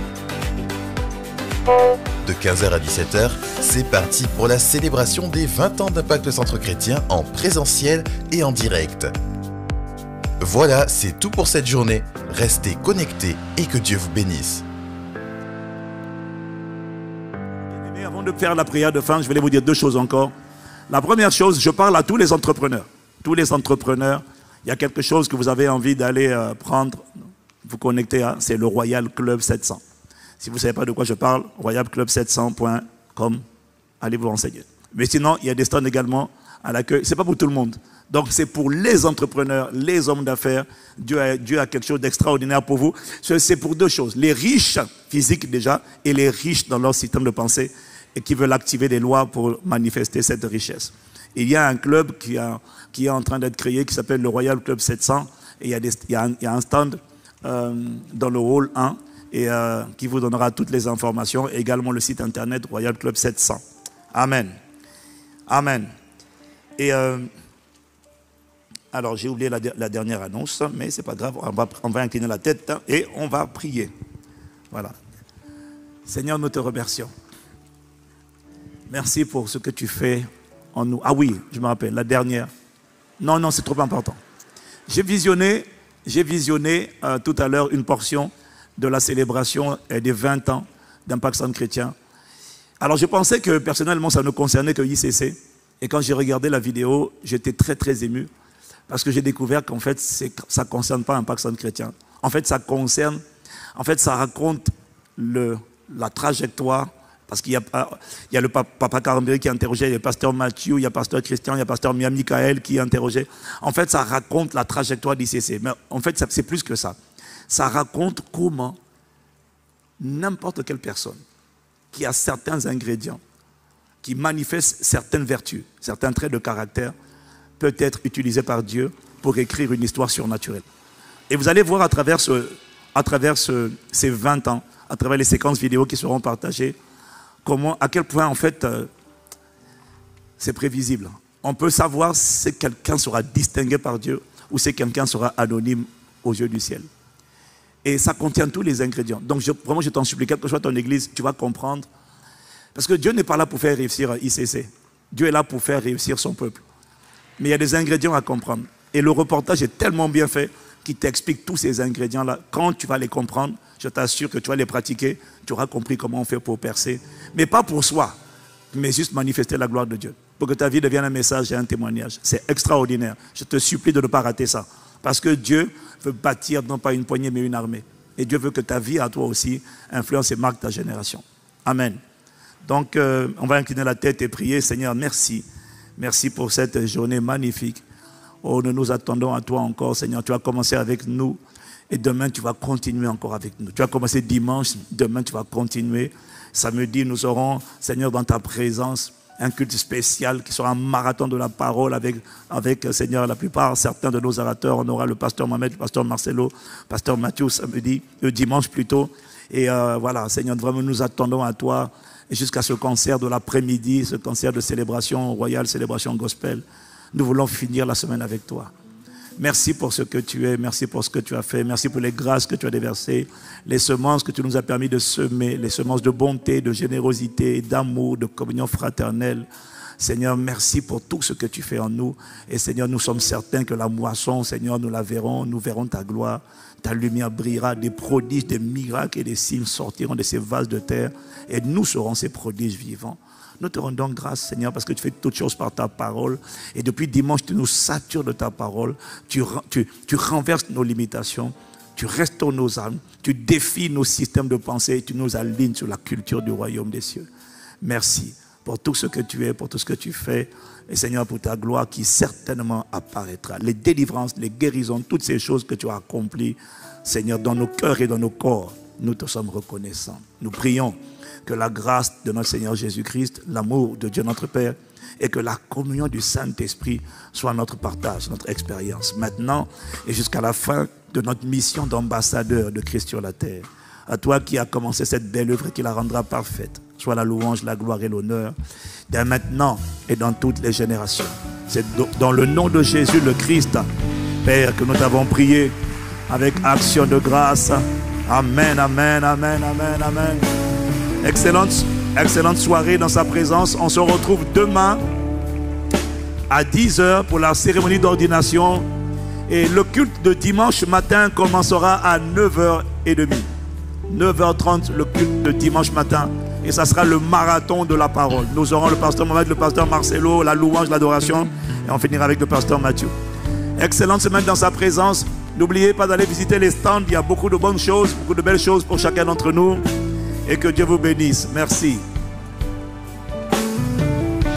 De quinze heures à dix-sept heures, c'est parti pour la célébration des vingt ans d'Impact Centre Chrétien en présentiel et en direct. Voilà, c'est tout pour cette journée. Restez connectés et que Dieu vous bénisse. Et avant de faire la prière de fin, je voulais vous dire deux choses encore. La première chose, je parle à tous les entrepreneurs. Tous les entrepreneurs, il y a quelque chose que vous avez envie d'aller euh, prendre, vous connecter à, c'est le Royal Club sept cents. Si vous ne savez pas de quoi je parle, royal club sept cents point com, allez vous renseigner. Mais sinon, il y a des stands également à l'accueil. Ce n'est pas pour tout le monde. Donc, c'est pour les entrepreneurs, les hommes d'affaires. Dieu a, Dieu a quelque chose d'extraordinaire pour vous. C'est pour deux choses. Les riches physiques déjà et les riches dans leur système de pensée et qui veulent activer des lois pour manifester cette richesse. Il y a un club qui, a, qui est en train d'être créé qui s'appelle le Royal Club sept cents. Et il y a, des, il y a, un, il y a un stand euh, dans le hall un et euh, qui vous donnera toutes les informations. Et également le site internet Royal Club sept cents. Amen. Amen. Et... Euh, Alors, j'ai oublié la, la dernière annonce, mais ce n'est pas grave, on va, on va incliner la tête et on va prier. Voilà. Seigneur, nous te remercions. Merci pour ce que tu fais en nous. Ah oui, je me rappelle, la dernière. Non, non, c'est trop important. J'ai visionné, j'ai visionné euh, tout à l'heure une portion de la célébration euh, des vingt ans d'Impact Centre Chrétien. Alors, je pensais que personnellement, ça ne concernait que I C C. Et quand j'ai regardé la vidéo, j'étais très, très ému. Parce que j'ai découvert qu'en fait, ça ne concerne pas Impact Centre Chrétien. En fait, ça concerne, en fait, ça raconte le, la trajectoire. Parce qu'il y a, il y a le papa Carambéry qui interrogeait, il y a le pasteur Mathieu, il y a le pasteur Christian, il y a le pasteur Mia Michael qui interrogeait. En fait, ça raconte la trajectoire d'I C C. Mais en fait, c'est plus que ça. Ça raconte comment n'importe quelle personne qui a certains ingrédients, qui manifeste certaines vertus, certains traits de caractère, peut être utilisé par Dieu pour écrire une histoire surnaturelle. Et vous allez voir à travers, ce, à travers ce, ces vingt ans, à travers les séquences vidéo qui seront partagées, comment, à quel point en fait euh, c'est prévisible. On peut savoir si quelqu'un sera distingué par Dieu ou si quelqu'un sera anonyme aux yeux du ciel. Et ça contient tous les ingrédients. Donc je, vraiment je t'en supplie, quelle que soit ton église, tu vas comprendre. Parce que Dieu n'est pas là pour faire réussir I C C. Dieu est là pour faire réussir son peuple. Mais il y a des ingrédients à comprendre. Et le reportage est tellement bien fait qu'il t'explique tous ces ingrédients-là. Quand tu vas les comprendre, je t'assure que tu vas les pratiquer, tu auras compris comment on fait pour percer. Mais pas pour soi, mais juste manifester la gloire de Dieu. Pour que ta vie devienne un message et un témoignage. C'est extraordinaire. Je te supplie de ne pas rater ça. Parce que Dieu veut bâtir non pas une poignée, mais une armée. Et Dieu veut que ta vie, à toi aussi, influence et marque ta génération. Amen. Donc, euh, on va incliner la tête et prier. Seigneur, merci. Merci pour cette journée magnifique. Oh, nous nous attendons à toi encore, Seigneur. Tu as commencé avec nous et demain, tu vas continuer encore avec nous. Tu as commencé dimanche, demain, tu vas continuer. Samedi, nous aurons, Seigneur, dans ta présence, un culte spécial qui sera un marathon de la parole avec, avec Seigneur, la plupart, certains de nos orateurs. On aura le pasteur Mohamed, le pasteur Marcelo, le pasteur Mathieu, samedi, le dimanche plutôt. Et euh, voilà, Seigneur, vraiment, nous attendons à toi. Et jusqu'à ce concert de l'après-midi, ce concert de célébration royale, célébration gospel, nous voulons finir la semaine avec toi. Merci pour ce que tu es, merci pour ce que tu as fait, merci pour les grâces que tu as déversées, les semences que tu nous as permis de semer, les semences de bonté, de générosité, d'amour, de communion fraternelle. Seigneur, merci pour tout ce que tu fais en nous. Et Seigneur, nous sommes certains que la moisson, Seigneur, nous la verrons, nous verrons ta gloire. Ta lumière brillera, des prodiges, des miracles et des signes sortiront de ces vases de terre. Et nous serons ces prodiges vivants. Nous te rendons grâce, Seigneur, parce que tu fais toutes choses par ta parole. Et depuis dimanche, tu nous satures de ta parole. Tu, tu, tu renverses nos limitations. Tu restaures nos âmes. Tu défies nos systèmes de pensée. Et tu nous alignes sur la culture du royaume des cieux. Merci pour tout ce que tu es, pour tout ce que tu fais. Et Seigneur, pour ta gloire qui certainement apparaîtra. Les délivrances, les guérisons, toutes ces choses que tu as accomplies, Seigneur, dans nos cœurs et dans nos corps, nous te sommes reconnaissants. Nous prions que la grâce de notre Seigneur Jésus-Christ, l'amour de Dieu notre Père et que la communion du Saint-Esprit soit notre partage, notre expérience, maintenant et jusqu'à la fin de notre mission d'ambassadeur de Christ sur la terre. À toi qui as commencé cette belle œuvre et qui la rendra parfaite, soit la louange, la gloire et l'honneur, dès maintenant et dans toutes les générations. C'est dans le nom de Jésus le Christ, Père, que nous t'avons prié avec action de grâce. Amen, amen, amen, amen, amen. Excellente, excellente soirée dans sa présence. On se retrouve demain à dix heures pour la cérémonie d'ordination. Et le culte de dimanche matin commencera à neuf heures trente. neuf heures trente, le culte de dimanche matin. Et ça sera le marathon de la parole. Nous aurons le pasteur Mohamed, le pasteur Marcelo, la louange, l'adoration. Et on finira avec le pasteur Mathieu. Excellente semaine dans sa présence. N'oubliez pas d'aller visiter les stands. Il y a beaucoup de bonnes choses, beaucoup de belles choses pour chacun d'entre nous. Et que Dieu vous bénisse. Merci.